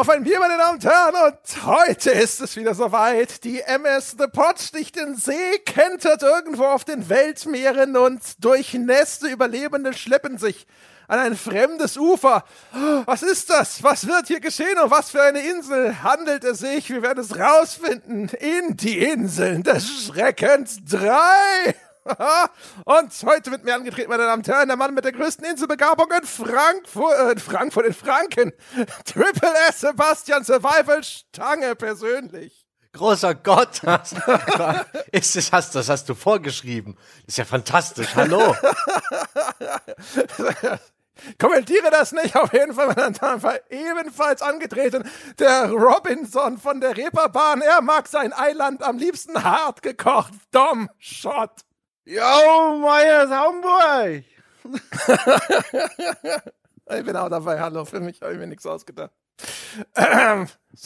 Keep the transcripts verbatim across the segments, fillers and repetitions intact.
Auf ein Bier, meine Damen und Herren, und heute ist es wieder soweit. Die M S The Pot sticht den See, kentert irgendwo auf den Weltmeeren und durchnässte Überlebende schleppen sich an ein fremdes Ufer. Was ist das? Was wird hier geschehen? Und was für eine Insel handelt es sich? Wir werden es rausfinden in die Inseln des Schreckens drei. Und heute mit mir angetreten, meine Damen und Herren, der Mann mit der größten Inselbegabung in Frankfurt, äh, in Frankfurt, in Franken. Triple S Sebastian Survival Stange persönlich. Großer Gott, das, ist das, hast, das hast du vorgeschrieben. Das ist ja fantastisch, hallo. Kommentiere das nicht, auf jeden Fall, meine Damen und Herren, ebenfalls angetreten, der Robinson von der Reeperbahn. Er mag sein Eiland am liebsten hart gekocht. Dom Schott. Jo, Meyers Hamburg! Ich bin auch dabei, hallo, für mich habe ich mir nichts ausgedacht. Ähm, so,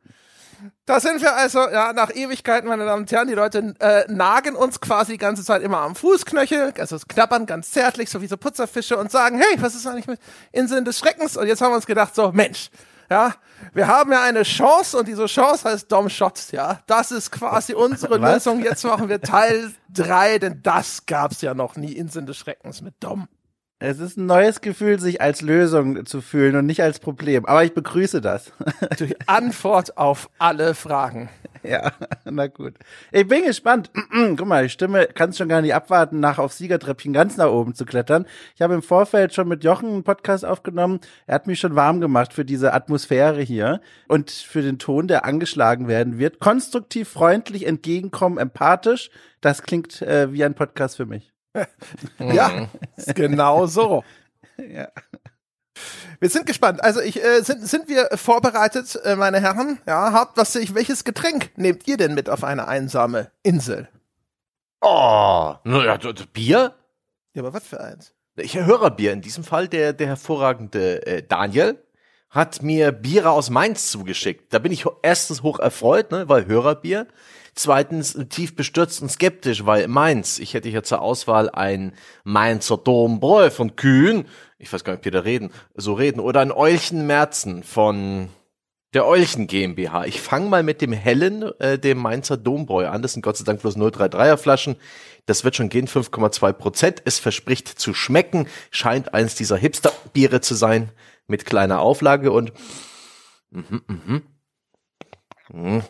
da sind wir also, ja, nach Ewigkeiten, meine Damen und Herren, die Leute äh, nagen uns quasi die ganze Zeit immer am Fußknöchel, also es knabbern ganz zärtlich, so wie so Putzerfische und sagen, hey, was ist eigentlich mit Inseln des Schreckens? Und jetzt haben wir uns gedacht, so, Mensch, ja, wir haben ja eine Chance und diese Chance heißt Dom Schott, ja. Das ist quasi unsere Was? Lösung. Jetzt machen wir Teil drei, denn das gab's ja noch nie, Inseln des Schreckens mit Dom. Es ist ein neues Gefühl, sich als Lösung zu fühlen und nicht als Problem. Aber ich begrüße das. Die Antwort auf alle Fragen. Ja, na gut. Ich bin gespannt. Guck mal, die Stimme kannst schon gar nicht abwarten, nach auf Siegertreppchen ganz nach oben zu klettern. Ich habe im Vorfeld schon mit Jochen einen Podcast aufgenommen. Er hat mich schon warm gemacht für diese Atmosphäre hier und für den Ton, der angeschlagen werden wird. Konstruktiv, freundlich, entgegenkommen, empathisch. Das klingt äh, wie ein Podcast für mich. Ja, genau so. Ja. Wir sind gespannt. Also ich äh, sind sind wir vorbereitet, äh, meine Herren? Ja, habt was ich welches Getränk nehmt ihr denn mit auf eine einsame Insel? Oh, naja, Bier? Ja, aber was für eins? Ich höre Bier. In diesem Fall der, der hervorragende äh, Daniel hat mir Biere aus Mainz zugeschickt. Da bin ich ho- erstens hoch erfreut, ne, weil Hörerbier. Zweitens tief bestürzt und skeptisch, weil Mainz, ich hätte hier zur Auswahl ein Mainzer Dombräu von Kühn, ich weiß gar nicht, ob wir da reden, so reden, oder ein Eulchen Merzen von der Eulchen GmbH. Ich fange mal mit dem hellen, äh, dem Mainzer Dombräu an. Das sind Gott sei Dank bloß null Komma dreiunddreißiger Flaschen. Das wird schon gehen, fünf Komma zwei Prozent. Es verspricht zu schmecken, scheint eins dieser Hipster-Biere zu sein, mit kleiner Auflage und mhm, mhm. Mhm.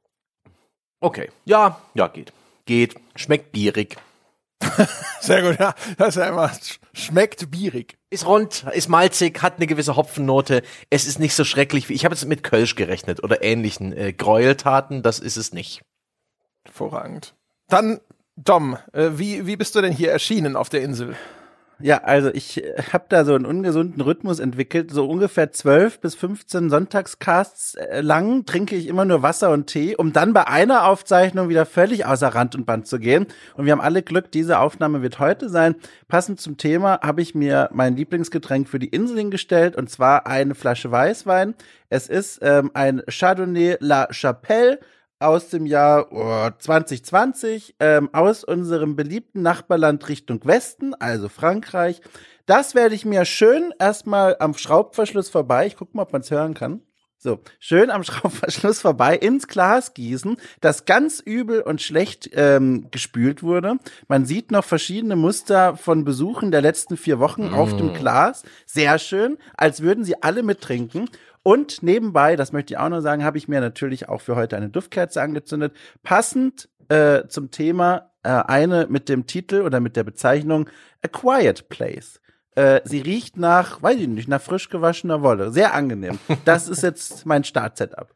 Okay, ja, ja, geht. Geht, schmeckt bierig. Sehr gut, ja. Das ist ja immer, schmeckt bierig. Ist rund, ist malzig, hat eine gewisse Hopfennote. Es ist nicht so schrecklich wie, ich habe jetzt mit Kölsch gerechnet oder ähnlichen äh, Gräueltaten, das ist es nicht. Hervorragend. Dann, Dom, äh, wie, wie bist du denn hier erschienen auf der Insel? Ja, also ich habe da so einen ungesunden Rhythmus entwickelt. So ungefähr zwölf bis fünfzehn Sonntagscasts äh, lang trinke ich immer nur Wasser und Tee, um dann bei einer Aufzeichnung wieder völlig außer Rand und Band zu gehen. Und wir haben alle Glück, diese Aufnahme wird heute sein. Passend zum Thema habe ich mir mein Lieblingsgetränk für die Insel hingestellt, und zwar eine Flasche Weißwein. Es ist ähm, ein Chardonnay La Chapelle aus dem Jahr oh, zwanzig zwanzig, ähm, aus unserem beliebten Nachbarland Richtung Westen, also Frankreich. Das werde ich mir schön erstmal am Schraubverschluss vorbei, ich gucke mal, ob man es hören kann. So, schön am Schraubverschluss vorbei ins Glas gießen, das ganz übel und schlecht ähm, gespült wurde. Man sieht noch verschiedene Muster von Besuchen der letzten vier Wochen mm. auf dem Glas. Sehr schön, als würden sie alle mittrinken. Und nebenbei, das möchte ich auch noch sagen, habe ich mir natürlich auch für heute eine Duftkerze angezündet. Passend äh, zum Thema äh, eine mit dem Titel oder mit der Bezeichnung A Quiet Place. Äh, sie riecht nach, weiß ich nicht, nach frisch gewaschener Wolle. Sehr angenehm. Das ist jetzt mein Start-Setup.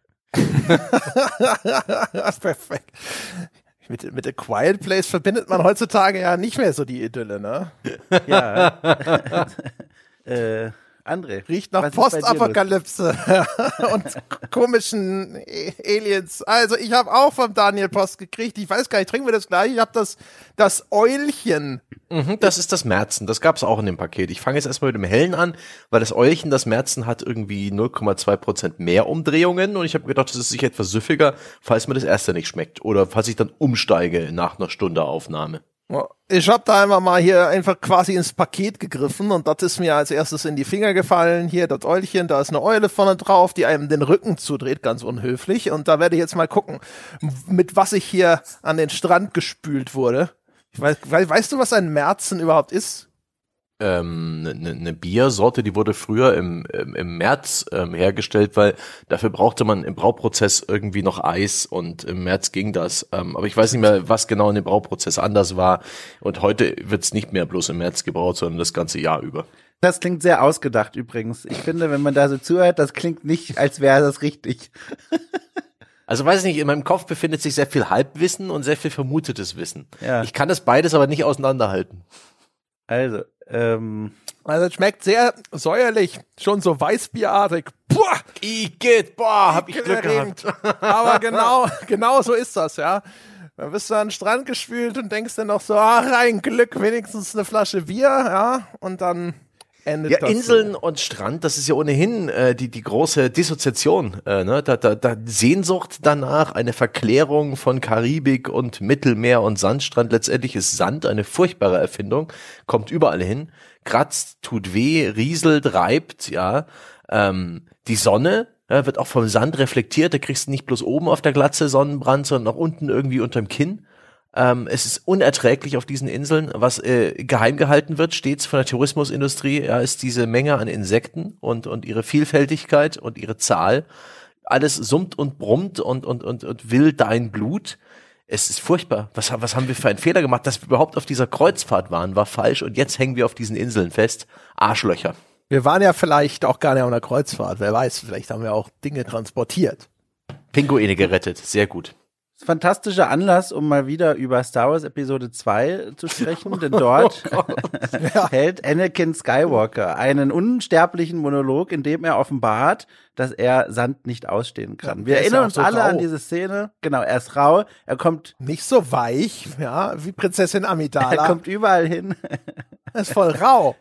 Perfekt. Mit, mit A Quiet Place verbindet man heutzutage ja nicht mehr so die Idylle, ne? Ja. äh, André. Riecht nach was ist bei dir los? Postapokalypse und komischen Aliens. Also ich habe auch vom Daniel Post gekriegt. Ich weiß gar nicht, trinken wir das gleich? Ich habe das, das Eulchen. Mhm, das ist das Merzen, das gab's auch in dem Paket. Ich fange jetzt erstmal mit dem Hellen an, weil das Eulchen, das Merzen hat irgendwie null Komma zwei Prozent mehr Umdrehungen und ich habe gedacht, das ist sicher etwas süffiger, falls mir das erste nicht schmeckt oder falls ich dann umsteige nach einer Stunde Aufnahme. Ich habe da einfach mal hier einfach quasi ins Paket gegriffen und das ist mir als erstes in die Finger gefallen. Hier, das Eulchen, da ist eine Eule vorne drauf, die einem den Rücken zudreht, ganz unhöflich. Und da werde ich jetzt mal gucken, mit was ich hier an den Strand gespült wurde. Ich weiß, weißt du, was ein Märzen überhaupt ist? Ähm, eine, eine Biersorte, die wurde früher im, im, im März ähm, hergestellt, weil dafür brauchte man im Brauprozess irgendwie noch Eis und im März ging das. Ähm, aber ich weiß nicht mehr, was genau in dem Brauprozess anders war. Und heute wird's nicht mehr bloß im März gebraut, sondern das ganze Jahr über. Das klingt sehr ausgedacht übrigens. Ich finde, wenn man da so zuhört, das klingt nicht, als wäre das richtig. Also weiß ich nicht, in meinem Kopf befindet sich sehr viel Halbwissen und sehr viel vermutetes Wissen. Ja. Ich kann das beides aber nicht auseinanderhalten. Also, ähm. Also es schmeckt sehr säuerlich, schon so weißbierartig. Puh, Igitt, boah, hab ich Glück gehabt. Aber genau, genau so ist das, ja. Dann bist du an den Strand gespült und denkst dann noch so, ach, ein Glück, wenigstens eine Flasche Bier, ja. Und dann endet Ja, das Inseln so. und Strand, das ist ja ohnehin äh, die die große Dissoziation, äh, ne? Da, da, da Sehnsucht danach, eine Verklärung von Karibik und Mittelmeer und Sandstrand. Letztendlich ist Sand eine furchtbare Erfindung, kommt überall hin, kratzt, tut weh, rieselt, reibt, ja. Ähm, die Sonne ja, wird auch vom Sand reflektiert, da kriegst du nicht bloß oben auf der Glatze Sonnenbrand, sondern auch unten irgendwie unterm Kinn. Ähm, es ist unerträglich auf diesen Inseln. Was äh, geheim gehalten wird, stets von der Tourismusindustrie, ja, ist diese Menge an Insekten und und ihre Vielfältigkeit und ihre Zahl. Alles summt und brummt und und und und will dein Blut. Es ist furchtbar. Was, was haben wir für einen Fehler gemacht, dass wir überhaupt auf dieser Kreuzfahrt waren, war falsch. Und jetzt hängen wir auf diesen Inseln fest. Arschlöcher. Wir waren ja vielleicht auch gar nicht auf einer Kreuzfahrt. Wer weiß, vielleicht haben wir auch Dinge transportiert. Pinguine gerettet. Sehr gut. Fantastischer Anlass, um mal wieder über Star Wars Episode zwei zu sprechen, denn dort Ja. hält Anakin Skywalker einen unsterblichen Monolog, in dem er offenbart, dass er Sand nicht ausstehen kann. Ja, Wir er ist erinnern ja uns auch so alle rau. an diese Szene. Genau, er ist rau, er kommt, Nicht so weich, ja, wie Prinzessin er Amidala. kommt überall hin. Er ist voll rau.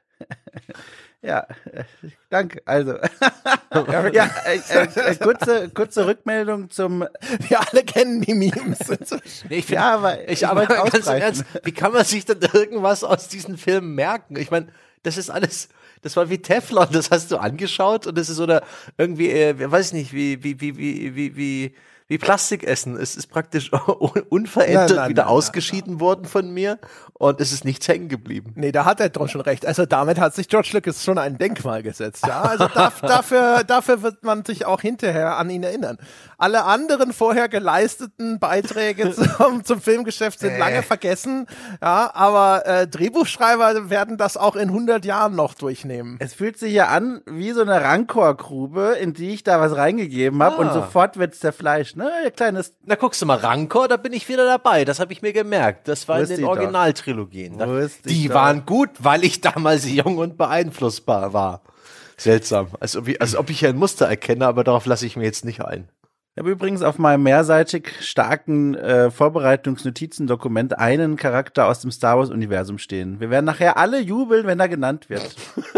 Ja, äh, danke. Also, ja, äh, äh, äh, kurze, kurze Rückmeldung zum, Wir alle kennen die Memes. Nee, ich find, ja, aber ich ich aber wollte ganz im ausbreiten. Ernst, wie kann man sich denn irgendwas aus diesen Filmen merken? Ich meine, das ist alles, das war wie Teflon, das hast du angeschaut und das ist oder irgendwie, äh, weiß ich nicht, wie, wie, wie, wie, wie, wie, wie Plastikessen. Es ist praktisch un- unverändert Nein, nein, wieder nein, nein, ausgeschieden worden von mir und es ist nichts hängen geblieben. Nee, da hat er doch schon recht. Also damit hat sich George Lucas schon ein Denkmal gesetzt, ja. Also da, dafür, dafür wird man sich auch hinterher an ihn erinnern. Alle anderen vorher geleisteten Beiträge zum, zum Filmgeschäft sind lange vergessen, ja. Aber äh, Drehbuchschreiber werden das auch in hundert Jahren noch durchnehmen. Es fühlt sich ja an wie so eine Rancor-Grube, in die ich da was reingegeben habe Ah. und sofort wird's zerfleischt. Ne, ihr kleines. Na, guckst du mal, Rancor, da bin ich wieder dabei. Das habe ich mir gemerkt. Das war in Wusste den ich doch. Originaltrilogien. Da- Wusste ich Die doch. waren gut, weil ich damals jung und beeinflussbar war. Seltsam. Als ob ich, als ob ich ein Muster erkenne, aber darauf lasse ich mir jetzt nicht ein. Ich habe übrigens auf meinem mehrseitig starken äh, Vorbereitungsnotizendokument einen Charakter aus dem Star Wars Universum stehen. Wir werden nachher alle jubeln, wenn er genannt wird.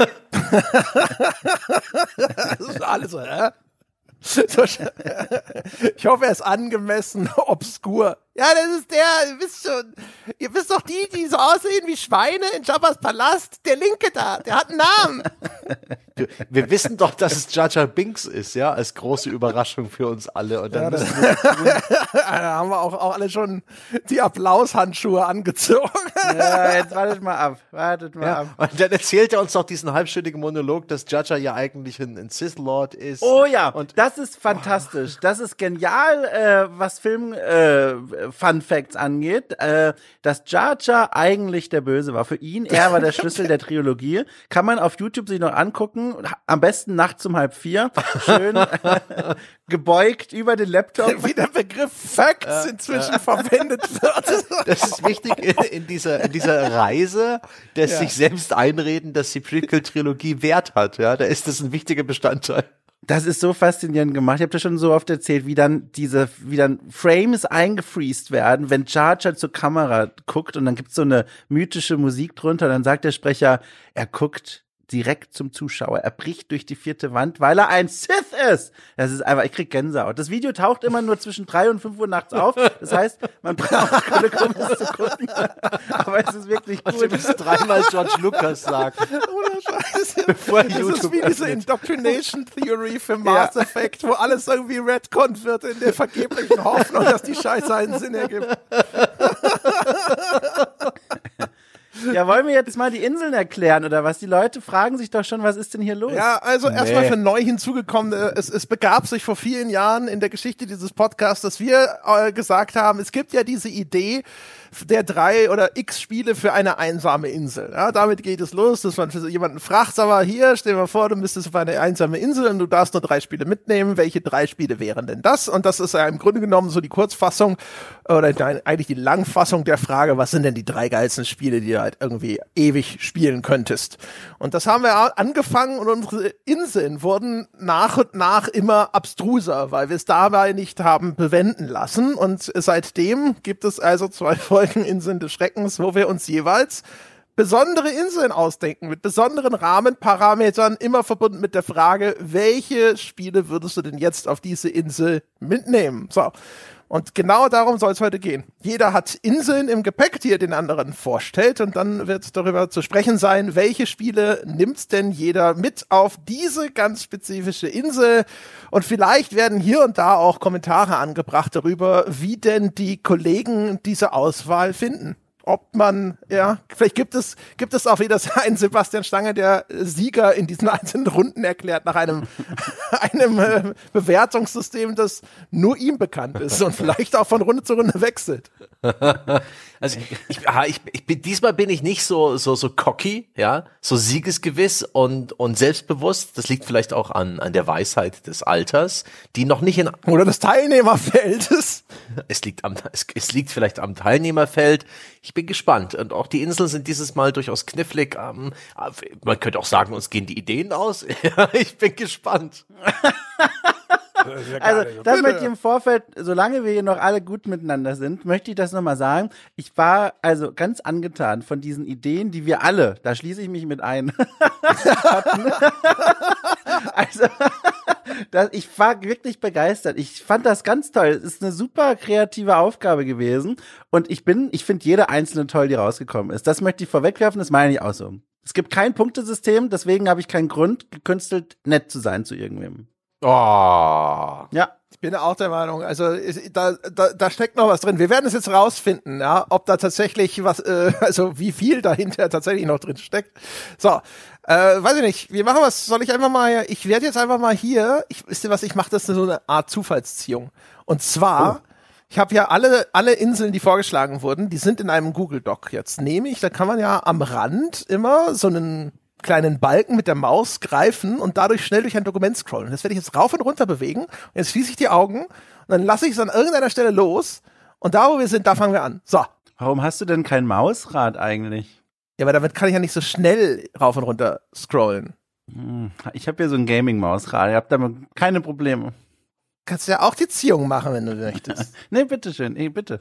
Das ist alles so, hä? So, ich hoffe, er ist angemessen obskur. Ja, das ist der, ihr wisst schon, ihr wisst doch die, die so aussehen wie Schweine in Jabba's Palast. Der Linke da, der hat einen Namen. Du, wir wissen doch, dass es Jar Jar Binks ist, ja, als große Überraschung für uns alle. Und dann Ja, das- müssen wir, Da haben wir auch, auch alle schon die Applaushandschuhe angezogen. Ja, jetzt wartet mal ab. Wartet mal ja, ab. und dann erzählt er uns doch diesen halbstündigen Monolog, dass Jar Jar ja eigentlich ein, ein Sith Lord ist. Oh ja, und das ist fantastisch. Das ist genial, äh, was Film äh, Fun Facts angeht. Äh, dass Jar Jar eigentlich der Böse war. Für ihn, er war der Schlüssel der Trilogie. Kann man auf YouTube sich noch angucken. Am besten nachts um halb vier. Schön äh, gebeugt über den Laptop. Wie der Begriff Facts inzwischen verwendet wird. das ist wichtig in, in dieser in dieser Reise, des Ja. sich selbst einreden, dass die Prequel-Trilogie Wert hat. Ja, da ist das ein wichtiger Bestandteil. Das ist so faszinierend gemacht. Ich habe das schon so oft erzählt, wie dann diese, wie dann Frames eingefriest werden, wenn Jar Jar zur Kamera guckt und dann gibt's so eine mythische Musik drunter. Dann sagt der Sprecher, er guckt direkt zum Zuschauer. Er bricht durch die vierte Wand, weil er ein Sith ist. Das ist einfach, ich krieg Gänsehaut. Das Video taucht immer nur zwischen drei und fünf Uhr nachts auf. Das heißt, man braucht keine Gründe zu gucken. Aber es ist wirklich gut. Du musst dreimal George Lucas sagen. Ohne Scheiße. Bevor Das YouTube ist wie diese öffnet. Indoctrination Theory für Mass Ja. Effect, wo alles irgendwie retconnt wird in der vergeblichen Hoffnung, dass die Scheiße einen Sinn ergibt. Ja, wollen wir jetzt mal die Inseln erklären oder was? Die Leute fragen sich doch schon, was ist denn hier los? Ja, also erstmal Nee. für neu hinzugekommene, es, es begab sich vor vielen Jahren in der Geschichte dieses Podcasts, dass wir äh, gesagt haben, es gibt ja diese Idee der drei oder x Spiele für eine einsame Insel. Ja, damit geht es los, dass man für jemanden fragt, sag mal, hier, stell dir mal vor, du müsstest auf eine einsame Insel und du darfst nur drei Spiele mitnehmen. Welche drei Spiele wären denn das? Und das ist ja im Grunde genommen so die Kurzfassung oder nein, eigentlich die Langfassung der Frage, was sind denn die drei geilsten Spiele, die du halt irgendwie ewig spielen könntest? Und das haben wir angefangen und unsere Inseln wurden nach und nach immer abstruser, weil wir es dabei nicht haben bewenden lassen. Und seitdem gibt es also zwei Folgen Inseln des Schreckens, wo wir uns jeweils besondere Inseln ausdenken, mit besonderen Rahmenparametern, immer verbunden mit der Frage, welche Spiele würdest du denn jetzt auf diese Insel mitnehmen? So. Und genau darum soll es heute gehen. Jeder hat Inseln im Gepäck, die er den anderen vorstellt, und dann wird darüber zu sprechen sein, welche Spiele nimmt denn jeder mit auf diese ganz spezifische Insel. Und vielleicht werden hier und da auch Kommentare angebracht darüber, wie denn die Kollegen diese Auswahl finden. Ob man, ja, vielleicht gibt es, gibt es auch wieder einen Sebastian Stange, der Sieger in diesen einzelnen Runden erklärt, nach einem, einem äh, Bewertungssystem, das nur ihm bekannt ist und vielleicht auch von Runde zu Runde wechselt. Also ich, aha, ich, ich bin, diesmal bin ich nicht so so so cocky, ja, so siegesgewiss und und selbstbewusst. Das liegt vielleicht auch an an der Weisheit des Alters, die noch nicht in Oder des Teilnehmerfeldes. es liegt am es, es liegt vielleicht am Teilnehmerfeld. Ich bin gespannt und auch die Inseln sind dieses Mal durchaus knifflig. Ähm, man könnte auch sagen, uns gehen die Ideen aus. Ja, ich bin gespannt. Also, das möchte ich im Vorfeld, solange wir hier noch alle gut miteinander sind, möchte ich das nochmal sagen. Ich war also ganz angetan von diesen Ideen, die wir alle, da schließe ich mich mit ein, hatten. Also, das, ich war wirklich begeistert. Ich fand das ganz toll. Es ist eine super kreative Aufgabe gewesen. Und ich bin, ich finde jede einzelne toll, die rausgekommen ist. Das möchte ich vorwegwerfen, das meine ich auch so. Es gibt kein Punktesystem, deswegen habe ich keinen Grund, gekünstelt nett zu sein zu irgendwem. Oh. Ja. Ich bin auch der Meinung, also ist, da, da, da steckt noch was drin. Wir werden es jetzt rausfinden, ja, ob da tatsächlich was, äh, also wie viel dahinter tatsächlich noch drin steckt. So, äh, weiß ich nicht, wir machen was, soll ich einfach mal, ich werde jetzt einfach mal hier, ich wisst ihr was, ich mache das so eine Art Zufallsziehung. Und zwar, oh. ich habe ja alle, alle Inseln, die vorgeschlagen wurden, die sind in einem Google Doc. Jetzt nehme ich, da kann man ja am Rand immer so einen kleinen Balken mit der Maus greifen und dadurch schnell durch ein Dokument scrollen. Das werde ich jetzt rauf und runter bewegen. Und jetzt schließe ich die Augen und dann lasse ich es an irgendeiner Stelle los. Und da, wo wir sind, da fangen wir an. So. Warum hast du denn kein Mausrad eigentlich? Ja, aber damit kann ich ja nicht so schnell rauf und runter scrollen. Hm, ich habe hier so ein Gaming-Mausrad. Ihr habt damit keine Probleme. Kannst ja auch die Ziehung machen, wenn du möchtest. Nee, bitteschön. Nee, bitte.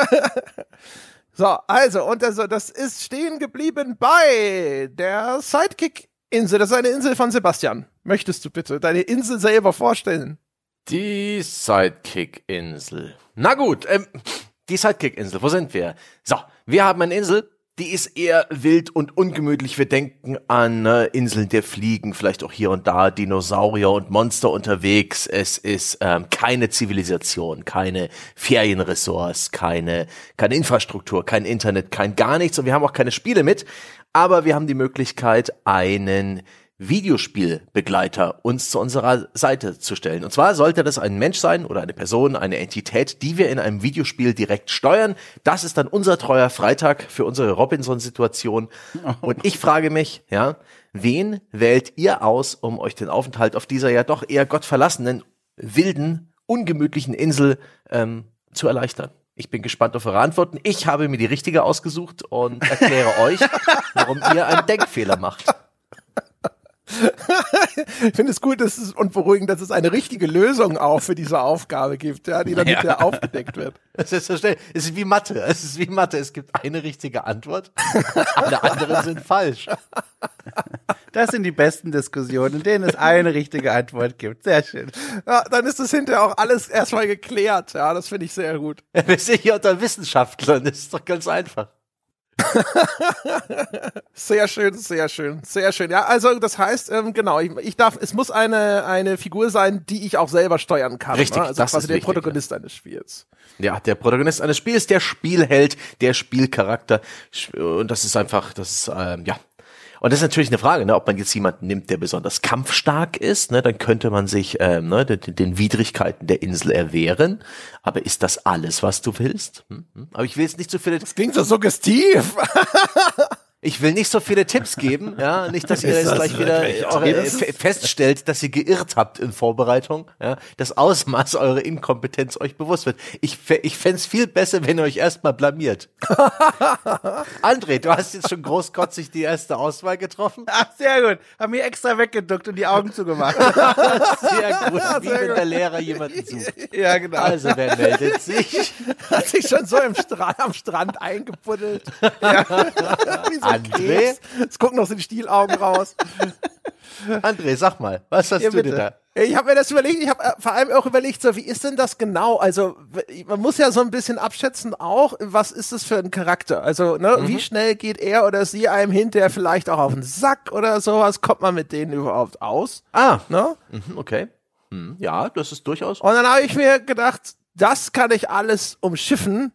So, also, und also, das ist stehen geblieben bei der Sidekick-Insel. Das ist eine Insel von Sebastian. Möchtest du bitte deine Insel selber vorstellen? Die Sidekick-Insel. Na gut, ähm, die Sidekick-Insel, wo sind wir? So, wir haben eine Insel, die ist eher wild und ungemütlich. Wir denken an äh, Inseln der Fliegen, vielleicht auch hier und da Dinosaurier und Monster unterwegs. Es ist ähm, keine Zivilisation, keine Ferienressorts, keine keine Infrastruktur, kein Internet, kein gar nichts. Und wir haben auch keine Spiele mit. Aber wir haben die Möglichkeit, einen Videospielbegleiter uns zu unserer Seite zu stellen. Und zwar sollte das ein Mensch sein oder eine Person, eine Entität, die wir in einem Videospiel direkt steuern. Das ist dann unser treuer Freitag für unsere Robinson-Situation. Und ich frage mich, ja, wen wählt ihr aus, um euch den Aufenthalt auf dieser ja doch eher gottverlassenen, wilden, ungemütlichen Insel ähm, zu erleichtern? Ich bin gespannt auf eure Antworten. Ich habe mir die richtige ausgesucht und erkläre euch, warum ihr einen Denkfehler macht. Ich finde es gut dass es, und beruhigend, dass es eine richtige Lösung auch für diese Aufgabe gibt, ja, die dann Ja. hinterher aufgedeckt wird. Es ist, so schnell. Es ist wie Mathe. Es ist wie Mathe. Es gibt eine richtige Antwort. Alle anderen sind falsch. Das sind die besten Diskussionen, in denen es eine richtige Antwort gibt. Sehr schön. Ja, dann ist das hinterher auch alles erstmal geklärt. Ja, das finde ich sehr gut. Ja, wir sind hier unter Wissenschaftlern, das ist doch ganz einfach. Sehr schön, sehr schön, sehr schön. Ja, also das heißt, ähm, genau, ich, ich darf, es muss eine eine Figur sein, die ich auch selber steuern kann. Richtig, ne? Also das quasi ist der wichtig, Protagonist eines Spiels. Ja, der Protagonist eines Spiels, der Spielheld, der Spielcharakter. Und das ist einfach, das ist, ähm, ja. Und das ist natürlich eine Frage, ne, ob man jetzt jemanden nimmt, der besonders kampfstark ist, ne, dann könnte man sich ähm, ne, den, den Widrigkeiten der Insel erwehren. Aber ist das alles, was du willst? Hm? Hm? Aber ich will jetzt nicht so viele. Das klingt so suggestiv. Ich will nicht so viele Tipps geben, ja, nicht, dass ihr jetzt gleich wieder eure, äh, feststellt, dass ihr geirrt habt in Vorbereitung, ja, das Ausmaß eurer Inkompetenz euch bewusst wird. Ich, ich fänd's viel besser, wenn ihr euch erstmal blamiert. André, du hast jetzt schon großkotzig die erste Auswahl getroffen. Ach, sehr gut. Haben mir extra weggeduckt und die Augen zugemacht. Sehr gut, wie wenn der Lehrer jemanden sucht. Ja, genau. Also, wer meldet sich? Hat sich schon so im Strand, am Strand eingebuddelt. Ja. Wie so ein André? Krebs. Es gucken noch so die Stielaugen raus. André, sag mal, was hast Ja, du bitte. denn da? Ich habe mir das überlegt, ich habe äh, vor allem auch überlegt, so wie ist denn das genau? Also w- man muss ja so ein bisschen abschätzen auch, was ist das für ein Charakter? Also ne, Mhm. wie schnell geht er oder sie einem hinterher vielleicht auch auf den Sack oder sowas? Kommt man mit denen überhaupt aus? Ah, Ne? mhm, okay. Hm, ja, das ist durchaus. Und dann habe ich mir gedacht, das kann ich alles umschiffen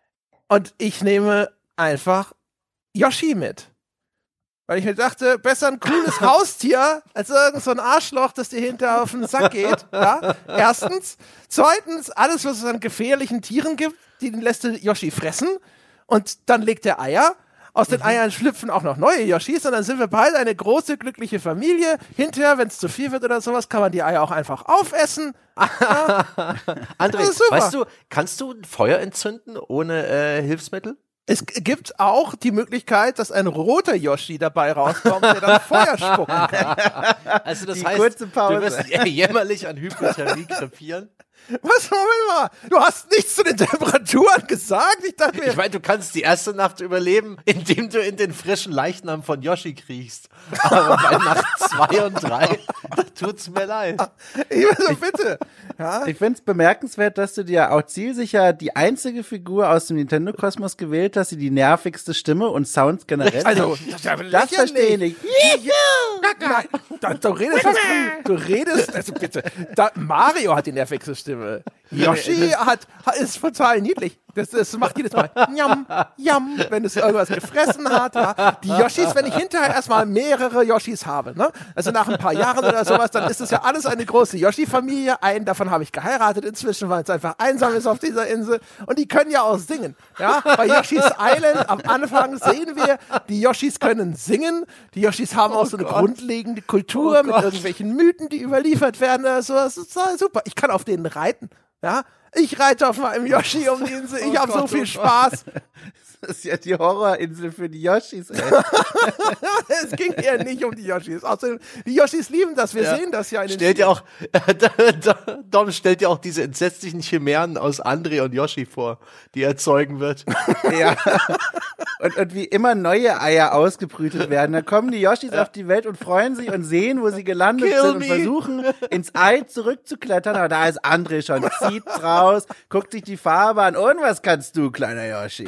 und ich nehme einfach Yoshi mit. Weil ich mir dachte, besser ein cooles Haustier als irgend so ein Arschloch, das dir hinterher auf den Sack geht. Ja? Erstens. Zweitens, alles, was es an gefährlichen Tieren gibt, die lässt der Yoshi fressen. Und dann legt er Eier. Aus den Eiern schlüpfen auch noch neue Yoshis. Und dann sind wir beide eine große, glückliche Familie. Hinterher, wenn es zu viel wird oder sowas, kann man die Eier auch einfach aufessen. Ja? André, Das ist super. weißt du, kannst du ein Feuer entzünden ohne äh, Hilfsmittel? Es g- gibt auch die Möglichkeit, dass ein roter Yoshi dabei rauskommt, der dann Feuer spucken kann. Also das Die heißt, kurze Pause. du wirst jämmerlich an Hypothermie krepieren. Was, Moment mal, du hast nichts zu den Temperaturen gesagt? Ich dachte mir, Ich meine, du kannst die erste Nacht überleben, indem du in den frischen Leichnam von Yoshi kriechst. Aber bei Nacht zwei und drei, da tut's mir leid. ich so, bitte. Ja? Ich finde es bemerkenswert, dass du dir auch zielsicher die einzige Figur aus dem Nintendo-Kosmos gewählt hast, die die nervigste Stimme und Sounds generell Also, hat. das, ist ja Das verstehe ich nicht. Nein, da, du redest, was, du redest, also bitte, da, Mario hat die nervigste Stimme. Yoshi hat, hat, ist total niedlich. Das, das macht jedes Mal Njam, Jam, wenn es irgendwas gefressen hat. Ja. Die Yoshis, wenn ich hinterher erstmal mehrere Yoshis habe, ne? Also nach ein paar Jahren oder sowas, dann ist das ja alles eine große Yoshi-Familie. Einen davon habe ich geheiratet inzwischen, weil es einfach einsam ist auf dieser Insel. Und die können ja auch singen. Ja? Bei Yoshis Island am Anfang sehen wir, die Yoshis können singen. Die Yoshis haben auch so eine grundlegende Kultur mit irgendwelchen Mythen, die überliefert werden. Also, das ist total super. Ich kann auf denen reiten. Ja, ich reite auf meinem Yoshi um die Insel. Ich habe so viel Spaß. Das ist ja die Horrorinsel für die Yoshis, ey. Es ging ja nicht um die Yoshis. Außerdem, die Yoshis lieben das. Wir Ja. sehen das ja in den Stellt dir auch, Dom stellt dir auch diese entsetzlichen Chimären aus André und Yoshi vor, die er zeugen wird. Ja. Und, und wie immer neue Eier ausgebrütet werden. Dann kommen die Yoshis auf die Welt und freuen sich und sehen, wo sie gelandet Kill sind und me. versuchen, ins Ei zurückzuklettern. Aber da ist André schon, zieht's raus, guckt sich die Farbe an. Und was kannst du, kleiner Yoshi?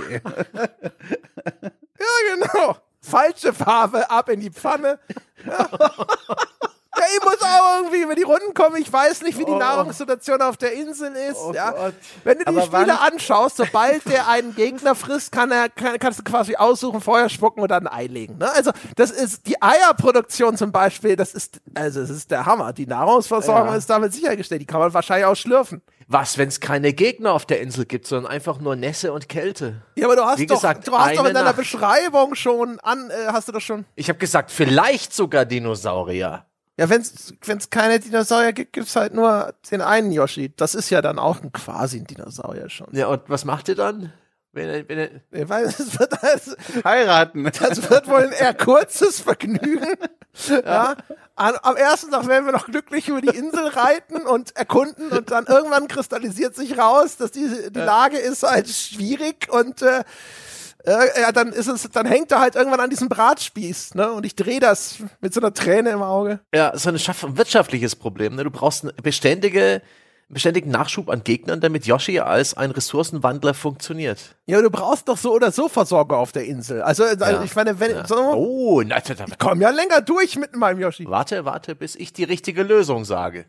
Ja, genau. Falsche Farbe, ab in die Pfanne. Ja. Ja, ich muss auch irgendwie über die Runden kommen. Ich weiß nicht, wie die Oh. Nahrungssituation auf der Insel ist. Oh ja. Gott. Wenn du die Aber Spiele wann- anschaust, sobald der einen Gegner frisst, kann er, kann, kannst du quasi aussuchen, Feuer spucken oder ein Ei legen. Ne? Also das ist die Eierproduktion zum Beispiel. Das ist also das ist der Hammer. Die Nahrungsversorgung Ja. ist damit sichergestellt. Die kann man wahrscheinlich auch schlürfen. Was, wenn es keine Gegner auf der Insel gibt, sondern einfach nur Nässe und Kälte? Ja, aber du hast Wie doch, gesagt, du hast doch in eine deiner Nacht. Beschreibung schon an, äh, hast du das schon? Ich habe gesagt, vielleicht sogar Dinosaurier. Ja, wenn es keine Dinosaurier gibt, gibt's halt nur den einen Yoshi. Das ist ja dann auch ein quasi ein Dinosaurier schon. Ja, und was macht ihr dann? Wenn er, wenn er, Ich weiß, es wird, das, Heiraten. das wird wohl ein eher kurzes Vergnügen. Ja. An, am ersten Tag werden wir noch glücklich über die Insel reiten und erkunden und dann irgendwann kristallisiert sich raus, dass die, die Lage ist halt schwierig und äh, Äh, ja, dann ist es, dann hängt er halt irgendwann an diesem Bratspieß, ne? Und ich drehe das mit so einer Träne im Auge. Ja, so ein schaff- wirtschaftliches Problem. Ne? Du brauchst eine beständige, beständigen Nachschub an Gegnern, damit Yoshi als ein Ressourcenwandler funktioniert. Ja, du brauchst doch so oder so Versorger auf der Insel. Also, also Ja. ich meine, wenn Ja. so, Oh, nein, ich komm ja länger durch mit meinem Yoshi. warte, warte, bis ich die richtige Lösung sage.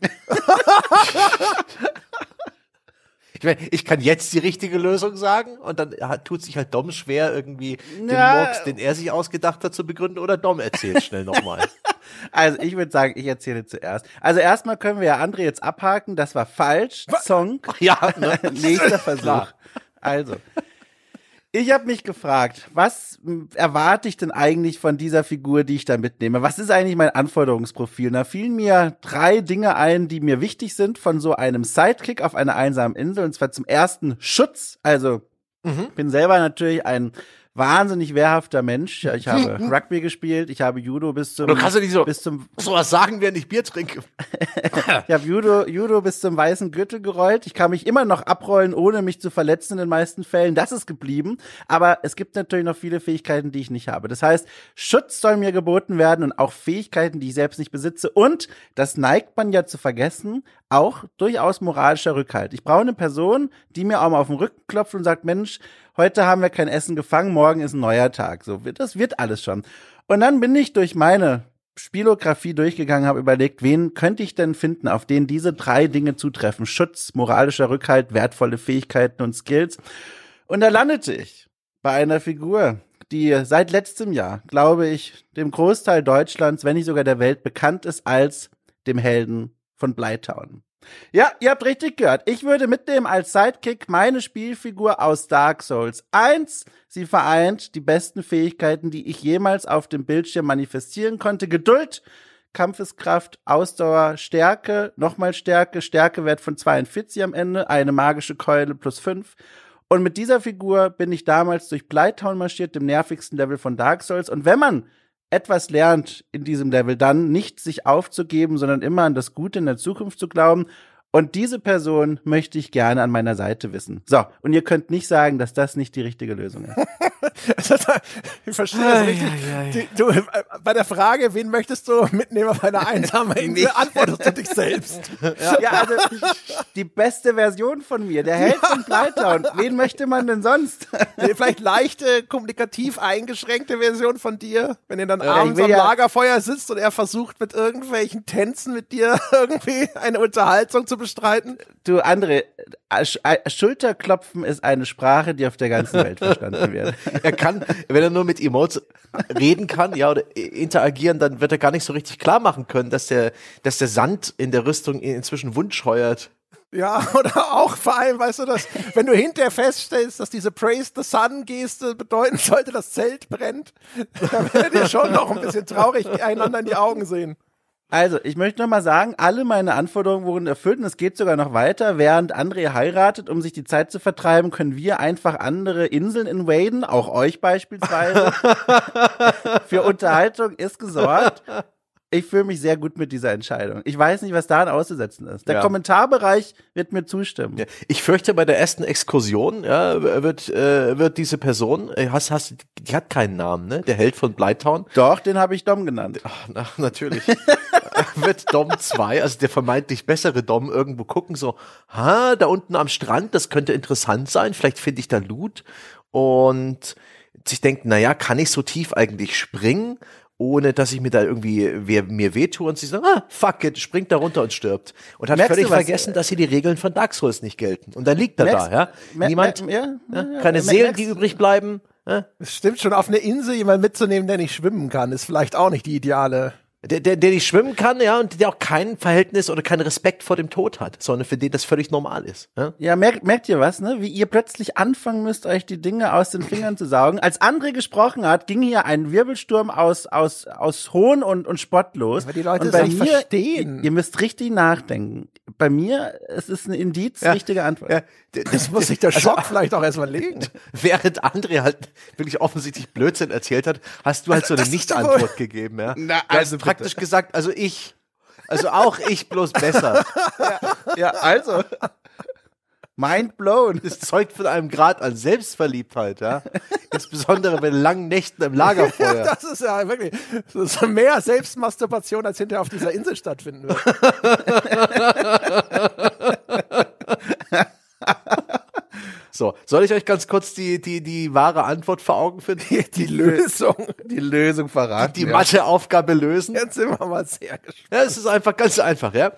Ich meine, ich kann jetzt die richtige Lösung sagen und dann hat, tut sich halt Dom schwer, irgendwie den Ja. Murks, den er sich ausgedacht hat, zu begründen, oder Dom erzählt schnell nochmal. Also ich würde sagen, ich erzähle zuerst. Also erstmal können wir ja André jetzt abhaken, das war falsch. Song. Ja, ne? Nächster Versuch. Also, ich habe mich gefragt, was m, erwarte ich denn eigentlich von dieser Figur, die ich da mitnehme? Was ist eigentlich mein Anforderungsprofil? Da fielen mir drei Dinge ein, die mir wichtig sind von so einem Sidekick auf einer einsamen Insel. Und zwar zum ersten Schutz. Also, ich bin selber natürlich ein wahnsinnig wehrhafter Mensch. Ja, ich habe Rugby gespielt, ich habe Judo bis zum Du kannst doch nicht so, bis zum so was sagen, während ich Bier trinke. Ich habe Judo, Judo bis zum weißen Gürtel gerollt. Ich kann mich immer noch abrollen, ohne mich zu verletzen in den meisten Fällen. Das ist geblieben. Aber es gibt natürlich noch viele Fähigkeiten, die ich nicht habe. Das heißt, Schutz soll mir geboten werden und auch Fähigkeiten, die ich selbst nicht besitze. Und, das neigt man ja zu vergessen, auch durchaus moralischer Rückhalt. Ich brauche eine Person, die mir auch mal auf den Rücken klopft und sagt, Mensch, heute haben wir kein Essen gefangen, morgen ist ein neuer Tag. So, das wird alles schon. Und dann bin ich durch meine Spielografie durchgegangen, habe überlegt, wen könnte ich denn finden, auf den diese drei Dinge zutreffen. Schutz, moralischer Rückhalt, wertvolle Fähigkeiten und Skills. Und da landete ich bei einer Figur, die seit letztem Jahr, glaube ich, dem Großteil Deutschlands, wenn nicht sogar der Welt, bekannt ist als dem Helden von Blighttown. Ja, ihr habt richtig gehört. Ich würde mitnehmen als Sidekick meine Spielfigur aus Dark Souls eins. Sie vereint die besten Fähigkeiten, die ich jemals auf dem Bildschirm manifestieren konnte. Geduld, Kampfeskraft, Ausdauer, Stärke, nochmal Stärke, Stärkewert von zweiundvierzig am Ende, eine magische Keule plus fünf. Und mit dieser Figur bin ich damals durch Blighttown marschiert, dem nervigsten Level von Dark Souls. Und wenn man etwas lernt in diesem Level, dann nicht sich aufzugeben, sondern immer an das Gute in der Zukunft zu glauben. Und diese Person möchte ich gerne an meiner Seite wissen. So, und ihr könnt nicht sagen, dass das nicht die richtige Lösung ist. Ich verstehe das richtig. Die, du, äh, bei der Frage, wen möchtest du mitnehmen auf einer einsamen Insel, antwortest du dich selbst. Ja, ja, also die beste Version von mir, der Held von Blighttown. Wen möchte man denn sonst? Nee, vielleicht leichte, kommunikativ eingeschränkte Version von dir, wenn ihr dann Ja, abends ich am will ja- Lagerfeuer sitzt und er versucht mit irgendwelchen Tänzen mit dir irgendwie eine Unterhaltung zu bestreiten. Du, André, Sch- äh, Schulterklopfen ist eine Sprache, die auf der ganzen Welt verstanden wird. Er kann, wenn er nur mit Emotes reden kann, ja, oder interagieren, dann wird er gar nicht so richtig klar machen können, dass der, dass der Sand in der Rüstung inzwischen Wund scheuert. Ja, oder auch vor allem, weißt du, dass, wenn du hinterher feststellst, dass diese Praise the Sun-Geste bedeuten sollte, das Zelt brennt, dann werdet ihr schon noch ein bisschen traurig einander in die Augen sehen. Also, ich möchte noch mal sagen, alle meine Anforderungen wurden erfüllt und es geht sogar noch weiter. Während André heiratet, um sich die Zeit zu vertreiben, können wir einfach andere Inseln invaden, auch euch beispielsweise. Für Unterhaltung ist gesorgt. Ich fühle mich sehr gut mit dieser Entscheidung. Ich weiß nicht, was daran auszusetzen ist. Der Ja. Kommentarbereich wird mir zustimmen. Ja, ich fürchte, bei der ersten Exkursion, ja, wird, äh, wird diese Person, äh, hast, hast, die hat keinen Namen, ne? Der Held von Blighttown. Doch, den habe ich Dom genannt. Ach, na, natürlich. Wird Dom zwei, also der vermeintlich bessere Dom, irgendwo gucken, so, ha, da unten am Strand, das könnte interessant sein, vielleicht finde ich da Loot. Und sich denkt, naja, kann ich so tief eigentlich springen, ohne dass ich mir da irgendwie wer, mir wehtue, und sie sagt, ah, fuck it, springt da runter und stirbt. Und hat Merkst völlig du was? vergessen, dass hier die Regeln von Dark Souls nicht gelten. Und dann liegt er Merkst- da, ja. mer- Niemand, mer- ja, ja, ja, keine ja, Seelen, merkst- die übrig bleiben. Ja. Es stimmt schon, auf eine Insel jemanden mitzunehmen, der nicht schwimmen kann, ist vielleicht auch nicht die ideale. Der, der, der nicht schwimmen kann, ja, und der auch kein Verhältnis oder keinen Respekt vor dem Tod hat, sondern für den das völlig normal ist. Ja? Ja, merkt, merkt ihr was, ne? Wie ihr plötzlich anfangen müsst, euch die Dinge aus den Fingern zu saugen. Als André gesprochen hat, ging hier ein Wirbelsturm aus, aus, aus Hohn und, und Spott los. Weil die Leute und es nicht verstehen. Ihr, ihr müsst richtig nachdenken. Bei mir, es ist ein Indiz, Ja. richtige Antwort. Ja, Das muss sich der Schock vielleicht auch erstmal legen. Während André halt wirklich offensichtlich Blödsinn erzählt hat, hast du halt so eine das ist Nicht-Antwort gegeben, ja. Na, Du also hast praktisch gesagt, also ich, also auch ich, bloß besser. Ja, also. Mind blown. Das zeugt von einem Grad an Selbstverliebtheit, ja. Insbesondere bei langen Nächten im Lagerfeuer. Das ist ja wirklich das ist mehr Selbstmasturbation, als hinterher auf dieser Insel stattfinden wird. So, soll ich euch ganz kurz die, die, die wahre Antwort vor Augen führen? Die, die Lösung. Die Lösung verraten. Die Matheaufgabe lösen? Jetzt sind wir mal sehr gespannt. Ja, es ist einfach ganz einfach, ja.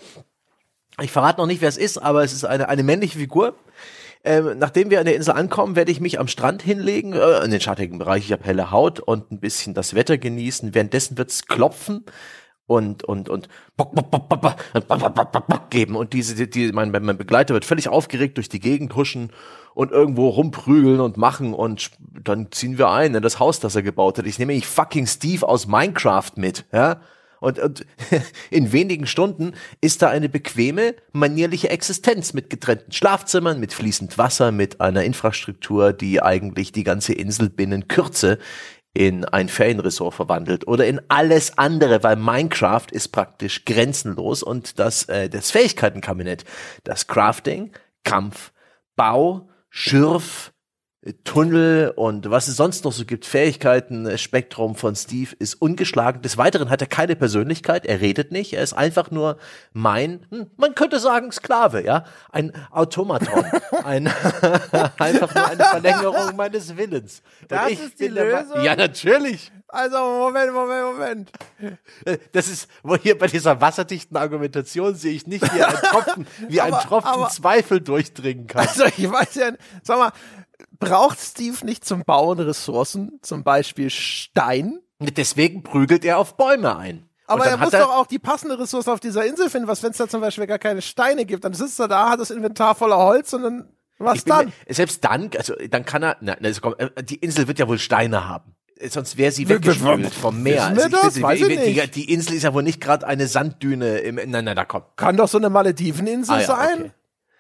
Ich verrate noch nicht, wer es ist, aber es ist eine, eine männliche Figur. Ähm, nachdem wir an der Insel ankommen, werde ich mich am Strand hinlegen, äh, in den schattigen Bereich. Ich habe helle Haut und ein bisschen das Wetter genießen. Währenddessen wird's klopfen und und und bock, bock, bock, bock, bock, bock, bock, bock, bock geben. Und diese, die, die, mein, mein Begleiter wird völlig aufgeregt durch die Gegend huschen und irgendwo rumprügeln und machen. Und dann ziehen wir ein in das Haus, das er gebaut hat. Ich nehme ich fucking Steve aus Minecraft mit, ja. Und, und in wenigen Stunden ist da eine bequeme, manierliche Existenz mit getrennten Schlafzimmern, mit fließend Wasser, mit einer Infrastruktur, die eigentlich die ganze Insel binnen Kürze in ein Ferienresort verwandelt oder in alles andere, weil Minecraft ist praktisch grenzenlos und das, äh, das Fähigkeitenkabinett, das Crafting, Kampf, Bau, Schürf, Tunnel und was es sonst noch so gibt, Fähigkeiten, Spektrum von Steve ist ungeschlagen. Des Weiteren hat er keine Persönlichkeit, er redet nicht, er ist einfach nur mein, hm, man könnte sagen Sklave, ja, ein Automaton, ein einfach nur eine Verlängerung meines Willens. Und Das ich ist die bin der Lösung? Ma- Ja, natürlich. Also, Moment, Moment, Moment. Das ist, wo hier bei dieser wasserdichten Argumentation sehe ich nicht, wie ein Tropfen, wie ein Aber- Tropfen aber- Zweifel durchdringen kann. Also, ich weiß ja, sag mal, braucht Steve nicht zum Bauen Ressourcen, zum Beispiel Stein? Deswegen prügelt er auf Bäume ein. Und Aber dann er hat muss doch auch die passende Ressource auf dieser Insel finden. Was, wenn es da zum Beispiel gar keine Steine gibt? Dann sitzt er da, hat das Inventar voller Holz und dann, was Ich bin dann? Mir, selbst dann, also dann kann er, na, also, komm, äh, die Insel wird ja wohl Steine haben. Sonst wäre sie Wir- wir- weggespült vom Meer. wissen wir Also ich das? bitte, Weiß ich die, die, nicht. die Insel ist ja wohl nicht gerade eine Sanddüne im, nein, nein, da kommt. Kann doch so eine Malediveninsel Ah, ja, sein? okay.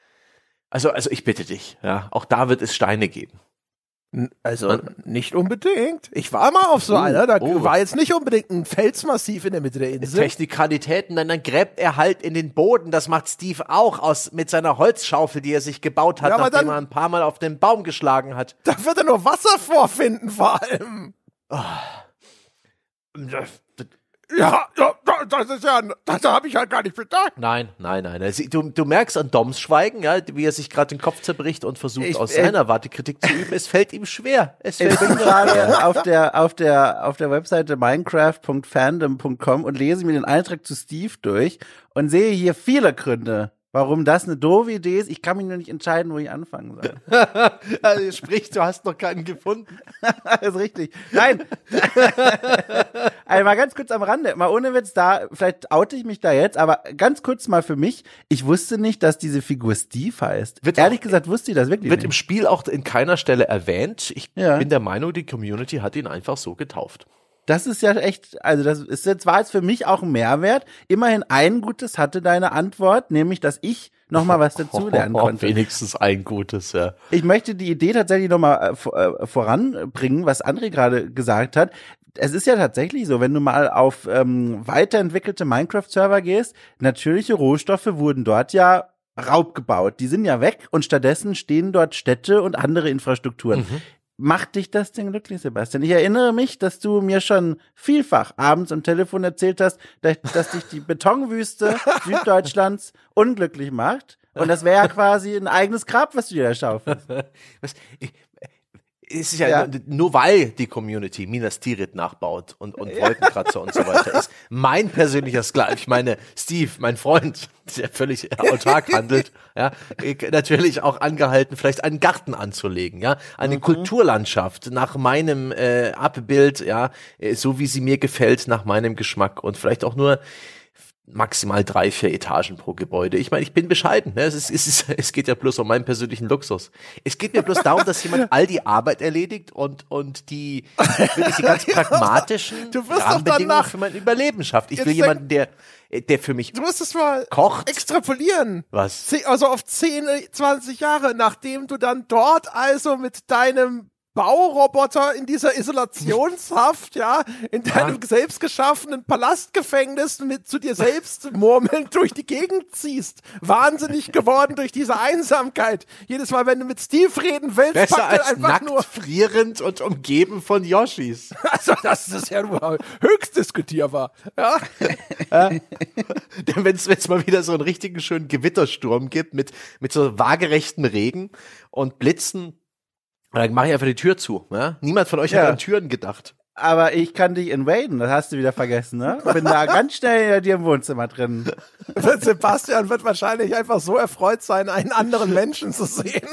Also, also ich bitte dich, ja, auch da wird es Steine geben. N- Also nicht unbedingt. Ich war mal auf so Oh, einer, da oh. war jetzt nicht unbedingt ein Felsmassiv in der Mitte der Insel. Technikalitäten, dann, dann gräbt er halt in den Boden. Das macht Steve auch aus mit seiner Holzschaufel, die er sich gebaut hat, Ja, aber nachdem dann- er ein paar Mal auf den Baum geschlagen hat. Da wird er nur Wasser vorfinden, vor allem. Ja, ja, das ist ja, das habe ich halt gar nicht bedacht. Nein, nein, nein. Also, Du, du merkst an Doms Schweigen, ja, wie er sich gerade den Kopf zerbricht und versucht, Ich- aus äh, seiner Warte Kritik zu üben. Es fällt ihm schwer. Es Ich fällt bin ihm gerade auf der, auf der, auf der Webseite minecraft punkt fandom punkt com und lese mir den Eintrag zu Steve durch und sehe hier viele Gründe, warum das eine doofe Idee ist. Ich kann mich nur nicht entscheiden, wo ich anfangen soll. Also, sprich, du hast noch keinen gefunden. Das ist richtig. Nein. Also mal ganz kurz am Rande, mal ohne Witz da, vielleicht oute ich mich da jetzt, aber ganz kurz mal für mich, ich wusste nicht, dass diese Figur Steve heißt. Wird Ehrlich auch- gesagt wusste ich das wirklich Wird im nicht. Spiel auch in keiner Stelle erwähnt. Ich Ja. bin der Meinung, die Community hat ihn einfach so getauft. Das ist ja echt, also das ist jetzt, war jetzt für mich auch ein Mehrwert. Immerhin ein Gutes hatte deine Antwort, nämlich, dass ich nochmal was dazulernen konnte. Wenigstens ein Gutes, ja. Ich möchte die Idee tatsächlich nochmal äh, vor- äh, voranbringen, was André gerade gesagt hat. Es ist ja tatsächlich so, wenn du mal auf ähm, weiterentwickelte Minecraft-Server gehst, natürliche Rohstoffe wurden dort ja Raub gebaut. Die sind ja weg und stattdessen stehen dort Städte und andere Infrastrukturen. Mhm. Macht dich das denn glücklich, Sebastian? Ich erinnere mich, dass du mir schon vielfach abends am Telefon erzählt hast, dass, dass dich die Betonwüste Süddeutschlands unglücklich macht. Und das wäre ja quasi ein eigenes Grab, was du dir da schaufelst. Was, ich, es ist ja, Ja. nur weil die Community Minas Tirith nachbaut und, und Wolkenkratzer und so weiter, ist mein persönlicher Sklave, ich meine, Steve, mein Freund, der völlig autark handelt, ja, natürlich auch angehalten, vielleicht einen Garten anzulegen, ja, eine Mhm. Kulturlandschaft nach meinem äh, Abbild, ja, äh, so wie sie mir gefällt, nach meinem Geschmack und vielleicht auch nur maximal drei, vier Etagen pro Gebäude. Ich meine, ich bin bescheiden. Ne? Es, ist, es, ist, es geht ja bloß um meinen persönlichen Luxus. Es geht mir bloß darum, dass jemand all die Arbeit erledigt und, und die, wirklich die ganz pragmatischen Du wirst doch Rahmenbedingungen danach- für mein Überleben schafft. Ich Jetzt will denk- jemanden, der, der für mich Du musst es mal kocht. extrapolieren. Was? Ze- Also auf zehn, zwanzig Jahre, nachdem du dann dort also mit deinem Bauroboter in dieser Isolationshaft, ja, in deinem Ja. selbst geschaffenen Palastgefängnis mit zu dir selbst murmelnd durch die Gegend ziehst. Wahnsinnig geworden durch diese Einsamkeit. Jedes Mal, wenn du mit Steve reden willst, Besser packt er als einfach nackt, nur. frierend und umgeben von Yoshis. Also, das ist ja nur höchst diskutierbar. Ja. Denn wenn es mal wieder so einen richtigen schönen Gewittersturm gibt mit, mit so waagerechten Regen und Blitzen, dann mache ich einfach die Tür zu. Ja? Niemand von euch Ja. hat an Türen gedacht. Aber ich kann dich invaden, das hast du wieder vergessen, ne? Bin da ganz schnell bei dir im Wohnzimmer drin. Sebastian wird wahrscheinlich einfach so erfreut sein, einen anderen Menschen zu sehen.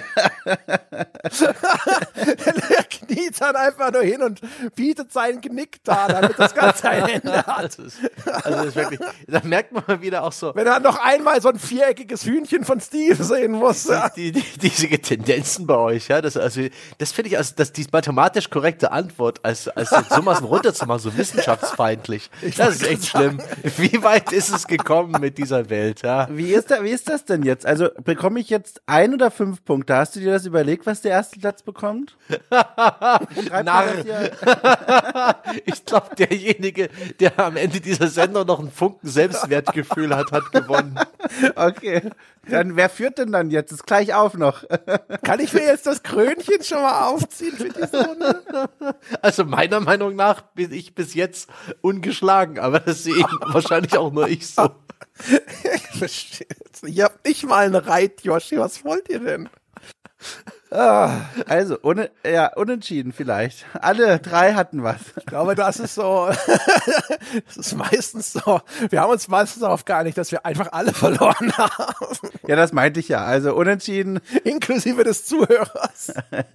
Er kniet dann einfach nur hin und bietet sein Genick da, damit das Ganze ein Ende hat. Das ist, also das ist wirklich, da merkt man mal wieder auch so, Wenn er noch einmal so ein viereckiges Hühnchen von Steve sehen muss. Ja. die, die, diese Tendenzen bei euch, ja, das, also, das finde ich als, das, die mathematisch korrekte Antwort, als, als sowas runterzumachen, so wissenschaftsfeindlich. Das ist echt schlimm. Wie weit ist es gekommen mit dieser Welt, ja? Wie ist, da, wie ist das denn jetzt? Also bekomme ich jetzt ein oder fünf Punkte? Hast du dir das überlegt, was der erste Platz bekommt? Schreib Narr. mir das hier. Ich glaube, derjenige, der am Ende dieser Sendung noch einen Funken Selbstwertgefühl hat, hat gewonnen. Okay. Dann wer führt denn dann jetzt? Ist gleich auf noch. Kann ich mir jetzt das Krönchen schon mal aufziehen für diese Runde? Also meiner Meinung nach bin ich bis jetzt ungeschlagen, aber das sehe ich wahrscheinlich auch nur ich so. Ich verstehe. Ihr habt nicht mal einen Reit, Yoshi. Was wollt ihr denn? Ah, Also, ohne, ja, unentschieden vielleicht. Alle drei hatten was. ich glaube, das ist so, das ist meistens so, wir haben uns meistens darauf geeinigt, dass wir einfach alle verloren haben, Ja, das meinte ich ja. Also unentschieden. inklusive des Zuhörers.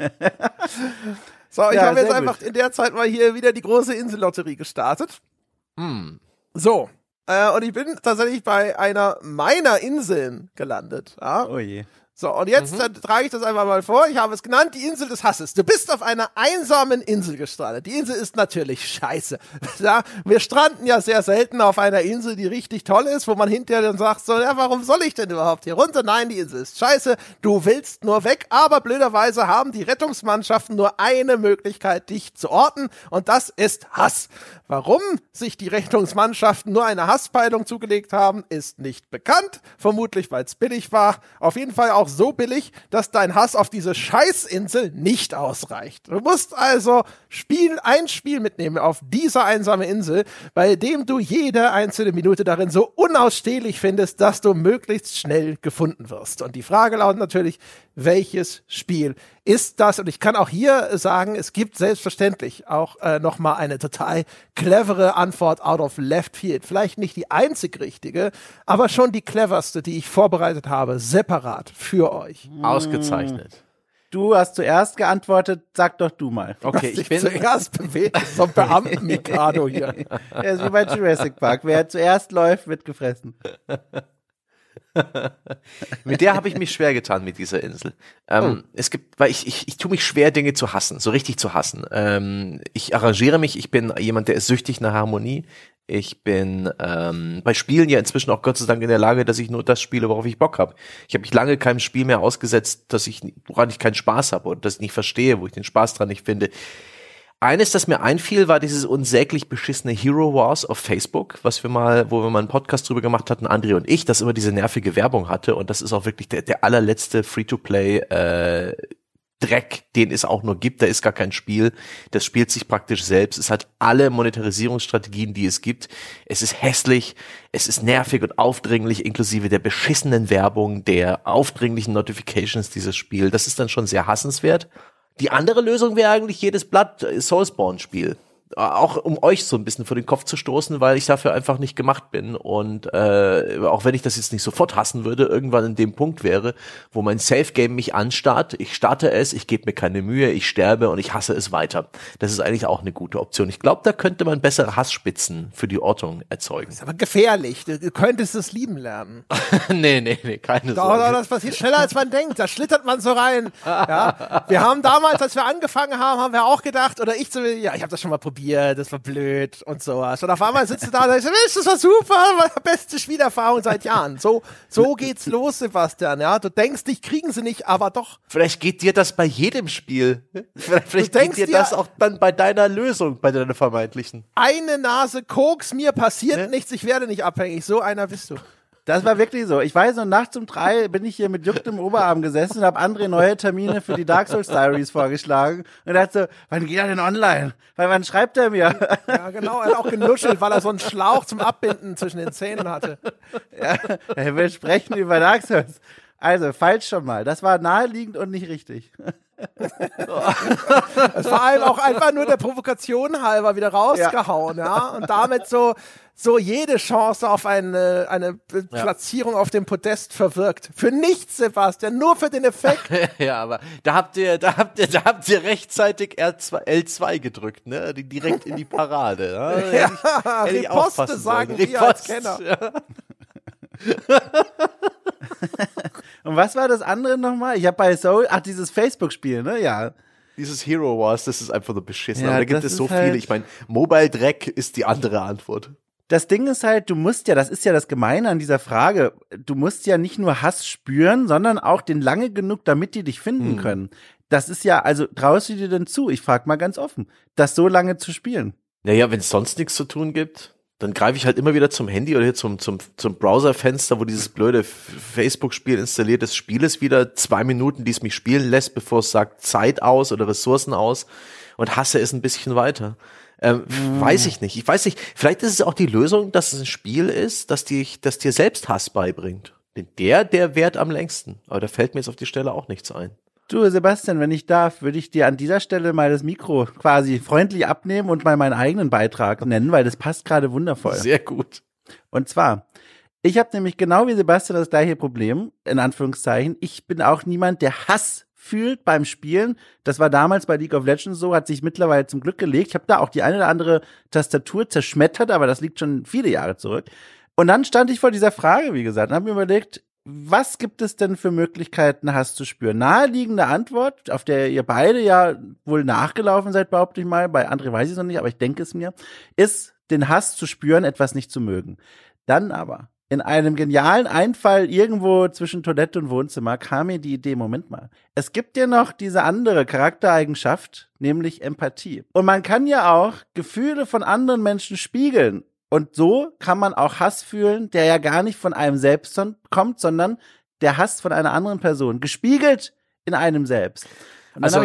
So, ich Ja, habe jetzt sehr einfach gut. in der Zeit mal hier wieder die große Insellotterie gestartet. Hm. So, äh, und ich bin tatsächlich bei einer meiner Inseln gelandet. Ja? Oh je. So, und jetzt äh, trage ich das einfach mal vor. Ich habe es genannt, die Insel des Hasses. Du bist auf einer einsamen Insel gestrandet. Die Insel ist natürlich scheiße. Ja, wir stranden ja sehr selten auf einer Insel, die richtig toll ist, wo man hinterher dann sagt, so, ja, warum soll ich denn überhaupt hier runter? Nein, die Insel ist scheiße. Du willst nur weg. Aber blöderweise haben die Rettungsmannschaften nur eine Möglichkeit, dich zu orten. Und das ist Hass. Warum sich die Rettungsmannschaften nur eine Hasspeilung zugelegt haben, ist nicht bekannt. Vermutlich, weil es billig war. Auf jeden Fall auch so billig, dass dein Hass auf diese Scheißinsel nicht ausreicht. Du musst also Spiel, ein Spiel mitnehmen auf dieser einsame Insel, bei dem du jede einzelne Minute darin so unausstehlich findest, dass du möglichst schnell gefunden wirst. Und die Frage lautet natürlich, welches Spiel ist das? Und ich kann auch hier sagen, es gibt selbstverständlich auch äh, nochmal eine total clevere Antwort out of left field. Vielleicht nicht die einzig richtige, aber schon die cleverste, die ich vorbereitet habe, separat für euch. Ausgezeichnet. Du hast zuerst geantwortet, sag doch du mal. Okay, Sich ich bin, zuerst bewegt, so ein Beamten-Mikado hier. Er ist wie bei Jurassic Park. Wer zuerst läuft, wird gefressen. mit der habe ich mich schwer getan, mit dieser Insel. Ähm, Es gibt, weil ich, ich, ich tue mich schwer, Dinge zu hassen, so richtig zu hassen. Ähm, ich arrangiere mich, ich bin jemand, der ist süchtig nach Harmonie. Ich bin ähm, bei Spielen ja inzwischen auch Gott sei Dank in der Lage, dass ich nur das spiele, worauf ich Bock habe. Ich habe mich lange keinem Spiel mehr ausgesetzt, dass ich, woran ich keinen Spaß habe oder das ich nicht verstehe, wo ich den Spaß dran nicht finde. Eines, das mir einfiel, war dieses unsäglich beschissene Hero Wars auf Facebook, was wir mal, wo wir mal einen Podcast drüber gemacht hatten, André und ich, das immer diese nervige Werbung hatte. Und das ist auch wirklich der, der allerletzte Free-to-Play äh, Dreck, den es auch nur gibt. Da ist gar kein Spiel. Das spielt sich praktisch selbst. Es hat alle Monetarisierungsstrategien, die es gibt. Es ist hässlich, es ist nervig und aufdringlich, inklusive der beschissenen Werbung, der aufdringlichen Notifications dieses Spiel. Das ist dann schon sehr hassenswert. Die andere Lösung wäre eigentlich jedes Blatt Soulspawn-Spiel. Auch um euch so ein bisschen vor den Kopf zu stoßen, weil ich dafür einfach nicht gemacht bin. Und äh, auch wenn ich das jetzt nicht sofort hassen würde, irgendwann in dem Punkt wäre, wo mein Safe-Game mich anstarrt, ich starte es, ich gebe mir keine Mühe, ich sterbe und ich hasse es weiter. Das ist eigentlich auch eine gute Option. Ich glaube, da könnte man bessere Hassspitzen für die Ortung erzeugen. Ist aber gefährlich. Du, du könntest es lieben lernen. nee, nee, nee, keine Doch, Sorge. doch, das passiert schneller, als man denkt. Da schlittert man so rein. Ja. Wir haben damals, als wir angefangen haben, haben wir auch gedacht, oder ich, so, ja, ich habe das schon mal probiert. Bier, das war blöd und sowas. Und auf einmal sitzt du da und sagst, Mensch, das war super, war die beste Spielerfahrung seit Jahren. So, so geht's los, Sebastian, ja. Du denkst, dich kriegen sie nicht, aber doch. Vielleicht geht dir das bei jedem Spiel. Vielleicht, vielleicht geht dir das auch dann bei deiner Lösung, bei deiner vermeintlichen. Eine Nase Koks, mir passiert Ne? nichts, ich werde nicht abhängig. So einer bist du. Das war wirklich so. Ich weiß noch, nachts um drei bin ich hier mit jucktem Oberarm gesessen und habe André neue Termine für die Dark Souls Diaries vorgeschlagen und dachte so, wann geht er denn online? Weil wann schreibt er mir? Ja, genau, er hat auch genuschelt, weil er so einen Schlauch zum Abbinden zwischen den Zähnen hatte. Ja, wir sprechen über Dark Souls. Also, falsch schon mal. Das war naheliegend und nicht richtig. Das war allem auch einfach nur der Provokation halber wieder rausgehauen, ja. ja? Und damit so, so jede Chance auf eine, eine Platzierung ja. auf dem Podest verwirkt. Für nichts, Sebastian, nur für den Effekt. Ja, aber da habt ihr, da habt ihr, da habt ihr rechtzeitig R zwei, L zwei gedrückt, ne? Direkt in die Parade. Ja, ja hätte ich, hätte Riposte sagen wir als Kenner. Ja. Und was war das andere nochmal? Ich habe bei Soul, ach, dieses Facebook-Spiel, ne? Ja. Dieses Hero Wars, das ist einfach nur beschissen. Ja, aber da gibt es so halt viele. Ich meine, Mobile Dreck ist die andere Antwort. Das Ding ist halt, du musst ja, das ist ja das Gemeine an dieser Frage, du musst ja nicht nur Hass spüren, sondern auch den lange genug, damit die dich finden hm. können. Das ist ja, also traust du dir denn zu, ich frage mal ganz offen, das so lange zu spielen? Naja, wenn es sonst nichts zu tun gibt, dann greife ich halt immer wieder zum Handy oder hier zum, zum, zum Browserfenster, wo dieses blöde Facebook-Spiel installiert ist, spiele es wieder zwei Minuten, die es mich spielen lässt, bevor es sagt Zeit aus oder Ressourcen aus und hasse es ein bisschen weiter. Ähm, mm. Weiß ich nicht. Ich weiß nicht. Vielleicht ist es auch die Lösung, dass es ein Spiel ist, das dir, das dir selbst Hass beibringt. Denn der, der währt am längsten. Aber da fällt mir jetzt auf die Stelle auch nichts ein. Du, Sebastian, wenn ich darf, würde ich dir an dieser Stelle mal das Mikro quasi freundlich abnehmen und mal meinen eigenen Beitrag nennen, weil das passt gerade wundervoll. Sehr gut. Und zwar, ich habe nämlich genau wie Sebastian das gleiche Problem, in Anführungszeichen. Ich bin auch niemand, der Hass fühlt beim Spielen. Das war damals bei League of Legends so, hat sich mittlerweile zum Glück gelegt. Ich habe da auch die eine oder andere Tastatur zerschmettert, aber das liegt schon viele Jahre zurück. Und dann stand ich vor dieser Frage, wie gesagt, und habe mir überlegt, was gibt es denn für Möglichkeiten, Hass zu spüren? Naheliegende Antwort, auf der ihr beide ja wohl nachgelaufen seid, behaupte ich mal, bei André weiß ich es noch nicht, aber ich denke es mir, ist, den Hass zu spüren, etwas nicht zu mögen. Dann aber, in einem genialen Einfall irgendwo zwischen Toilette und Wohnzimmer kam mir die Idee, Moment mal, es gibt ja noch diese andere Charaktereigenschaft, nämlich Empathie. Und man kann ja auch Gefühle von anderen Menschen spiegeln. Und so kann man auch Hass fühlen, der ja gar nicht von einem selbst kommt, sondern der Hass von einer anderen Person, gespiegelt in einem selbst. Und dann also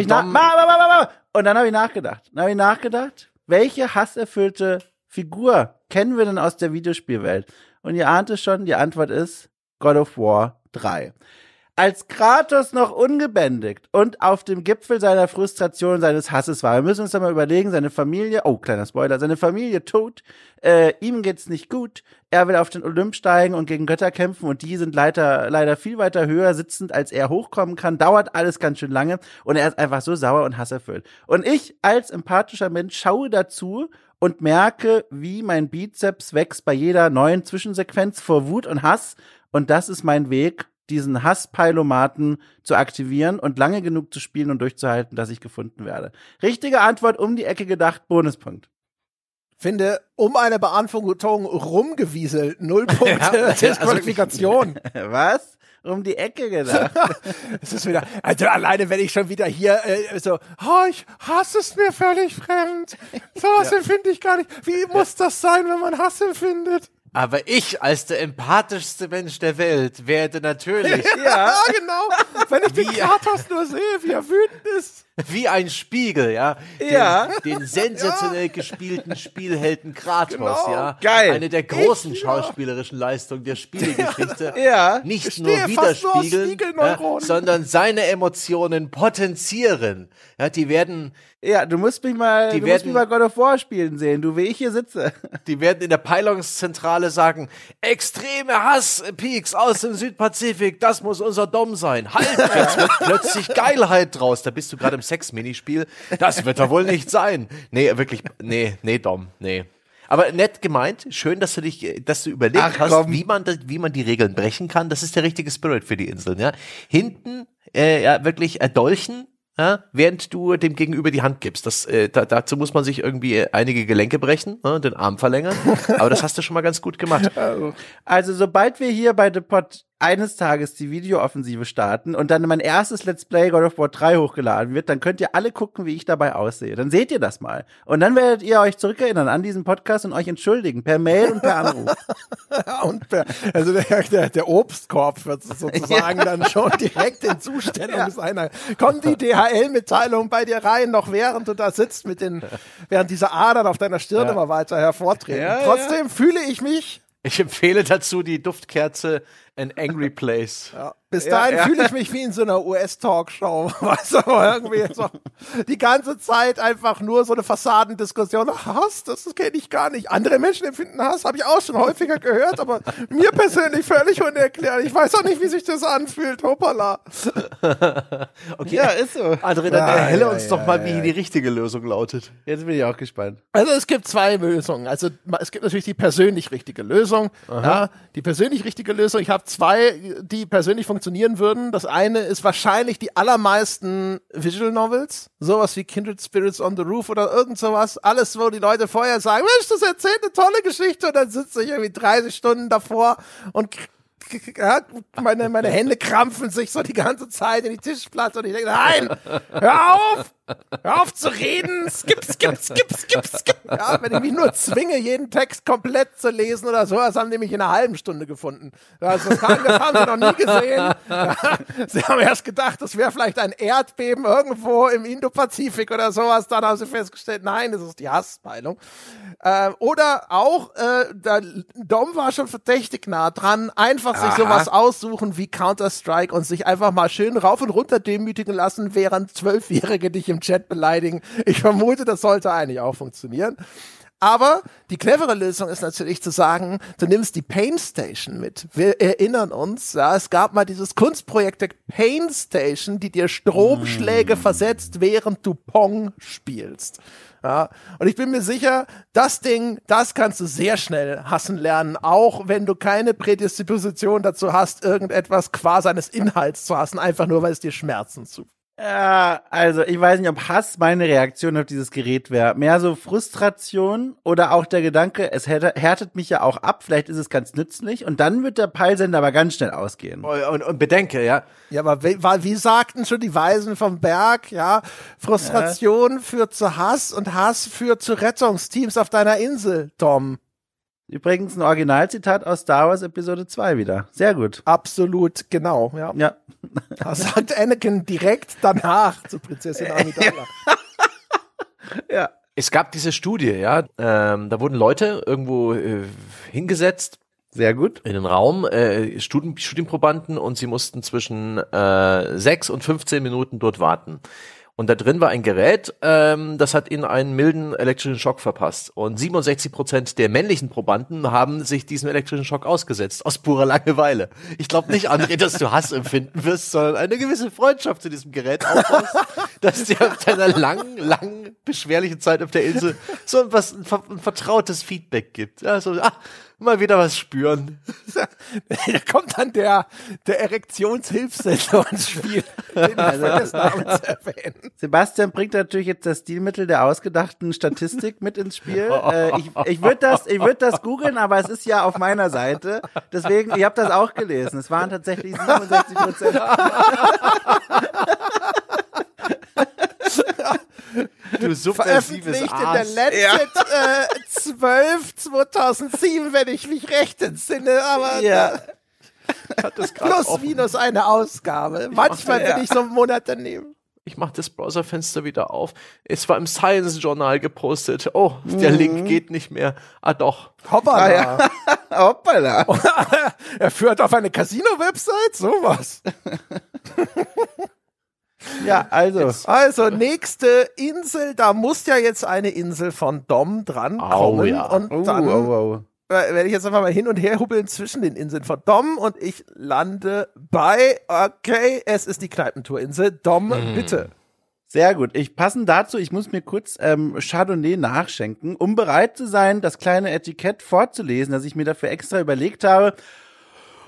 habe ich, na- und dann hab ich nachgedacht. Dann habe ich nachgedacht, welche hasserfüllte Figur kennen wir denn aus der Videospielwelt? Und ihr ahnt es schon, die Antwort ist God of War drei. Als Kratos noch ungebändigt und auf dem Gipfel seiner Frustration, seines Hasses war. Wir müssen uns da mal überlegen, seine Familie, oh, kleiner Spoiler, seine Familie tot, äh, ihm geht's nicht gut, er will auf den Olymp steigen und gegen Götter kämpfen und die sind leider, leider viel weiter höher sitzend, als er hochkommen kann, dauert alles ganz schön lange und er ist einfach so sauer und hasserfüllt. Und ich als empathischer Mensch schaue dazu und merke, wie mein Bizeps wächst bei jeder neuen Zwischensequenz vor Wut und Hass und das ist mein Weg, diesen Hasspeilomaten zu aktivieren und lange genug zu spielen und durchzuhalten, dass ich gefunden werde. Richtige Antwort, um die Ecke gedacht, Bonuspunkt. Finde, um eine Beantwortung rumgewieselt, null Punkte, ja, Disqualifikation. Also, was? Um die Ecke gedacht. Es ist wieder, also alleine wenn ich schon wieder hier äh, so, oh, ich hasse es mir völlig fremd. Sowas ja. empfinde ich gar nicht. Wie muss das sein, wenn man Hass empfindet? Aber ich als der empathischste Mensch der Welt werde natürlich. Ja, genau. Wenn ich den Kratos nur sehe, wie er wütend ist. Wie ein Spiegel, ja. Den, ja. den sensationell ja. gespielten Spielhelden Kratos, genau. ja. Geil. Eine der großen ich, schauspielerischen Leistungen der Spielegeschichte. Ja. Nicht nur widerspiegeln, nur ja, sondern seine Emotionen potenzieren. Ja, die werden. Ja, du musst mich mal, die du werden, musst mich mal God of War spielen sehen, du, wie ich hier sitze. Die werden in der Peilungszentrale sagen, extreme Hasspeaks aus dem Südpazifik, das muss unser Dom sein. Halt, jetzt wird plötzlich Geilheit draus. Da bist du gerade im Sex-Minispiel. Das wird doch wohl nicht sein. Nee, wirklich, nee, nee, Dom, nee. Aber nett gemeint, schön, dass du dich, dass du überlegt Ach, hast, komm. wie man, das, wie man die Regeln brechen kann. Das ist der richtige Spirit für die Inseln, ja. Hinten, äh, ja, wirklich erdolchen, ja, während du dem Gegenüber die Hand gibst. Das, äh, da, dazu muss man sich irgendwie einige Gelenke brechen, äh, den Arm verlängern. Aber das hast du schon mal ganz gut gemacht. Also sobald wir hier bei The Pod eines Tages die Videooffensive starten und dann mein erstes Let's Play God of War drei hochgeladen wird, dann könnt ihr alle gucken, wie ich dabei aussehe. Dann seht ihr das mal. Und dann werdet ihr euch zurückerinnern an diesen Podcast und euch entschuldigen, per Mail und per Anruf. und per, also der, der, der Obstkorb wird sozusagen ja. dann schon direkt in Zustellung ja. seiner. Kommt die D H L-Mitteilung bei dir rein, noch während du da sitzt, mit den, während diese Adern auf deiner Stirn ja. immer weiter hervortreten. Ja, Trotzdem ja. fühle ich mich. Ich empfehle dazu die Duftkerze An Angry Place. Ja. Bis dahin ja, ja. fühle ich mich wie in so einer U S-Talkshow, weißt du, aber irgendwie so die ganze Zeit einfach nur so eine Fassadendiskussion. Hass, das kenne ich gar nicht. Andere Menschen empfinden Hass, habe ich auch schon häufiger gehört, aber mir persönlich völlig unerklärlich. Ich weiß auch nicht, wie sich das anfühlt. Hoppala. Okay, ja, ist so. André, dann ja, erhelle ja, uns ja, doch mal, ja, wie ja. die richtige Lösung lautet. Jetzt bin ich auch gespannt. Also es gibt zwei Lösungen. Also es gibt natürlich die persönlich richtige Lösung. Ja, die persönlich richtige Lösung. Ich habe zwei, die persönlich funktionieren würden. Das eine ist wahrscheinlich die allermeisten Visual Novels, sowas wie Kindred Spirits on the Roof oder irgend sowas. Alles, wo die Leute vorher sagen, Mensch, das erzählt eine tolle Geschichte und dann sitze ich irgendwie dreißig Stunden davor und ja, meine, meine Hände krampfen sich so die ganze Zeit in die Tischplatte und ich denke, nein, hör auf! Hör auf zu reden, skip, skip, skip, skip, skip. Ja, wenn ich mich nur zwinge, jeden Text komplett zu lesen oder so, das haben die mich in einer halben Stunde gefunden. Also das haben, das haben sie noch nie gesehen. Ja, sie haben erst gedacht, das wäre vielleicht ein Erdbeben irgendwo im Indopazifik oder sowas. Dann haben sie festgestellt, nein, das ist die Hasspeilung. Äh, oder auch, äh, der Dom war schon verdächtig nah dran, einfach sich Aha. sowas aussuchen wie Counter-Strike und sich einfach mal schön rauf und runter demütigen lassen, während Zwölfjährige dich im Chat beleidigen. Ich vermute, das sollte eigentlich auch funktionieren. Aber die clevere Lösung ist natürlich zu sagen, du nimmst die Pain Station mit. Wir erinnern uns, ja, es gab mal dieses Kunstprojekt der Pain Station, die dir Stromschläge mm. versetzt, während du Pong spielst. Ja, und ich bin mir sicher, das Ding, das kannst du sehr schnell hassen lernen, auch wenn du keine Prädisposition dazu hast, irgendetwas qua seines Inhalts zu hassen, einfach nur, weil es dir Schmerzen zufügt. Ja, also ich weiß nicht, ob Hass meine Reaktion auf dieses Gerät wäre. Mehr so Frustration oder auch der Gedanke, es härtet mich ja auch ab, vielleicht ist es ganz nützlich und dann wird der Peilsender aber ganz schnell ausgehen. Und, und, und bedenke, ja. Ja, aber wie, wie sagten schon die Weisen vom Berg, ja, Frustration ja. führt zu Hass und Hass führt zu Rettungsteams auf deiner Insel, Tom. Übrigens ein Originalzitat aus Star Wars Episode zwei wieder. Sehr gut. Absolut, genau, ja. Ja. Das sagt Anakin direkt danach zu Prinzessin Amidala. Ja. Es gab diese Studie, ja, ähm, da wurden Leute irgendwo äh, hingesetzt. Sehr gut. In den Raum, äh, Studien, Studienprobanden und sie mussten zwischen äh, sechs und fünfzehn Minuten dort warten. Und da drin war ein Gerät, ähm, das hat ihnen einen milden elektrischen Schock verpasst. Und siebenundsechzig Prozent der männlichen Probanden haben sich diesem elektrischen Schock ausgesetzt, aus purer Langeweile. Ich glaube nicht, André, dass du Hass empfinden wirst, sondern eine gewisse Freundschaft zu diesem Gerät aufbaust, dass dir auf deiner langen, langen, beschwerlichen Zeit auf der Insel so was, ein, ein vertrautes Feedback gibt. Also, ah, mal wieder was spüren. Da kommt dann der, der Erektionshilfssensor ins Spiel, den ich vergessen habe zu erwähnen. Sebastian bringt natürlich jetzt das Stilmittel der ausgedachten Statistik mit ins Spiel. Äh, ich ich würde das, ich würd das googeln, aber es ist ja auf meiner Seite. Deswegen, ich habe das auch gelesen. Es waren tatsächlich siebenundsechzig Prozent. Du veröffentlicht in der Lancet ja. äh, zwölf zweitausendsieben, wenn ich mich recht entsinne, aber ja. das plus minus eine Ausgabe. Ich Manchmal bin ja. ich so einen Monat daneben. Ich mache das Browserfenster wieder auf. Es war im Science Journal gepostet. Oh, der mhm. Link geht nicht mehr. Ah doch. Hoppala. Ah, ja. Hoppala. Er führt auf eine Casino-Website? Sowas. Ja, also. Jetzt, also, nächste Insel, da muss ja jetzt eine Insel von Dom dran kommen. Oh, ja. Und oh, dann oh, oh. werde ich jetzt einfach mal hin und her hubbeln zwischen den Inseln von Dom und ich lande bei, okay, es ist die Kneipentourinsel. Dom, mm. bitte. Sehr gut. Ich passend dazu, ich muss mir kurz ähm, Chardonnay nachschenken, um bereit zu sein, das kleine Etikett vorzulesen, das ich mir dafür extra überlegt habe.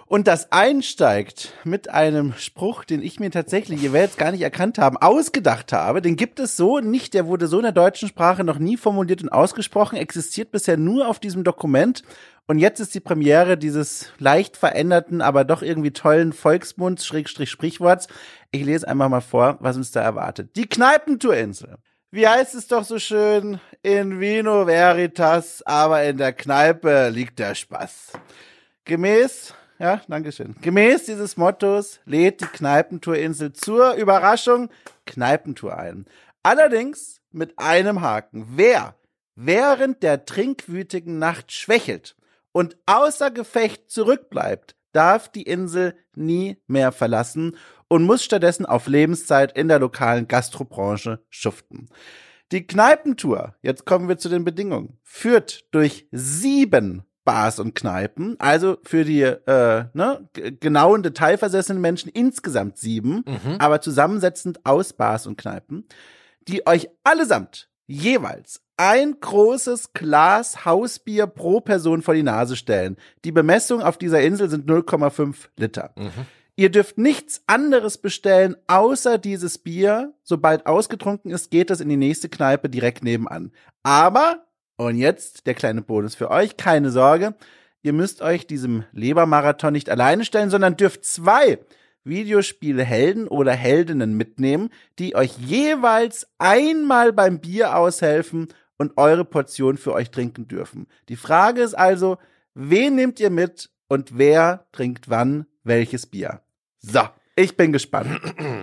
Und das einsteigt mit einem Spruch, den ich mir tatsächlich, ihr werdet es gar nicht erkannt haben, ausgedacht habe. Den gibt es so nicht, der wurde so in der deutschen Sprache noch nie formuliert und ausgesprochen, existiert bisher nur auf diesem Dokument. Und jetzt ist die Premiere dieses leicht veränderten, aber doch irgendwie tollen Volksmunds, Schrägstrich Sprichworts. Ich lese einfach mal vor, was uns da erwartet. Die Kneipentourinsel. Wie heißt es doch so schön? In Vino Veritas, aber in der Kneipe liegt der Spaß. Gemäß, ja, dankeschön. Gemäß dieses Mottos lädt die Kneipentourinsel zur Überraschung Kneipentour ein. Allerdings mit einem Haken. Wer während der trinkwütigen Nacht schwächelt und außer Gefecht zurückbleibt, darf die Insel nie mehr verlassen und muss stattdessen auf Lebenszeit in der lokalen Gastrobranche schuften. Die Kneipentour, jetzt kommen wir zu den Bedingungen, führt durch sieben Bars und Kneipen, also für die äh, ne, g- genauen, detailversessenen Menschen insgesamt sieben, mhm. aber zusammensetzend aus Bars und Kneipen, die euch allesamt jeweils ein großes Glas Hausbier pro Person vor die Nase stellen. Die Bemessung auf dieser Insel sind null Komma fünf Liter. Mhm. Ihr dürft nichts anderes bestellen, außer dieses Bier. Sobald ausgetrunken ist, geht es in die nächste Kneipe direkt nebenan. Aber, und jetzt der kleine Bonus für euch, keine Sorge, ihr müsst euch diesem Lebermarathon nicht alleine stellen, sondern dürft zwei Videospielhelden oder Heldinnen mitnehmen, die euch jeweils einmal beim Bier aushelfen und eure Portion für euch trinken dürfen. Die Frage ist also, wen nehmt ihr mit und wer trinkt wann welches Bier? So, ich bin gespannt.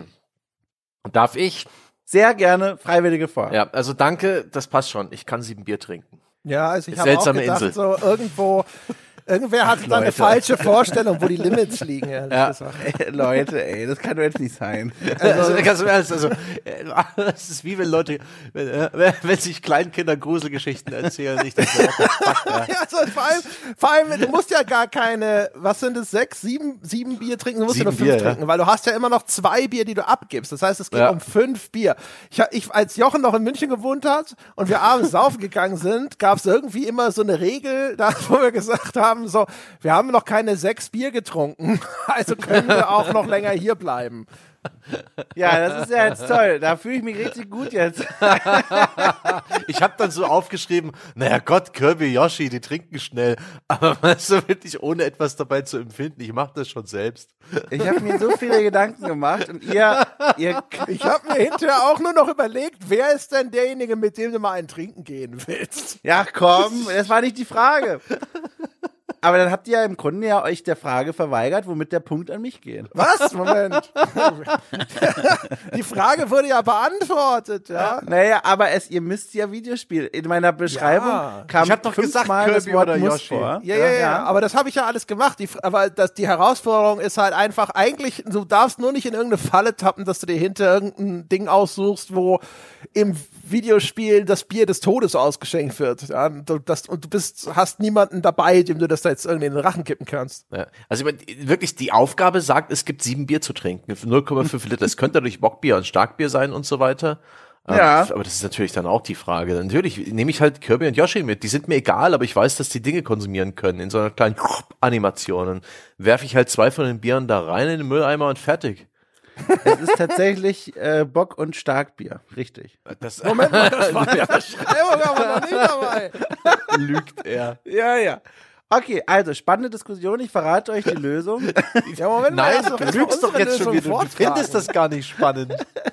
Darf ich? Sehr gerne, Freiwillige vor. Ja, also danke, das passt schon. Ich kann sieben Bier trinken. Ja, also ich habe auch Seltsame gedacht, Insel. so irgendwo, irgendwer hatte da eine falsche Vorstellung, wo die Limits liegen. ehrlich Ja. gesagt. Ey, Leute, ey, das kann doch jetzt nicht sein. Also, ganz im Ernst, also, äh, das ist wie wenn Leute, wenn, äh, wenn sich Kleinkinder Gruselgeschichten erzählen, nicht das Wort, fuck, ja. Ja, also vor allem, vor allem, du musst ja gar keine, was sind es, sechs, sieben, sieben Bier trinken, du musst ja Sieben nur fünf Bier, trinken, ja. weil du hast ja immer noch zwei Bier, die du abgibst. Das heißt, es geht Ja. um fünf Bier. Ich, ich, als Jochen noch in München gewohnt hat und wir abends saufen gegangen sind, gab es irgendwie immer so eine Regel, da, wo wir gesagt haben, so, wir haben noch keine sechs Bier getrunken, also können wir auch noch länger hier bleiben. Ja, das ist ja jetzt toll. Da fühle ich mich richtig gut jetzt. Ich habe dann so aufgeschrieben, naja Gott, Kirby, Yoshi, die trinken schnell, aber weißt du, wirklich ohne etwas dabei zu empfinden, ich mache das schon selbst. Ich habe mir so viele Gedanken gemacht und ihr, ihr Ich habe mir hinterher auch nur noch überlegt, wer ist denn derjenige, mit dem du mal ein Trinken gehen willst? ja komm, das war nicht die Frage. Aber dann habt ihr ja im Grunde ja euch der Frage verweigert, womit der Punkt an mich geht. Was? Moment. Die Frage wurde ja beantwortet, ja. Naja, aber es, ihr müsst ja Videospiel. In meiner Beschreibung Ja. kam Ich hab doch gesagt, fünfmal das Kirby Wort oder muss Yoshi. vor. Ja, ja, ja, ja, aber das habe ich ja alles gemacht. Die, aber das, die Herausforderung ist halt einfach, eigentlich, du darfst nur nicht in irgendeine Falle tappen, dass du dir hinter irgendein Ding aussuchst, wo im Videospiel das Bier des Todes ausgeschenkt wird. Ja, du, das, und du bist, hast niemanden dabei, dem du das da jetzt irgendwie in den Rachen kippen kannst. Ja. Also ich meine, wirklich, die Aufgabe sagt, es gibt sieben Bier zu trinken, null Komma fünf Liter. Es könnte natürlich Bockbier und Starkbier sein und so weiter. Ja. Aber das ist natürlich dann auch die Frage. Natürlich nehme ich halt Kirby und Yoshi mit. Die sind mir egal, aber ich weiß, dass die Dinge konsumieren können in so einer kleinen Animation. Dann werfe ich halt zwei von den Bieren da rein in den Mülleimer und fertig. Es ist tatsächlich äh, Bock- und Starkbier. Richtig. Das Moment mal, das war in der Beschreibung aber noch nicht dabei. lügt er. Ja, ja. Okay, also spannende Diskussion. Ich verrate euch die Lösung. Ja, Moment mal, Nein, erst noch du erst mal lügst doch unsere jetzt schon Lösung wieder. Du vortragen. findest das gar nicht spannend.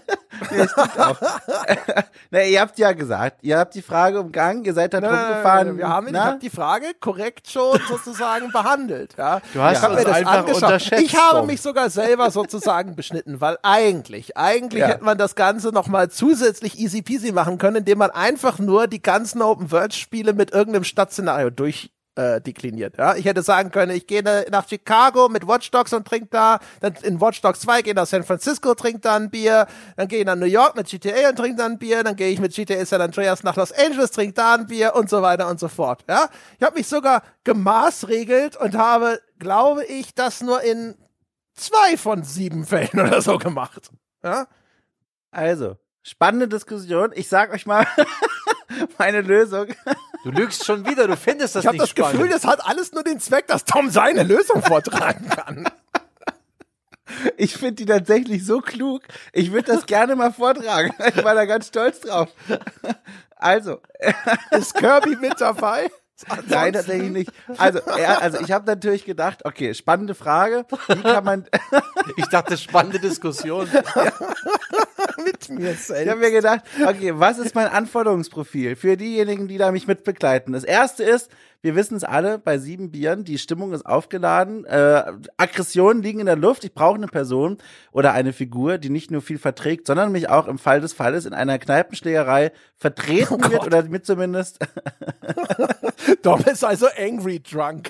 Na, ihr habt ja gesagt, ihr habt die Frage umgangen, ihr seid da drum Nein, nein, nein, gefahren. nein, wir haben, ich na? habe die Frage korrekt schon sozusagen behandelt. Ja. Du hast ich hab uns mir das einfach angeschaut. unterschätzt, Ich habe Tom. mich sogar selber sozusagen beschnitten, weil eigentlich, eigentlich Ja. hätte man das Ganze nochmal zusätzlich easy peasy machen können, indem man einfach nur die ganzen Open-World-Spiele mit irgendeinem Stadtszenario durch äh, dekliniert. Ja? Ich hätte sagen können, ich gehe nach Chicago mit Watch Dogs und trinke da, dann in Watch Dogs zwei gehe nach San Francisco, trinke da ein Bier, dann gehe ich nach New York mit G T A und trinke da ein Bier, dann gehe ich mit G T A San Andreas nach Los Angeles, trinke da ein Bier und so weiter und so fort. Ja? Ich habe mich sogar gemaßregelt und habe, glaube ich, das nur in zwei von sieben Fällen oder so gemacht. Ja? Also, spannende Diskussion. Ich sag euch mal meine Lösung. Du lügst schon wieder, du findest das Ich habe nicht das spannend. Gefühl, das hat alles nur den Zweck, dass Tom seine Lösung vortragen kann. Ich finde die tatsächlich so klug. Ich würde das gerne mal vortragen. Ich war da ganz stolz drauf. Also, Ist Kirby mit dabei? nein, tatsächlich nicht. Also, ja, also ich habe natürlich gedacht, okay, spannende Frage. Wie kann man... Ich dachte, spannende Diskussion. Mit mir Ich selbst. habe mir gedacht, okay, was ist mein Anforderungsprofil für diejenigen, die da mich mitbegleiten? Das erste ist, wir wissen es alle, bei sieben Bieren, die Stimmung ist aufgeladen, äh, Aggressionen liegen in der Luft, ich brauche eine Person oder eine Figur, die nicht nur viel verträgt, sondern mich auch im Fall des Falles in einer Kneipenschlägerei vertreten Oh wird Gott. oder mit zumindest... Tom ist also angry drunk.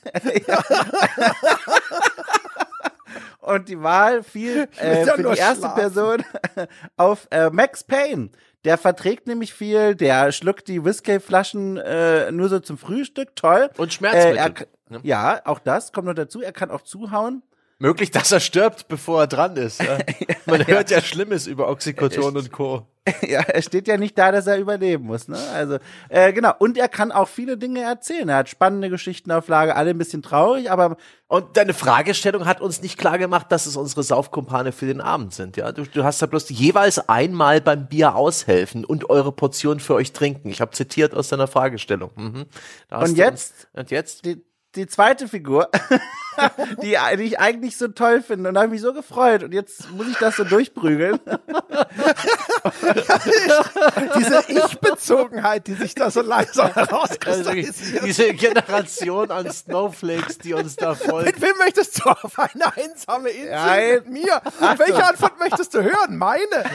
Und die Wahl fiel äh, will ja für nur die erste schlafen. Person auf äh, Max Payne. Der verträgt nämlich viel, der schluckt die Whisky-Flaschen äh, nur so zum Frühstück, toll. Und Schmerzmittel. Äh, er, k- Ne? ja, auch das kommt noch dazu. Er kann auch zuhauen. Möglich, dass er stirbt, bevor er dran ist. Ja. Man hört ja Schlimmes über Oxycodon und Co. Ja, er steht ja nicht da, dass er überleben muss. Ne? Also äh, genau. Und er kann auch viele Dinge erzählen. Er hat spannende Geschichten auf Lager, alle ein bisschen traurig, aber Und deine Fragestellung hat uns nicht klar gemacht, dass es unsere Saufkumpane für den Abend sind. Ja, du, du hast da bloß jeweils einmal beim Bier aushelfen und eure Portion für euch trinken. Ich habe zitiert aus deiner Fragestellung. Mhm. Da hast Und du jetzt? Uns, und jetzt? die, die zweite Figur, die, die ich eigentlich so toll finde, und da habe ich mich so gefreut. Und jetzt muss ich das so durchprügeln. Diese Ich-Bezogenheit, die sich da so langsam Also, herauskristallisiert. diese Generation an Snowflakes, die uns da folgt. Mit wem möchtest du auf eine einsame Insel? Nein. Mit mir. Welche Antwort möchtest du hören? Meine.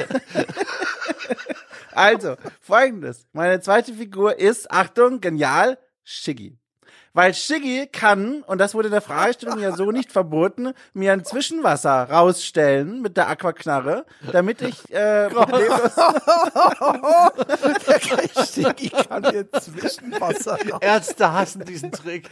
Also, folgendes. Meine zweite Figur ist, Achtung, genial, Shiggy. Weil Shiggy kann, und das wurde in der Fragestellung ja so nicht verboten, mir ein Zwischenwasser rausstellen mit der Aquaknarre, damit ich äh, problemlos... Der Stigi kann mir Zwischenwasser raus. Ärzte hassen diesen Trick.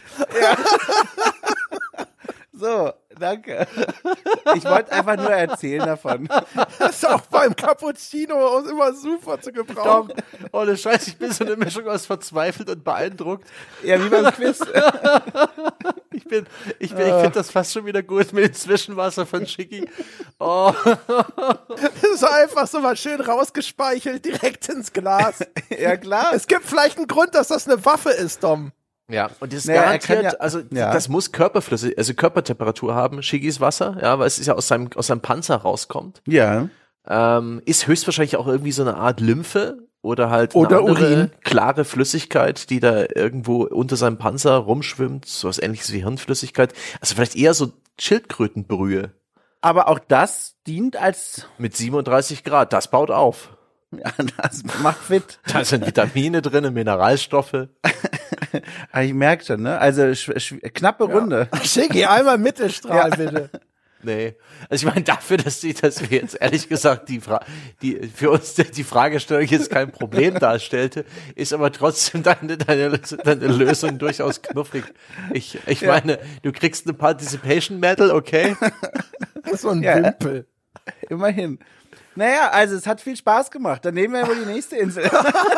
So, danke. Ich wollte einfach nur erzählen davon. Das ist auch beim Cappuccino immer super zu gebrauchen. Tom, ohne Scheiß, ich bin so eine Mischung aus verzweifelt und beeindruckt. Ja, wie beim Quiz. Ich bin, ich bin, ich finde das fast schon wieder gut mit dem Zwischenwasser von Schicki. Oh. Das ist einfach so mal schön rausgespeichelt, direkt ins Glas. Ja, klar. Es gibt vielleicht einen Grund, dass das eine Waffe ist, Dom. Ja, und das ist Naja, er garantiert, kann ja- also ja. das muss Körperflüssig, also Körpertemperatur haben, Schiggis Wasser, ja, weil es ist ja aus seinem, aus seinem Panzer rauskommt. Ja. Ähm, ist höchstwahrscheinlich auch irgendwie so eine Art Lymphe oder halt Oder eine andere Urin. klare Flüssigkeit, die da irgendwo unter seinem Panzer rumschwimmt, so was ähnliches wie Hirnflüssigkeit. Also vielleicht eher so Schildkrötenbrühe Aber auch das dient als... mit siebenunddreißig Grad, das baut auf. Ja, das macht fit. Da sind Vitamine drin, Mineralstoffe. Aber ich merke schon, ne? Also sch- sch- knappe Runde. Schicki, einmal Mittelstrahl, bitte. Nee. Also ich meine, dafür, dass die, dass wir jetzt ehrlich gesagt die, Fra die für uns die, die Fragestellung jetzt kein Problem darstellte, ist aber trotzdem deine, deine, deine Lösung durchaus knuffig. Ich, ich Ja. meine, du kriegst eine Participation Medal, okay? So ein Ja. Wimpel. Immerhin. Naja, also es hat viel Spaß gemacht. Dann nehmen wir wohl die nächste Insel.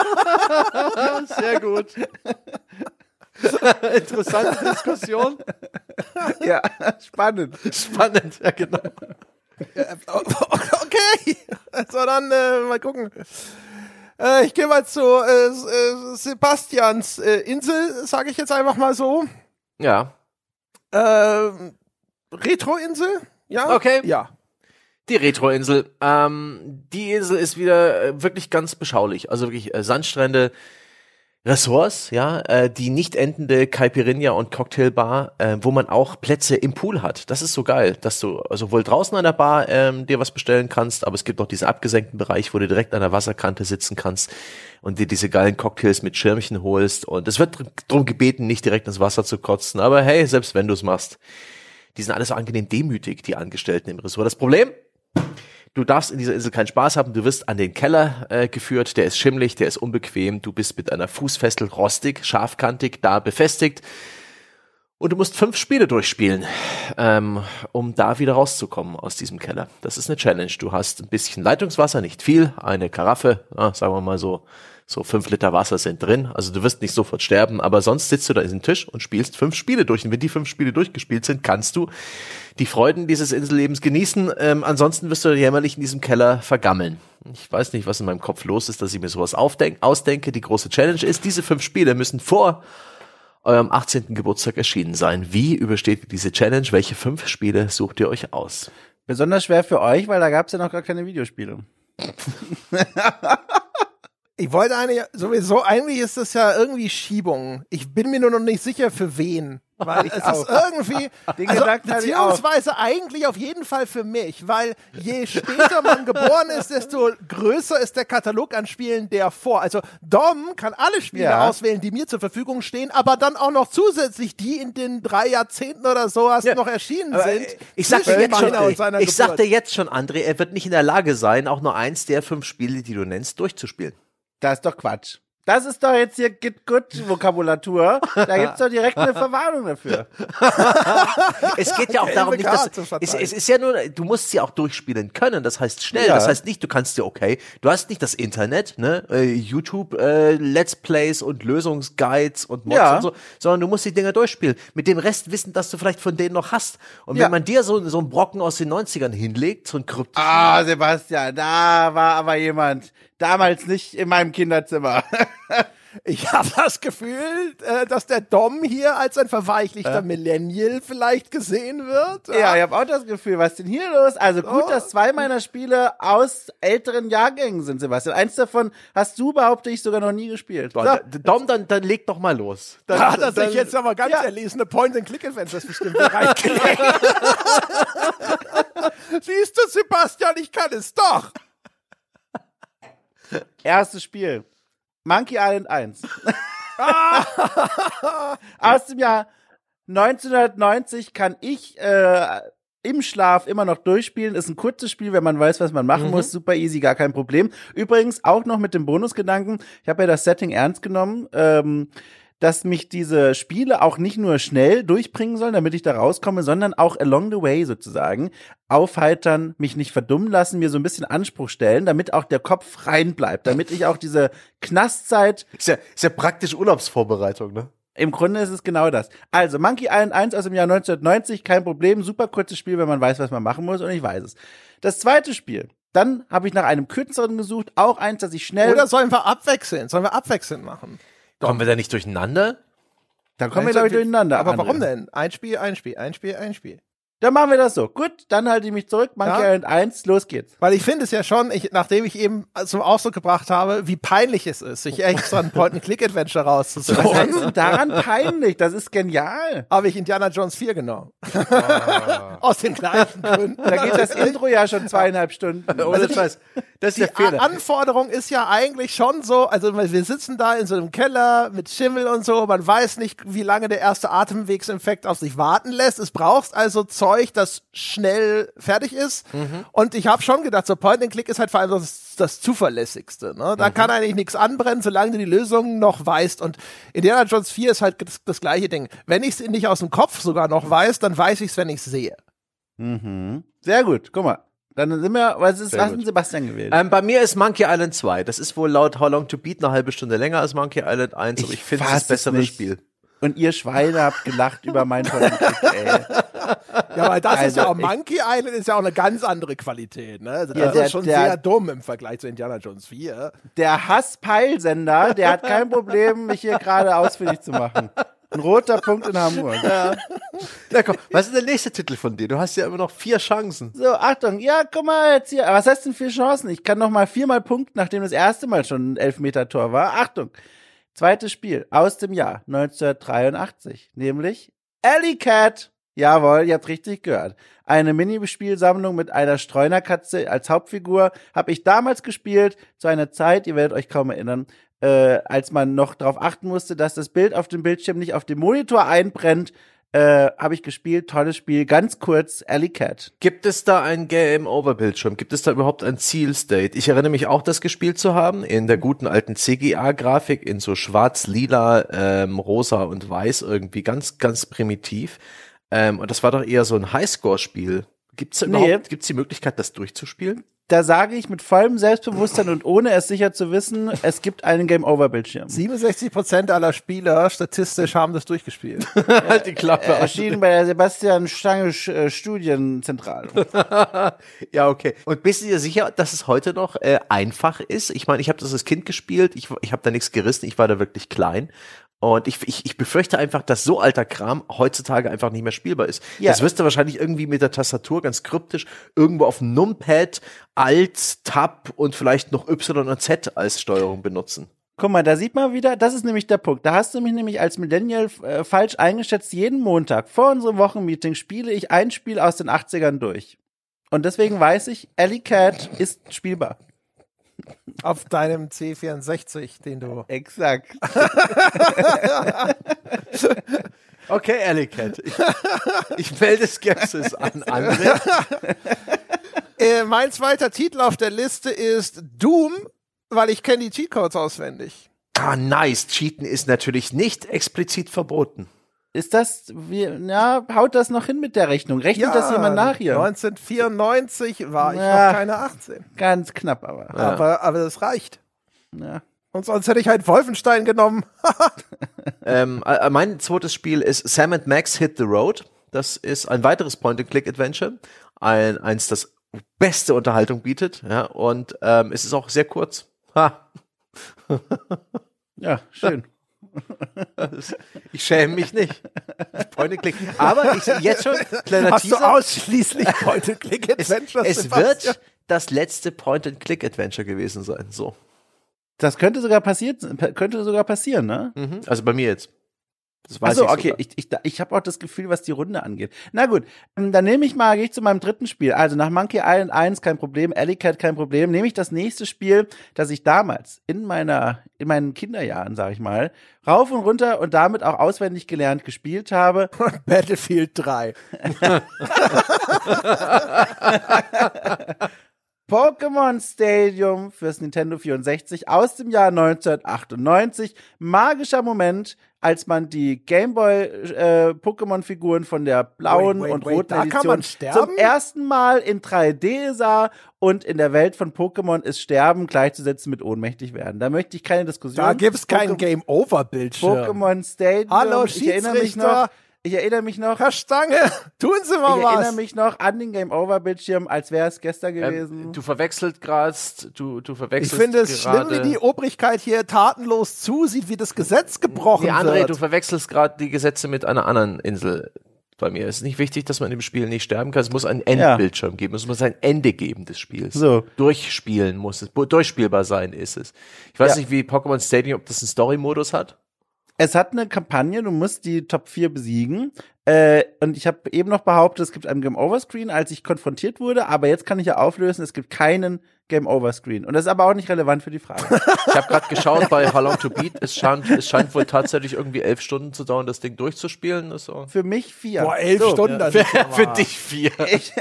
Sehr gut. Interessante Diskussion. Ja, spannend. Spannend, ja genau. Okay. Also dann äh, mal gucken. Äh, ich gehe mal zu äh, äh, Sebastians äh, Insel, sage ich jetzt einfach mal so. Ja. Äh, Retro-Insel? Ja? Okay. Ja. Die Retro-Insel. Ähm, die Insel ist wieder äh, wirklich ganz beschaulich. Also wirklich äh, Sandstrände, Ressorts, ja, äh, die nicht endende Caipirinha und Cocktailbar, äh, wo man auch Plätze im Pool hat. Das ist so geil, dass du sowohl draußen an der Bar ähm, dir was bestellen kannst, aber es gibt auch diesen abgesenkten Bereich, wo du direkt an der Wasserkante sitzen kannst und dir diese geilen Cocktails mit Schirmchen holst. Und es wird dr- drum gebeten, nicht direkt ins Wasser zu kotzen. Aber hey, selbst wenn du es machst, die sind alle so angenehm demütig, die Angestellten im Ressort. Das Problem: Du darfst in dieser Insel keinen Spaß haben, du wirst an den Keller äh, geführt, der ist schimmlig, der ist unbequem, du bist mit einer Fußfessel rostig, scharfkantig da befestigt und du musst fünf Spiele durchspielen, ähm, um da wieder rauszukommen aus diesem Keller. Das ist eine Challenge. Du hast ein bisschen Leitungswasser, nicht viel, eine Karaffe, ja, sagen wir mal so, So fünf Liter Wasser sind drin, also du wirst nicht sofort sterben, aber sonst sitzt du da an diesem Tisch und spielst fünf Spiele durch. Und wenn die fünf Spiele durchgespielt sind, kannst du die Freuden dieses Insellebens genießen. Ähm, ansonsten wirst du jämmerlich in diesem Keller vergammeln. Ich weiß nicht, was in meinem Kopf los ist, dass ich mir sowas aufdenk- ausdenke. Die große Challenge ist, diese fünf Spiele müssen vor eurem achtzehnten Geburtstag erschienen sein. Wie übersteht ihr diese Challenge? Welche fünf Spiele sucht ihr euch aus? Besonders schwer für euch, weil da gab es ja noch gar keine Videospiele. Ich wollte eigentlich, sowieso, eigentlich ist das ja irgendwie Schiebung. Ich bin mir nur noch nicht sicher, für wen. Weil es auch. ist irgendwie, Den also, Gedanken hatte ich auch. beziehungsweise eigentlich auf jeden Fall für mich, weil je später man geboren ist, desto größer ist der Katalog an Spielen, der vor. Also Dom kann alle Spiele Ja. auswählen, die mir zur Verfügung stehen, aber dann auch noch zusätzlich die in den drei Jahrzehnten oder so erst Ja. noch erschienen Aber, sind. äh, Ich sagte zwischen jetzt schon, meiner und seiner ich Geburt. sagte jetzt schon, André, er wird nicht in der Lage sein, auch nur eins der fünf Spiele, die du nennst, durchzuspielen. Das ist doch Quatsch. Das ist doch jetzt hier Git Gut Vokabulatur. Da gibt's doch direkt eine Verwarnung dafür. Es geht ja auch Gelbe darum, nicht, dass, Karte es, verteilen. es ist ja nur, du musst sie auch durchspielen können. Das heißt schnell. Ja. Das heißt nicht, du kannst dir, okay, du hast nicht das Internet, ne, äh, YouTube, äh, Let's Plays und Lösungsguides und Mods Ja. und so, sondern du musst die Dinger durchspielen. Mit dem Rest wissen, dass du vielleicht von denen noch hast. Und Ja. wenn man dir so, so einen Brocken aus den neunzigern hinlegt, so einen kryptischen, Ah, Sebastian, da war aber jemand. Damals nicht in meinem Kinderzimmer. Ich habe das Gefühl, äh, dass der Dom hier als ein verweichlichter Millennial vielleicht gesehen wird. Ja, ich habe auch das Gefühl, was ist denn hier los? Also gut, Oh. dass zwei meiner Spiele aus älteren Jahrgängen sind, Sebastian. Eins davon hast du, behaupte ich, sogar noch nie gespielt. Boah, da- Dom, dann, dann leg doch mal los. Dann, Da hat er sich dann- jetzt aber ganz ja. erlesene Point-and-Click-Adventures bestimmt bereitgelegt. Siehst du, Sebastian, ich kann es doch. Erstes Spiel. Monkey Island eins. Aus dem Jahr neunzehnhundertneunzig kann ich äh, im Schlaf immer noch durchspielen. Ist ein kurzes Spiel, wenn man weiß, was man machen muss. Super easy, gar kein Problem. Übrigens auch noch mit dem Bonusgedanken. Ich habe ja das Setting ernst genommen. Ähm, dass mich diese Spiele auch nicht nur schnell durchbringen sollen, damit ich da rauskomme, sondern auch along the way sozusagen aufheitern, mich nicht verdummen lassen, mir so ein bisschen Anspruch stellen, damit auch der Kopf rein bleibt, damit ich auch diese Knastzeit, Ist ja, ist ja praktisch Urlaubsvorbereitung, ne? im Grunde ist es genau das. Also Monkey Island eins aus dem Jahr neunzehnhundertneunzig, kein Problem, super kurzes Spiel, wenn man weiß, was man machen muss, und ich weiß es. Das zweite Spiel, dann habe ich nach einem kürzeren gesucht, auch eins, das ich schnell, Oder sollen wir abwechseln? Sollen wir abwechselnd machen? Kommen wir da nicht durcheinander? dann kommen wir, glaube ich, durcheinander. Aber André. warum denn? Ein Spiel, ein Spiel, ein Spiel, ein Spiel. Dann machen wir das so. Gut, dann halte ich mich zurück. Monkey Ja. Island eins, los geht's. Weil ich finde es ja schon, ich, nachdem ich eben zum Ausdruck gebracht habe, wie peinlich es ist, sich extra ein Point-and-Click-Adventure Was rauszusuchen, heißt denn daran peinlich? Das ist genial. habe ich Indiana Jones vier genommen. Aus den gleichen Gründen. Da geht das Intro ja schon zweieinhalb Stunden. Ohne Scheiß. Das ist Die der Fehler. A- Anforderung ist ja eigentlich schon so, also wir sitzen da in so einem Keller mit Schimmel und so, man weiß nicht, wie lange der erste Atemwegsinfekt auf sich warten lässt. Es braucht also Zeug, das schnell fertig ist. Und ich habe schon gedacht, so Point-and-Click ist halt vor allem das, das Zuverlässigste. Ne? Da kann eigentlich nichts anbrennen, solange du die Lösung noch weißt. Und Indiana Jones vier ist halt das, das gleiche Ding. Wenn ich es nicht aus dem Kopf sogar noch weiß, dann weiß ich es, wenn ich es sehe. Mhm. Sehr gut, guck mal. Dann sind wir, was ist, Sehr was hat gut. denn Sebastian gewählt? Ähm, bei mir ist Monkey Island zwei. Das ist wohl laut How Long to Beat eine halbe Stunde länger als Monkey Island eins, aber Ich ich finde es fass das es bessere nicht. Spiel. Und ihr Schweine habt gelacht über mein Point-and-Click, ey. Ja, weil das ist Also, ja auch, ich- Monkey Island ist ja auch eine ganz andere Qualität, ne? Also das Ja, der- ist schon der- sehr dumm im Vergleich zu Indiana Jones vier. Der Hass-Peilsender, der hat kein Problem, mich hier gerade ausfindig zu machen. Ein roter Punkt in Hamburg. Na komm, was ist der nächste Titel von dir? Du hast ja immer noch vier Chancen. So, Achtung, ja, guck mal jetzt hier. Was heißt denn vier Chancen? Ich kann noch mal viermal punkten, nachdem das erste Mal schon ein Elfmeter-Tor war. Achtung, zweites Spiel aus dem Jahr neunzehnhundertdreiundachtzig, nämlich Alley Cat. Jawohl, ihr habt richtig gehört. Eine Minispielsammlung mit einer Streunerkatze als Hauptfigur habe ich damals gespielt, zu einer Zeit, ihr werdet euch kaum erinnern, äh, als man noch darauf achten musste, dass das Bild auf dem Bildschirm nicht auf dem Monitor einbrennt, äh, habe ich gespielt, tolles Spiel, ganz kurz, Alley Cat. Gibt es da ein Game-Over-Bildschirm? Gibt es da überhaupt ein Zielstate? Ich erinnere mich auch, das gespielt zu haben, in der guten alten C G A-Grafik, in so schwarz, lila, ähm, rosa und weiß irgendwie, ganz, ganz primitiv. Ähm, und das war doch eher so ein Highscore-Spiel. Gibt's da Nee. überhaupt, gibt's die Möglichkeit, das durchzuspielen? Da sage ich mit vollem Selbstbewusstsein und ohne es sicher zu wissen, es gibt einen Game-Over-Bildschirm. siebenundsechzig Prozent aller Spieler statistisch haben das durchgespielt. Halt die Klappe. Erschienen bei der Sebastian Stange äh, Studienzentrale. Ja, okay. Und bist du dir sicher, dass es heute noch äh, einfach ist? Ich meine, ich habe das als Kind gespielt, ich, ich habe da nichts gerissen, ich war da wirklich klein. Und ich, ich, ich befürchte einfach, dass so alter Kram heutzutage einfach nicht mehr spielbar ist. Ja. Das wirst du wahrscheinlich irgendwie mit der Tastatur ganz kryptisch irgendwo auf dem Numpad Alt, Tab und vielleicht noch Y und Z als Steuerung benutzen. Guck mal, da sieht man wieder, das ist nämlich der Punkt. Da hast du mich nämlich als Millennial äh, falsch eingeschätzt. Jeden Montag vor unserem Wochenmeeting spiele ich ein Spiel aus den achtzigern durch. Und deswegen weiß ich, Alley Cat ist spielbar. Auf deinem C vierundsechzig, den du. Exakt. Okay, Alley Cat. Ich, ich melde Skepsis an andere. Äh, mein zweiter Titel auf der Liste ist Doom, weil ich kenne die Cheatcodes auswendig. Ah, nice. Cheaten ist natürlich nicht explizit verboten. Ist das, wie, ja, haut das noch hin mit der Rechnung? Rechnet das jemand nach hier? neunzehnhundertvierundneunzig war ich Ja. noch keine achtzehn. Ganz knapp, aber. Ja. Aber, aber das reicht. Ja. Und sonst hätte ich halt Wolfenstein genommen. Ähm, äh, mein zweites Spiel ist Sam and Max Hit the Road. Das ist ein weiteres Point-and-Click-Adventure. Ein, eins, das beste Unterhaltung bietet. Ja, und ähm, es ist auch sehr kurz. Ha. Ja, schön. Ich schäme mich nicht. Point-and-Click. Aber ich jetzt schon, kleiner Hast du Teaser. ausschließlich Point-and-Click-Adventures? Es Sebastian? wird das letzte Point-and-Click-Adventure gewesen sein. So. Das könnte sogar passiert, könnte sogar passieren, ne? Mhm. Also bei mir jetzt. Das weiß Achso, ich okay, sogar. ich, ich, ich habe auch das Gefühl, was die Runde angeht. Na gut, ähm, dann nehme ich mal, gehe ich zu meinem dritten Spiel. Also nach Monkey Island eins kein Problem, Alley Cat kein Problem. Nehme ich das nächste Spiel, das ich damals in meiner, in meinen Kinderjahren, sag ich mal, rauf und runter und damit auch auswendig gelernt gespielt habe. Battlefield drei. Pokémon Stadium fürs Nintendo vierundsechzig aus dem Jahr neunzehnhundertachtundneunzig. Magischer Moment, als man die Gameboy-Pokémon-Figuren von der blauen Wait, wait, und wait, roten da kann Edition man sterben? zum ersten Mal in drei D sah und in der Welt von Pokémon ist Sterben gleichzusetzen mit ohnmächtig werden. Da möchte ich keine Diskussion. Da gibt's keinen Pokémon- Game-Over-Bildschirm. Pokémon Stadium. Hallo, ich erinnere mich Schiedsrichter. noch. Ich erinnere mich noch. Herr Stange, tun Sie mal Ich was. erinnere mich noch an den Game-Over-Bildschirm, als wäre es gestern Ähm, gewesen. du verwechselt gerade, du, du Ich verwechselst finde es schlimm, gerade- wie die Obrigkeit hier tatenlos zusieht, wie das Gesetz gebrochen Nee, André, wird. du verwechselst gerade die Gesetze mit einer anderen Insel. Bei mir Es ist nicht wichtig, dass man im Spiel nicht sterben kann. Es muss einen Endbildschirm geben. Es muss ein Ende geben des Spiels. So. Durchspielen muss es. Durchspielbar sein ist es. Ich weiß Ja. nicht, wie Pokémon Stadium, ob das einen Story-Modus hat. Es hat eine Kampagne, du musst die Top vier besiegen. Äh, und ich habe eben noch behauptet, es gibt einen Game-Over-Screen, als ich konfrontiert wurde. Aber jetzt kann ich ja auflösen, es gibt keinen Game-Over-Screen. Und das ist aber auch nicht relevant für die Frage. Ich habe gerade geschaut bei How Long to Beat. Es scheint, es scheint wohl tatsächlich irgendwie elf Stunden zu dauern, das Ding durchzuspielen. Das ist so. Für mich vier. Boah, elf So, Stunden. ja. das ist aber Für dich vier. Ich,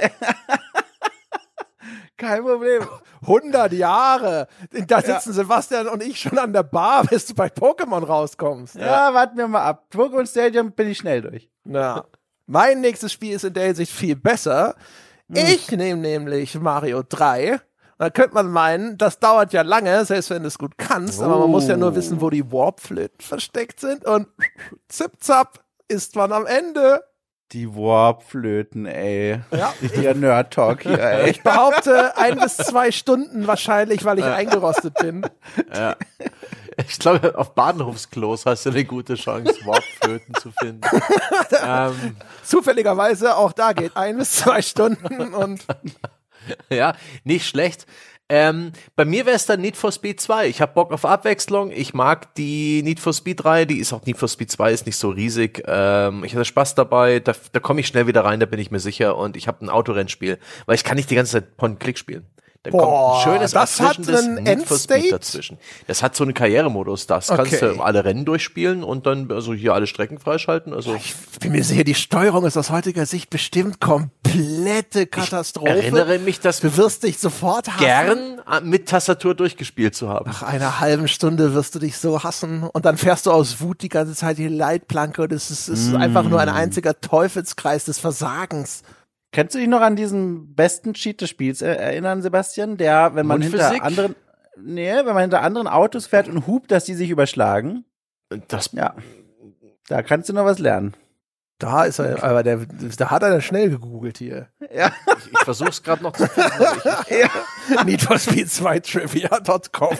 kein Problem. hundert Jahre. Da sitzen Sebastian und ich schon an der Bar, bis du bei Pokémon rauskommst. Ja, warten wir mal ab. Pokémon Stadium bin ich schnell durch. Na. Mein nächstes Spiel ist in der Hinsicht viel besser. Ich nehme nämlich Mario drei. Da könnte man meinen, das dauert ja lange, selbst wenn du es gut kannst, aber man muss ja nur wissen, wo die Warp-Flöten versteckt sind und zip-zap ist man am Ende. Die Warp-Flöten, ey. Ja. Ihr Nerd-Talk hier, ey. Ich behaupte ein bis zwei Stunden wahrscheinlich, weil ich eingerostet bin. Ich glaube, auf Bahnhofsklos hast du eine gute Chance, Warpflöten zu finden. ähm, Zufälligerweise auch da geht ein bis zwei Stunden und ja, nicht schlecht. Ähm, bei mir wäre es dann Need for Speed zwei. Ich habe Bock auf Abwechslung. Ich mag die Need for Speed Reihe. Die ist auch Need for Speed zwei, ist nicht so riesig. Ähm, ich hatte Spaß dabei. Da, da komme ich schnell wieder rein, da bin ich mir sicher. Und ich habe ein Autorennspiel, weil ich kann nicht die ganze Zeit Point-and-Click spielen. Da Boah, kommt ein schönes das hat erfrischendes einen Need for Speed Endstate? dazwischen. Das hat so einen Karrieremodus. Das kannst Okay. du alle Rennen durchspielen und dann also hier alle Strecken freischalten. Also ich bin mir sicher, die Steuerung ist aus heutiger Sicht bestimmt komplette Katastrophe. erinnere mich, dass Du wirst dich sofort hassen. gern mit Tastatur durchgespielt zu haben. Nach einer halben Stunde wirst du dich so hassen und dann fährst du aus Wut die ganze Zeit die Leitplanke und es ist, es ist einfach nur ein einziger Teufelskreis des Versagens. Kennst du dich noch an diesen besten Cheat des Spiels äh, erinnern, Sebastian? Der, wenn man hinter Mundphysik? anderen, nee, wenn man hinter anderen Autos fährt und hupt, dass die sich überschlagen. Das, Ja. Da kannst du noch was lernen. Da ist er, aber der, da hat er dann schnell gegoogelt hier. Ja. ich ich versuche es gerade noch zu finden. aber ich- ja. Need for Speed zwei Trivia Punkt com.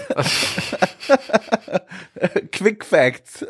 Quick Facts.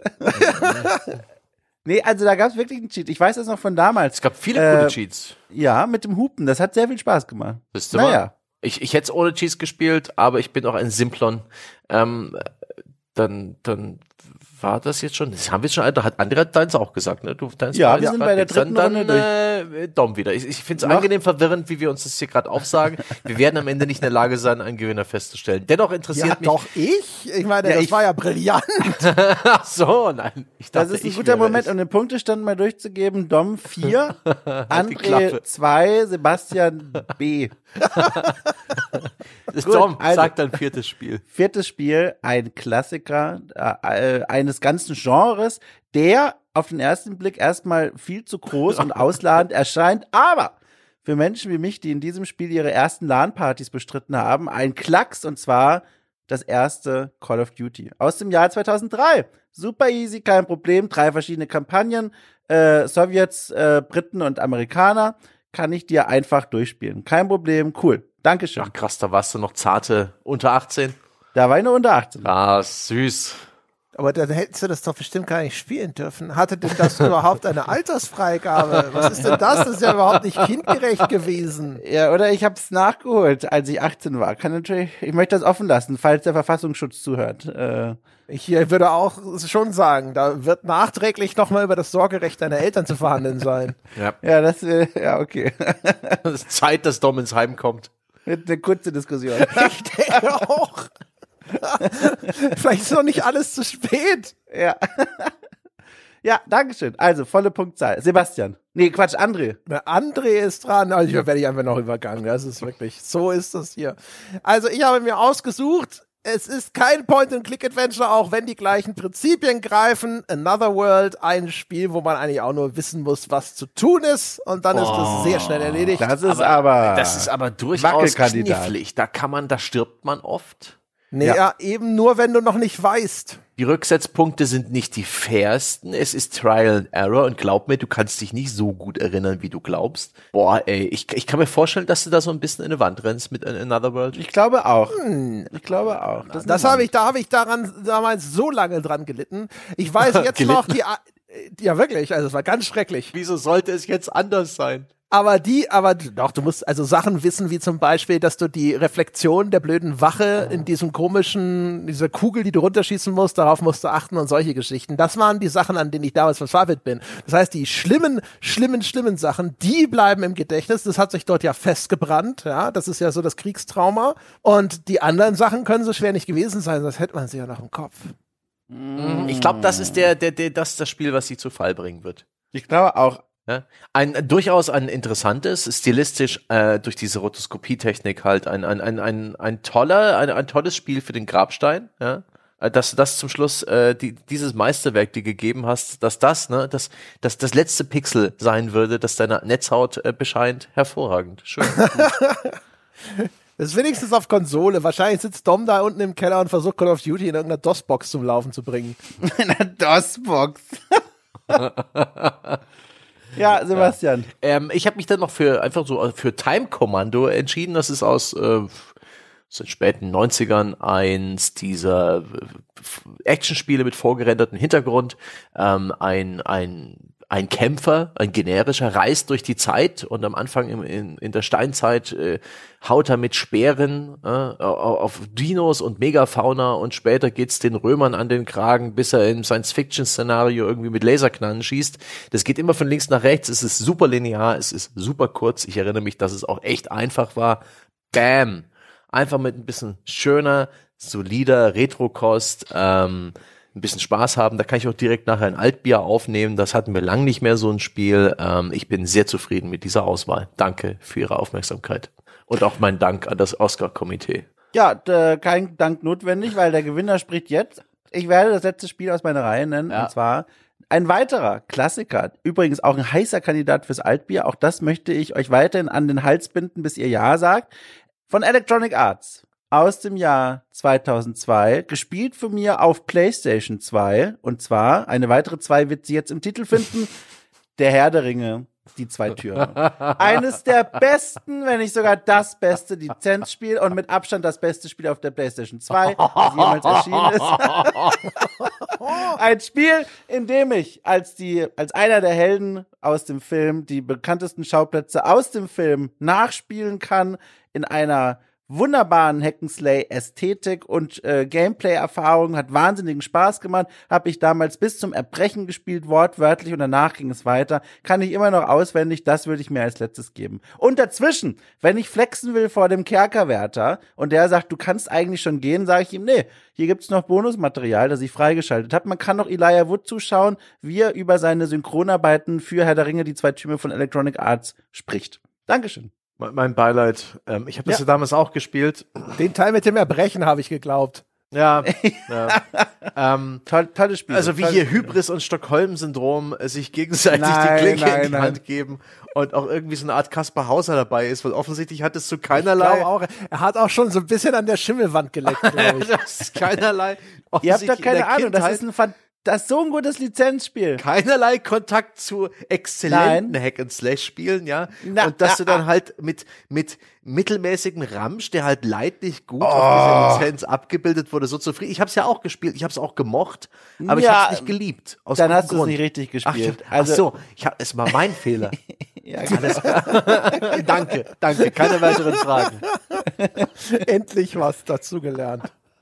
Nee, also da gab es wirklich einen Cheat. Ich weiß das noch von damals. Es gab viele Äh, gute Cheats. Ja, mit dem Hupen. Das hat sehr viel Spaß gemacht. Wisst ihr Naja. mal? Ich, ich hätte es ohne Cheats gespielt, aber ich bin auch ein Simplon. Ähm, dann, dann war das jetzt schon. Das haben wir schon. Da hat Andrea deins auch gesagt, ne? Du, deins Ja, war wir jetzt sind grad bei der jetzt. Dann, dritten dann, Runde äh, Dom wieder. Ich, ich finde es Noch? angenehm verwirrend, wie wir uns das hier gerade aufsagen. Wir werden am Ende nicht in der Lage sein, einen Gewinner festzustellen. Dennoch interessiert Ja, mich. doch ich. Ich meine, Ja, das ich- war ja brillant. Ach so, nein. Ich dachte, Das ist ein ich guter wäre Moment, es. um den Punktestand mal durchzugeben. Dom vier, André Klappe. zwei, Sebastian B. Das Gut, Dom, also- sag dein viertes Spiel. Viertes Spiel, ein Klassiker äh, äh, eines ganzen Genres, der auf den ersten Blick erstmal viel zu groß und ausladend erscheint, aber für Menschen wie mich, die in diesem Spiel ihre ersten LAN-Partys bestritten haben, ein Klacks, und zwar das erste Call of Duty aus dem Jahr zweitausenddrei. Super easy, kein Problem, drei verschiedene Kampagnen, äh, Sowjets, äh, Briten und Amerikaner, kann ich dir einfach durchspielen. Kein Problem, cool. Dankeschön. Ach krass, da warst du noch zarte unter achtzehn. Da war ich nur unter achtzehn. Ah, süß. Aber dann hättest du das doch bestimmt gar nicht spielen dürfen. Hatte denn das überhaupt eine Altersfreigabe? Was ist denn das? Das ist ja überhaupt nicht kindgerecht gewesen. Ja, oder ich habe es nachgeholt, als ich achtzehn war. Kann natürlich, ich möchte das offen lassen, falls der Verfassungsschutz zuhört. Äh, Ich äh, würde auch schon sagen, da wird nachträglich nochmal über das Sorgerecht deiner Eltern zu verhandeln sein. Ja. ja, das, äh, ja, okay. Es ist Zeit, dass Dom ins Heim kommt. Wird eine kurze Diskussion. Ich denke auch. Vielleicht ist noch nicht alles zu spät. ja. Ja, Dankeschön. Also, volle Punktzahl. Sebastian. Nee, Quatsch, André. Na, André ist dran. Also, ich werde ich einfach noch übergangen. Das ist wirklich, so ist das hier. Also, ich habe mir ausgesucht, es ist kein Point-and-Click-Adventure, auch wenn die gleichen Prinzipien greifen. Another World, ein Spiel, wo man eigentlich auch nur wissen muss, was zu tun ist. Und dann ist das sehr schnell erledigt. Das ist aber. Das ist aber durchaus Wackelkandidat. knifflig. Da kann man, da stirbt man oft. Nee, Ja. ja, eben nur, wenn du noch nicht weißt. Die Rücksetzpunkte sind nicht die fairsten. Es ist Trial and Error und glaub mir, du kannst dich nicht so gut erinnern, wie du glaubst. Boah, ey, ich, ich kann mir vorstellen, dass du da so ein bisschen in eine Wand rennst mit Another World. Ich glaube auch. Ich glaube auch. Das, Das habe ich, da habe ich daran damals so lange dran gelitten. Ich weiß jetzt Gelitten? noch die, ja wirklich, also es war ganz schrecklich. Wieso sollte es jetzt anders sein? Aber die, aber doch, du musst also Sachen wissen, wie zum Beispiel, dass du die Reflexion der blöden Wache in diesem komischen, dieser Kugel, die du runterschießen musst, darauf musst du achten und solche Geschichten. Das waren die Sachen, an denen ich damals verzweifelt bin. Das heißt, die schlimmen, schlimmen, schlimmen Sachen, die bleiben im Gedächtnis. Das hat sich dort ja festgebrannt, ja. Das ist ja so das Kriegstrauma. Und die anderen Sachen können so schwer nicht gewesen sein, sonst hätte man sie ja noch im Kopf. Ich glaube, das ist der, der, der, das, das Spiel, was sie zu Fall bringen wird. Ich glaube auch. Ja? Ein äh, durchaus ein interessantes, stilistisch äh, durch diese Rotoskopietechnik halt ein, ein, ein, ein, ein toller, ein, ein tolles Spiel für den Grabstein, ja. Äh, Dass du das zum Schluss, äh, die, dieses Meisterwerk dir gegeben hast, dass das, ne, dass, dass das letzte Pixel sein würde, das deine Netzhaut äh, bescheint, hervorragend. Schön. Das ist wenigstens auf Konsole. Wahrscheinlich sitzt Dom da unten im Keller und versucht Call of Duty in irgendeiner DOS-Box zum Laufen zu bringen. In einer DOS-Box. Ja, Sebastian. ähm, ich habe mich dann noch für einfach so für Time Commando entschieden. Das ist aus äh, aus den späten neunzigern eins dieser äh, Actionspiele mit vorgerendertem Hintergrund. Ähm, ein ein ein Kämpfer, ein generischer, reist durch die Zeit und am Anfang im, in, in der Steinzeit äh, haut er mit Speeren äh, auf Dinos und Megafauna und später geht's den Römern an den Kragen, bis er im Science-Fiction-Szenario irgendwie mit Laserknallen schießt. Das geht immer von links nach rechts, es ist super linear, es ist super kurz. Ich erinnere mich, dass es auch echt einfach war. Bam! Einfach mit ein bisschen schöner, solider Retro-Kost, ähm, ein bisschen Spaß haben. Da kann ich auch direkt nachher ein Altbier aufnehmen. Das hatten wir lang nicht mehr, so ein Spiel. Ähm, ich bin sehr zufrieden mit dieser Auswahl. Danke für Ihre Aufmerksamkeit. Und auch mein Dank an das Oscar-Komitee. Ja, d- kein Dank notwendig, weil der Gewinner spricht jetzt. Ich werde das letzte Spiel aus meiner Reihe nennen, Ja. und zwar Ein weiterer Klassiker, übrigens auch ein heißer Kandidat fürs Altbier, auch das möchte ich euch weiterhin an den Hals binden, bis ihr Ja sagt, von Electronic Arts aus dem Jahr zweitausendzwei, gespielt von mir auf PlayStation zwei, und zwar, eine weitere zwei wird sie jetzt im Titel finden, Der Herr der Ringe, die zwei Türme. Eines der besten, wenn nicht sogar das beste Lizenzspiel und mit Abstand das beste Spiel auf der PlayStation zwei, das jemals erschienen ist. Ein Spiel, in dem ich als die, als einer der Helden aus dem Film die bekanntesten Schauplätze aus dem Film nachspielen kann, in einer wunderbaren Hack'n'Slay-Ästhetik und äh, Gameplay-Erfahrung, hat wahnsinnigen Spaß gemacht, habe ich damals bis zum Erbrechen gespielt, wortwörtlich, und danach ging es weiter, kann ich immer noch auswendig, das würde ich mir als letztes geben. Und dazwischen, wenn ich flexen will vor dem Kerkerwärter und der sagt, du kannst eigentlich schon gehen, sage ich ihm, nee, hier gibt's noch Bonusmaterial, das ich freigeschaltet habe. Man kann noch Elijah Wood zuschauen, wie er über seine Synchronarbeiten für Herr der Ringe, die zwei Türme von Electronic Arts spricht. Dankeschön. Mein Beileid. Ähm, ich habe das ja. ja damals auch gespielt. Den Teil mit dem Erbrechen habe ich geglaubt. Ja. ja. ähm, Toll, tolles Spiel. Also wie tolles hier Spiel. Hybris und Stockholm-Syndrom äh, sich gegenseitig Nein, die Klinke nein, in die nein. Hand geben und auch irgendwie so eine Art Kaspar Hauser dabei ist, weil offensichtlich hat es zu Ich keinerlei. glaube auch, er hat auch schon so ein bisschen an der Schimmelwand geleckt, glaube ich. das ist keinerlei. Ihr habt doch offensichtlich in keine der Ahnung, das Kindheit ist ein Ver- das ist so ein gutes Lizenzspiel. keinerlei Kontakt zu exzellenten Nein. Hack-and-Slash-Spielen, ja. Na, und dass na, du dann ah. halt mit, mit mittelmäßigem Ramsch, der halt leidlich gut Oh. auf dieser Lizenz abgebildet wurde, so zufrieden. Ich hab's ja auch gespielt, ich hab's auch gemocht, aber ich Ja, hab's nicht geliebt. Aus Dann gutem hast du es Grund. nicht richtig Ach, ich gespielt. hab, ach so, ich hab, es war mein Fehler. Ja, Alles klar. danke, danke, keine weiteren Fragen. Endlich was dazugelernt.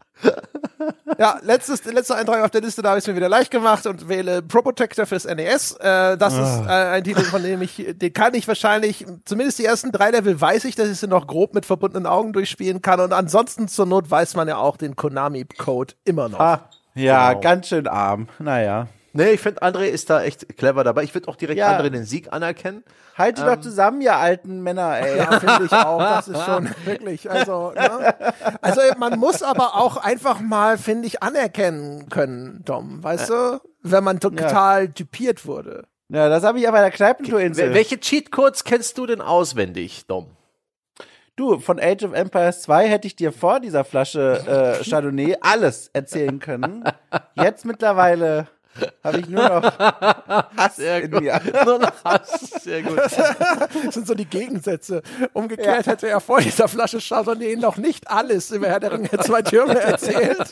Ja, letztes, letzter Eintrag auf der Liste, da habe ich es mir wieder leicht gemacht und wähle Pro Protector fürs N E S. Äh, das ist äh, ein Titel, von dem ich, den kann ich wahrscheinlich, zumindest die ersten drei Level weiß ich, dass ich sie noch grob mit verbundenen Augen durchspielen kann, und ansonsten zur Not weiß man ja auch den Konami-Code immer noch. Ah, ja genau. ganz schön arm. Naja. Nee, ich finde, André ist da echt clever dabei. Ich würde auch direkt Ja. André den Sieg anerkennen. Haltet Ähm. doch zusammen, ihr alten Männer, ey. Ja, finde ich auch. Das ist schon wirklich, also, ne? Also, man muss aber auch einfach mal, finde ich, anerkennen können, Dom. Weißt du? Wenn man total typiert wurde. Ja, das habe ich aber bei der Kneipentourinsel. Wel- Welche Cheatcodes kennst du denn auswendig, Dom? Du, von Age of Empires zwei hätte ich dir vor dieser Flasche äh, Chardonnay alles erzählen können. Jetzt mittlerweile habe ich nur noch Hass Sehr in gut. mir. Nur noch Hass. Sehr gut. Das sind so die Gegensätze. Umgekehrt hätte er vor dieser Flasche Chardonnay noch nicht alles über Herr der Ringe zwei Türme erzählt.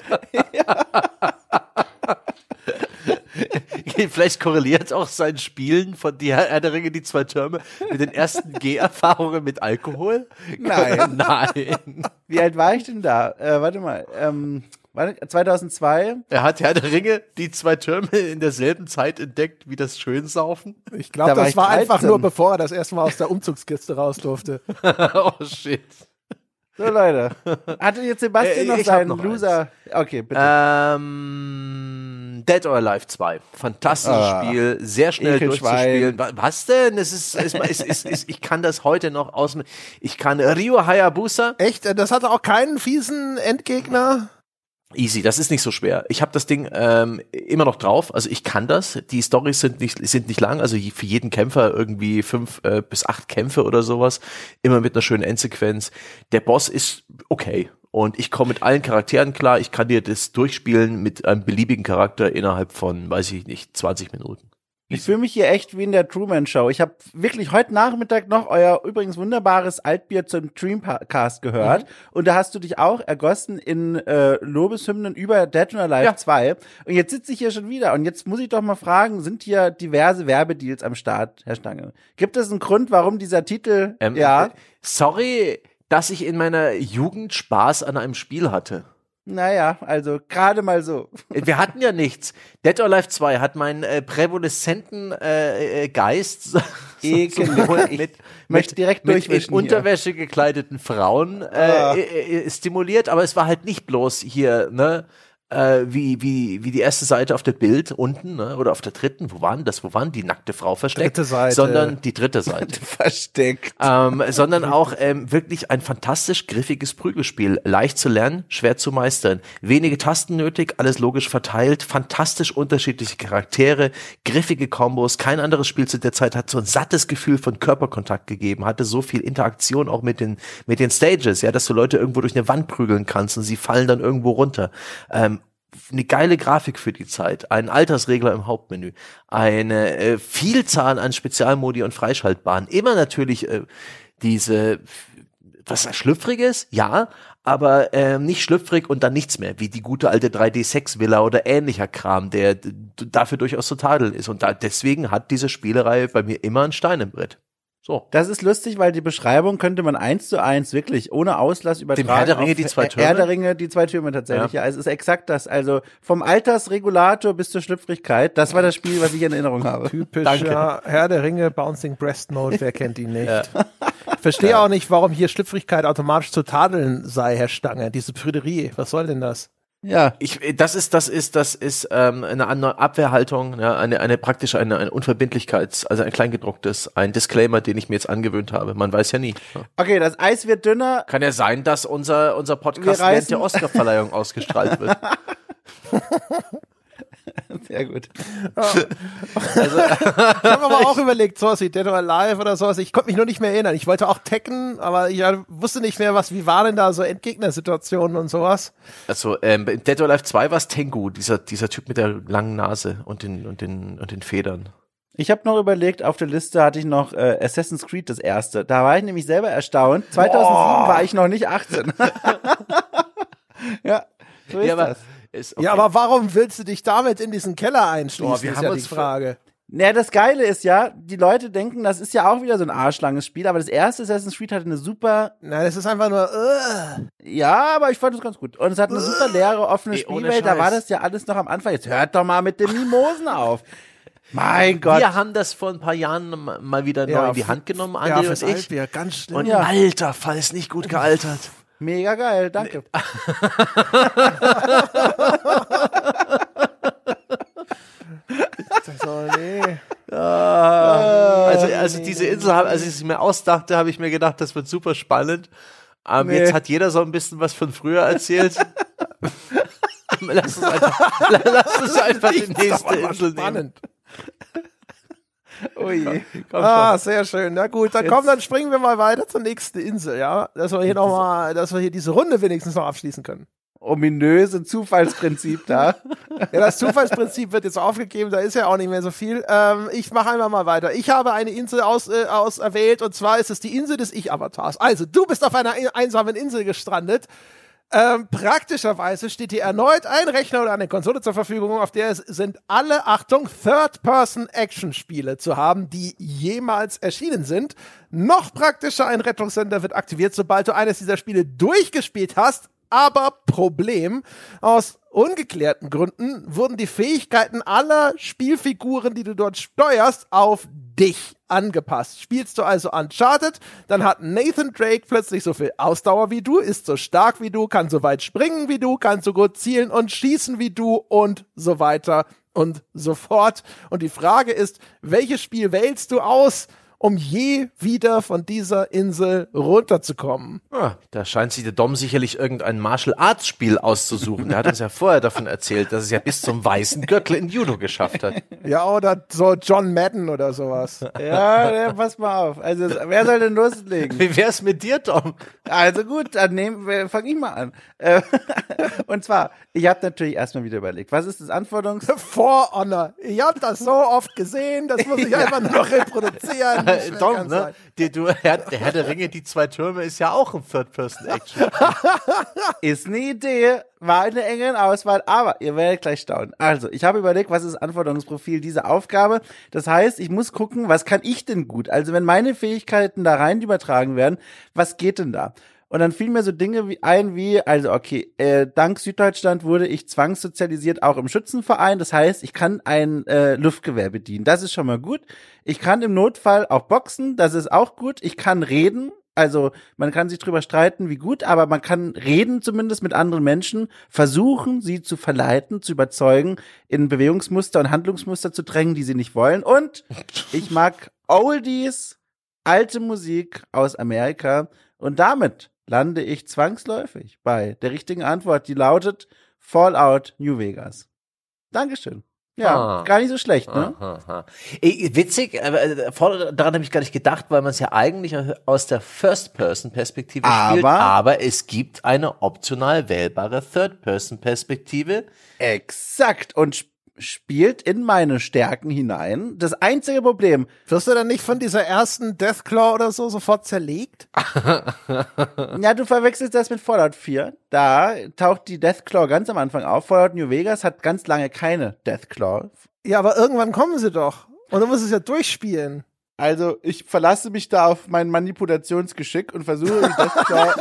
Vielleicht korreliert auch sein Spielen von die Herr der Ringe, die zwei Türme, mit den ersten G-Erfahrungen mit Alkohol? Nein. Nein. Wie alt war ich denn da? Äh, warte mal. Ähm, warte, zweitauszwei? Er hat Herr der Ringe, die zwei Türme in derselben Zeit entdeckt wie das Schönsaufen. Ich glaube, Da war das ich war einfach dreizehn. nur, bevor er das erste Mal aus der Umzugskiste raus durfte. oh shit. So, Leute. Hatte jetzt Sebastian Äh, noch ich hab seinen noch Loser? Okay, bitte. Ähm, Dead or Alive zwei. Fantastisches Ah, Spiel, sehr schnell Ekelschwein. durchzuspielen. Wa- Was denn? Es ist, es, es, es, es, ich kann das heute noch aus. Ich kann Ryo Hayabusa. Echt? Das hatte auch keinen fiesen Endgegner? Easy, das ist nicht so schwer. Ich habe das Ding ähm, immer noch drauf. Also ich kann das. Die Storys sind nicht sind nicht lang. Also je- für jeden Kämpfer irgendwie fünf äh, bis acht Kämpfe oder sowas. Immer mit einer schönen Endsequenz. Der Boss ist okay. Und ich komme mit allen Charakteren klar. Ich kann dir das durchspielen mit einem beliebigen Charakter innerhalb von, weiß ich nicht, zwanzig Minuten. Ich fühle mich hier echt wie in der Truman Show. Ich habe wirklich heute Nachmittag noch euer übrigens wunderbares Altbier zum Dreamcast gehört. Und da hast du dich auch ergossen in äh, Lobeshymnen über Dead or Alive Ja. zwei. Und jetzt sitze ich hier schon wieder. Und jetzt muss ich doch mal fragen, sind hier diverse Werbedeals am Start, Herr Stange? Gibt es einen Grund, warum dieser Titel, Ähm, ja, äh, Sorry, dass ich in meiner Jugend Spaß an einem Spiel hatte. naja, also gerade mal so. Wir hatten ja nichts. Dead or Alive zwei hat meinen äh, prävoleszenten äh, äh, Geist so, Ekelig. sowohl Ich mit, möchte mit, direkt mit in durchwischen hier. Unterwäsche gekleideten Frauen äh, Ah. äh, äh, stimuliert, aber es war halt nicht bloß hier, ne, äh, wie, wie, wie die erste Seite auf der Bild unten, ne? Oder auf der dritten, wo waren das? Wo waren die nackte Frau versteckt? Dritte Seite. Sondern die dritte Seite. Versteckt. ähm, sondern auch ähm, wirklich ein fantastisch griffiges Prügelspiel. Leicht zu lernen, schwer zu meistern. Wenige Tasten nötig, alles logisch verteilt, fantastisch unterschiedliche Charaktere, griffige Kombos. Kein anderes Spiel zu der Zeit hat so ein sattes Gefühl von Körperkontakt gegeben, hatte so viel Interaktion auch mit den, mit den Stages, ja, dass du Leute irgendwo durch eine Wand prügeln kannst und sie fallen dann irgendwo runter. Ähm, eine geile Grafik für die Zeit, ein Altersregler im Hauptmenü, eine äh, Vielzahl an Spezialmodi und Freischaltbahnen, immer natürlich äh, diese, was Schlüpfriges, ja, aber äh, nicht schlüpfrig und dann nichts mehr, wie die gute alte drei D sechs Villa oder ähnlicher Kram, der d- dafür durchaus zu tadeln ist. Und da, deswegen hat diese Spielereihe bei mir immer ein Stein im Brett. So. Das ist lustig, weil die Beschreibung könnte man eins zu eins wirklich ohne Auslass übertragen. Dem Herr der Ringe auf die zwei Türme? Herr der Ringe, die zwei Türme tatsächlich. Ja. Ja, es ist exakt das. Also vom Altersregulator bis zur Schlüpfrigkeit, das war das Spiel, was ich in Erinnerung habe. Typischer Herr der Ringe, Bouncing Breast Mode, wer kennt ihn nicht? Ja. Ich verstehe ja. auch nicht, warum hier Schlüpfrigkeit automatisch zu tadeln sei, Herr Stange. Diese Prüderie, was soll denn das? Ja, ich, das ist, das ist, das ist ähm, eine andere Abwehrhaltung, ja, eine, eine praktische, eine, eine Unverbindlichkeit, also ein Kleingedrucktes, ein Disclaimer, den ich mir jetzt angewöhnt habe. Man weiß ja nie. Ja. Okay, das Eis wird dünner. Kann ja sein, dass unser unser Podcast während der Oscarverleihung ausgestrahlt wird. Sehr gut. Ja. Also, ich habe aber auch überlegt, sowas wie Dead or Alive oder sowas. Ich konnte mich nur nicht mehr erinnern. Ich wollte auch Tekken, aber ich wusste nicht mehr, was, wie waren denn da so Endgegnersituationen und sowas. Also ähm, in Dead or Alive zwei war es Tengu, dieser dieser Typ mit der langen Nase und den und den und den Federn. Ich habe noch überlegt, auf der Liste hatte ich noch äh, Assassin's Creed, das erste. Da war ich nämlich selber erstaunt. zweitausendsieben oh. war ich noch nicht achtzehn. Ja, so ist ja, aber das. Ist okay. Ja, aber warum willst du dich damit in diesen Keller einschließen, Boah, wir ist haben ja uns die Frage. Naja, das Geile ist ja, die Leute denken, das ist ja auch wieder so ein arschlanges Spiel, aber das erste Assassin's Creed hatte eine super... Nein, das ist einfach nur... Uh. Ja, aber ich fand es ganz gut. Und es hat eine uh. super leere, offene Ey, Spielwelt, da war das ja alles noch am Anfang. Jetzt hört doch mal mit den Mimosen auf. Mein Gott. Wir haben das vor ein paar Jahren mal wieder ja, neu in die Hand genommen, Andi ja, und ich. Altbier, ganz schlimm. Und ja. alter Fall ist nicht gut gealtert. Mega geil, danke. So, nee. Ah, also, also diese Insel, als ich sie mir ausdachte, habe ich mir gedacht, das wird super spannend. Ähm, nee. Jetzt hat jeder so ein bisschen was von früher erzählt. lass uns einfach, lass uns einfach die nächste Insel spannend. nehmen. Oh je. Ah, sehr schön. Na gut, dann Jetzt. komm, dann springen wir mal weiter zur nächsten Insel, ja? Dass wir hier nochmal, dass wir hier diese Runde wenigstens noch abschließen können. Ominöse Zufallsprinzip da. Ja, das Zufallsprinzip wird jetzt aufgegeben, da ist ja auch nicht mehr so viel. Ähm, ich mache einfach mal weiter. Ich habe eine Insel aus, äh, auserwählt und zwar ist es die Insel des Ich-Avatars. Also, du bist auf einer einsamen Insel gestrandet. Ähm, praktischerweise steht dir erneut ein Rechner oder eine Konsole zur Verfügung, auf der es sind alle, Achtung, Third-Person-Action-Spiele zu haben, die jemals erschienen sind. Noch praktischer, ein Rettungssender wird aktiviert, sobald du eines dieser Spiele durchgespielt hast. Aber Problem, aus ungeklärten Gründen wurden die Fähigkeiten aller Spielfiguren, die du dort steuerst, auf dich angepasst. Spielst du also Uncharted, dann hat Nathan Drake plötzlich so viel Ausdauer wie du, ist so stark wie du, kann so weit springen wie du, kann so gut zielen und schießen wie du und so weiter und so fort. Und die Frage ist, welches Spiel wählst du aus, um je wieder von dieser Insel runterzukommen? Ah, da scheint sich der Dom sicherlich irgendein Martial Arts Spiel auszusuchen. Der hat uns ja vorher davon erzählt, dass es ja bis zum weißen Gürtel in Judo geschafft hat. Ja, oder so John Madden oder sowas. Ja, ja, pass mal auf. Also, wer soll denn loslegen? Wie wär's mit dir, Dom? Also gut, dann nehmen, fang ich mal an. Und zwar, ich habe natürlich erstmal wieder überlegt, was ist das Anforderungs... For Honor. Ich habe das so oft gesehen, das muss ich ja. einfach nur noch reproduzieren. Dom, ne? Die, du, Herr, der Herr der Ringe, die zwei Türme ist ja auch ein Third-Person-Action. Ist eine Idee, war eine enge Auswahl, aber ihr werdet gleich staunen. Also, ich habe überlegt, was ist das Anforderungsprofil dieser Aufgabe? Das heißt, ich muss gucken, was kann ich denn gut? Also, wenn meine Fähigkeiten da rein übertragen werden, was geht denn da? Und dann fielen mir so Dinge wie ein wie, also okay, äh, dank Süddeutschland wurde ich zwangssozialisiert auch im Schützenverein. Das heißt, ich kann ein äh, Luftgewehr bedienen. Das ist schon mal gut. Ich kann im Notfall auch boxen. Das ist auch gut. Ich kann reden. Also man kann sich drüber streiten, wie gut, aber man kann reden zumindest mit anderen Menschen, versuchen, sie zu verleiten, zu überzeugen, in Bewegungsmuster und Handlungsmuster zu drängen, die sie nicht wollen. Und ich mag Oldies, alte Musik aus Amerika. Und damit lande ich zwangsläufig bei der richtigen Antwort, die lautet Fallout New Vegas. Dankeschön. Ja, ah. gar nicht so schlecht, ne? Aha, aha. E, witzig, äh, daran habe ich gar nicht gedacht, weil man es ja eigentlich aus der First-Person-Perspektive spielt, aber es gibt eine optional wählbare Third-Person-Perspektive. Exakt, und sp- spielt in meine Stärken hinein. Das einzige Problem. Wirst du dann nicht von dieser ersten Deathclaw oder so sofort zerlegt? Ja, du verwechselst das mit Fallout vier. Da taucht die Deathclaw ganz am Anfang auf. Fallout New Vegas hat ganz lange keine Deathclaw. Ja, aber irgendwann kommen sie doch. Und du musst es ja durchspielen. Also, ich verlasse mich da auf mein Manipulationsgeschick und versuche die Deathclaw.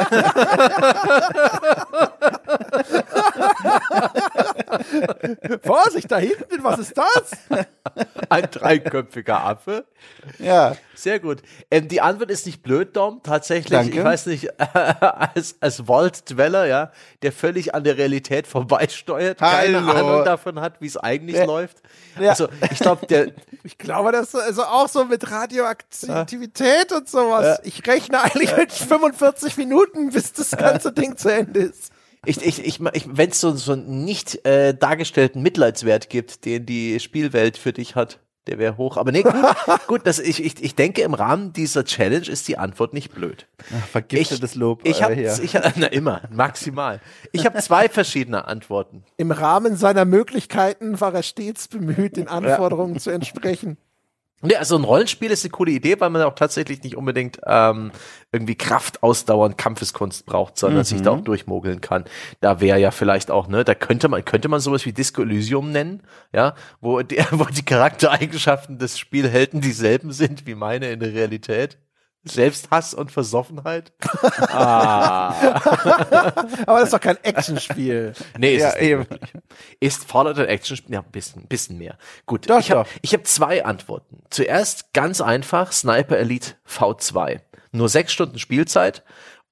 Vorsicht, da hinten, was ist das? Ein dreiköpfiger Affe. Ja. Sehr gut. Ähm, die Antwort ist nicht blöd, Dom. Tatsächlich, Danke. Ich weiß nicht, äh, als, als Vault-Dweller, ja, der völlig an der Realität vorbeisteuert, keine Hallo. Ahnung davon hat, wie es eigentlich Ja. läuft. Ja. Also, ich glaube, der, Ich glaube, das ist also auch so mit Radioaktivität und sowas. Ja. Ich rechne eigentlich mit fünfundvierzig Minuten, bis das ganze Ding zu Ende ist. Ich, ich, ich, ich wenn es so, so einen nicht äh, dargestellten Mitleidswert gibt, den die Spielwelt für dich hat, der wäre hoch. Aber nee, gut, gut das, ich, ich, ich denke, im Rahmen dieser Challenge ist die Antwort nicht blöd. Ach, vergiftetes Lob. Ich äh, habe, hier. ich, na immer, maximal. Ich habe zwei verschiedene Antworten. Im Rahmen seiner Möglichkeiten war er stets bemüht, den Anforderungen ja. zu entsprechen. Ja, also ein Rollenspiel ist eine coole Idee, weil man auch tatsächlich nicht unbedingt ähm, irgendwie Kraft, Ausdauer und Kampfeskunst braucht, sondern Mhm. sich da auch durchmogeln kann. Da wäre ja vielleicht auch, ne, da könnte man könnte man sowas wie Disco Elysium nennen, ja, wo die, wo die Charaktereigenschaften des Spielhelden dieselben sind wie meine in der Realität. Selbsthass und Versoffenheit. ah. Aber das ist doch kein Actionspiel. Nee, ist Ja, es nicht eben. wirklich. Ist Fallout ein Actionspiel? Ja, ein bisschen, bisschen mehr. Gut, Doch, ich habe doch. ich hab zwei Antworten. Zuerst ganz einfach, Sniper Elite V zwei. Nur sechs Stunden Spielzeit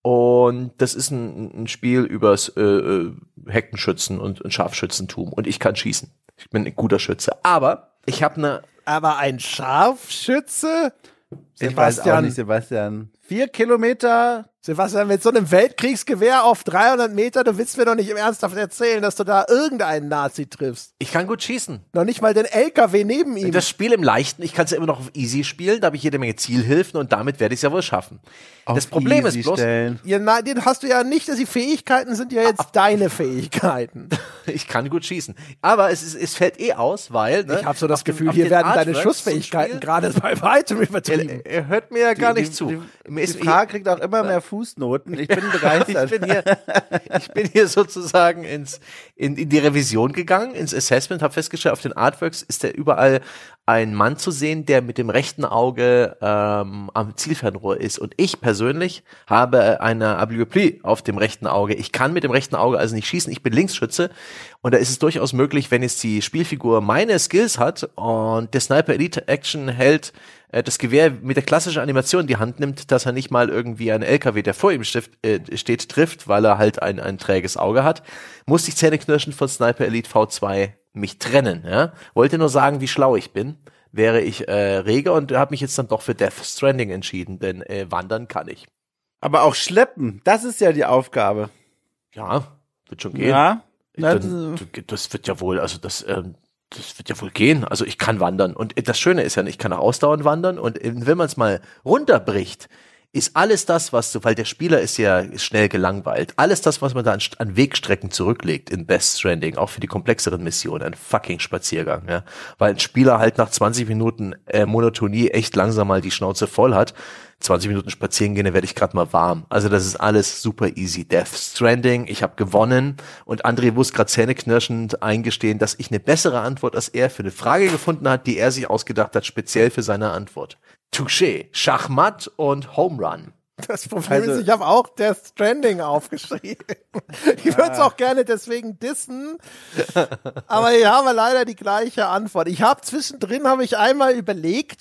und das ist ein, ein Spiel übers äh, äh, Heckenschützen und, und Scharfschützentum und ich kann schießen. Ich bin ein guter Schütze. Aber ich habe eine... Aber ein Scharfschütze? Ich weiß auch nicht, Sebastian. Vier Kilometer. Sebastian, mit so einem Weltkriegsgewehr auf dreihundert Meter, du willst mir doch nicht im Ernsthaft erzählen, dass du da irgendeinen Nazi triffst. Ich kann gut schießen. Noch nicht mal den L K W neben ihm. Das Spiel im Leichten, ich kann es ja immer noch auf Easy spielen, da habe ich jede Menge Zielhilfen und damit werde ich es ja wohl schaffen. Auf das Problem easy ist bloß, stellen. Ja, nein, den hast du ja nicht, die Fähigkeiten sind ja jetzt deine Fähigkeiten. ich kann gut schießen. Aber es, ist, es fällt eh aus, weil... Ne, Ich habe so das auf dem- Gefühl, auf hier den werden deine Artworks Schussfähigkeiten zum gerade bei weitem Spiel- übertrieben. er, er hört mir ja gar Die- nicht zu. Die, Mir die ist- Frage kriegt auch immer mehr Fußnoten. Ich bin begeistert. ich, bin hier, ich bin hier sozusagen ins, in, in die Revision gegangen, ins Assessment, habe festgestellt, auf den Artworks ist da überall ein Mann zu sehen, der mit dem rechten Auge ähm, am Zielfernrohr ist. Und ich persönlich habe eine Ablioplie auf dem rechten Auge. Ich kann mit dem rechten Auge also nicht schießen. Ich bin Linksschütze. Und da ist es durchaus möglich, wenn jetzt die Spielfigur meine Skills hat und der Sniper Elite Action hält, äh, das Gewehr mit der klassischen Animation in die Hand nimmt, dass er nicht mal irgendwie einen L K W, der vor ihm stift, äh, steht, trifft, weil er halt ein, ein träges Auge hat, musste ich zähneknirschend von Sniper Elite V zwei mich trennen. Ja? Wollte nur sagen, wie schlau ich bin. Wäre ich äh, rege und habe mich jetzt dann doch für Death Stranding entschieden, denn äh, wandern kann ich. Aber auch schleppen, das ist ja die Aufgabe. Ja, wird schon gehen. Ja. Dann, das, das wird ja wohl, also das, ähm, das wird ja wohl gehen. Also ich kann wandern. Und das Schöne ist ja, ich kann auch ausdauernd wandern. Und wenn man es mal runterbricht, ist alles das, was du, weil der Spieler ist ja ist schnell gelangweilt, alles das, was man da an, an Wegstrecken zurücklegt in Death Stranding, auch für die komplexeren Missionen, ein fucking Spaziergang, ja. Weil ein Spieler halt nach zwanzig Minuten äh, Monotonie echt langsam mal die Schnauze voll hat. zwanzig Minuten spazieren gehen, dann werde ich gerade mal warm. Also das ist alles super easy. Death Stranding, ich habe gewonnen und André muss gerade zähneknirschend eingestehen, dass ich eine bessere Antwort als er für eine Frage gefunden hat, die er sich ausgedacht hat, speziell für seine Antwort. Touché, Schachmatt und Home Run. Das Problem Also- ist, ich habe auch Death Stranding aufgeschrieben. Ich würde es auch gerne deswegen dissen, aber hier haben wir leider die gleiche Antwort. Ich habe zwischendrin, habe ich einmal überlegt,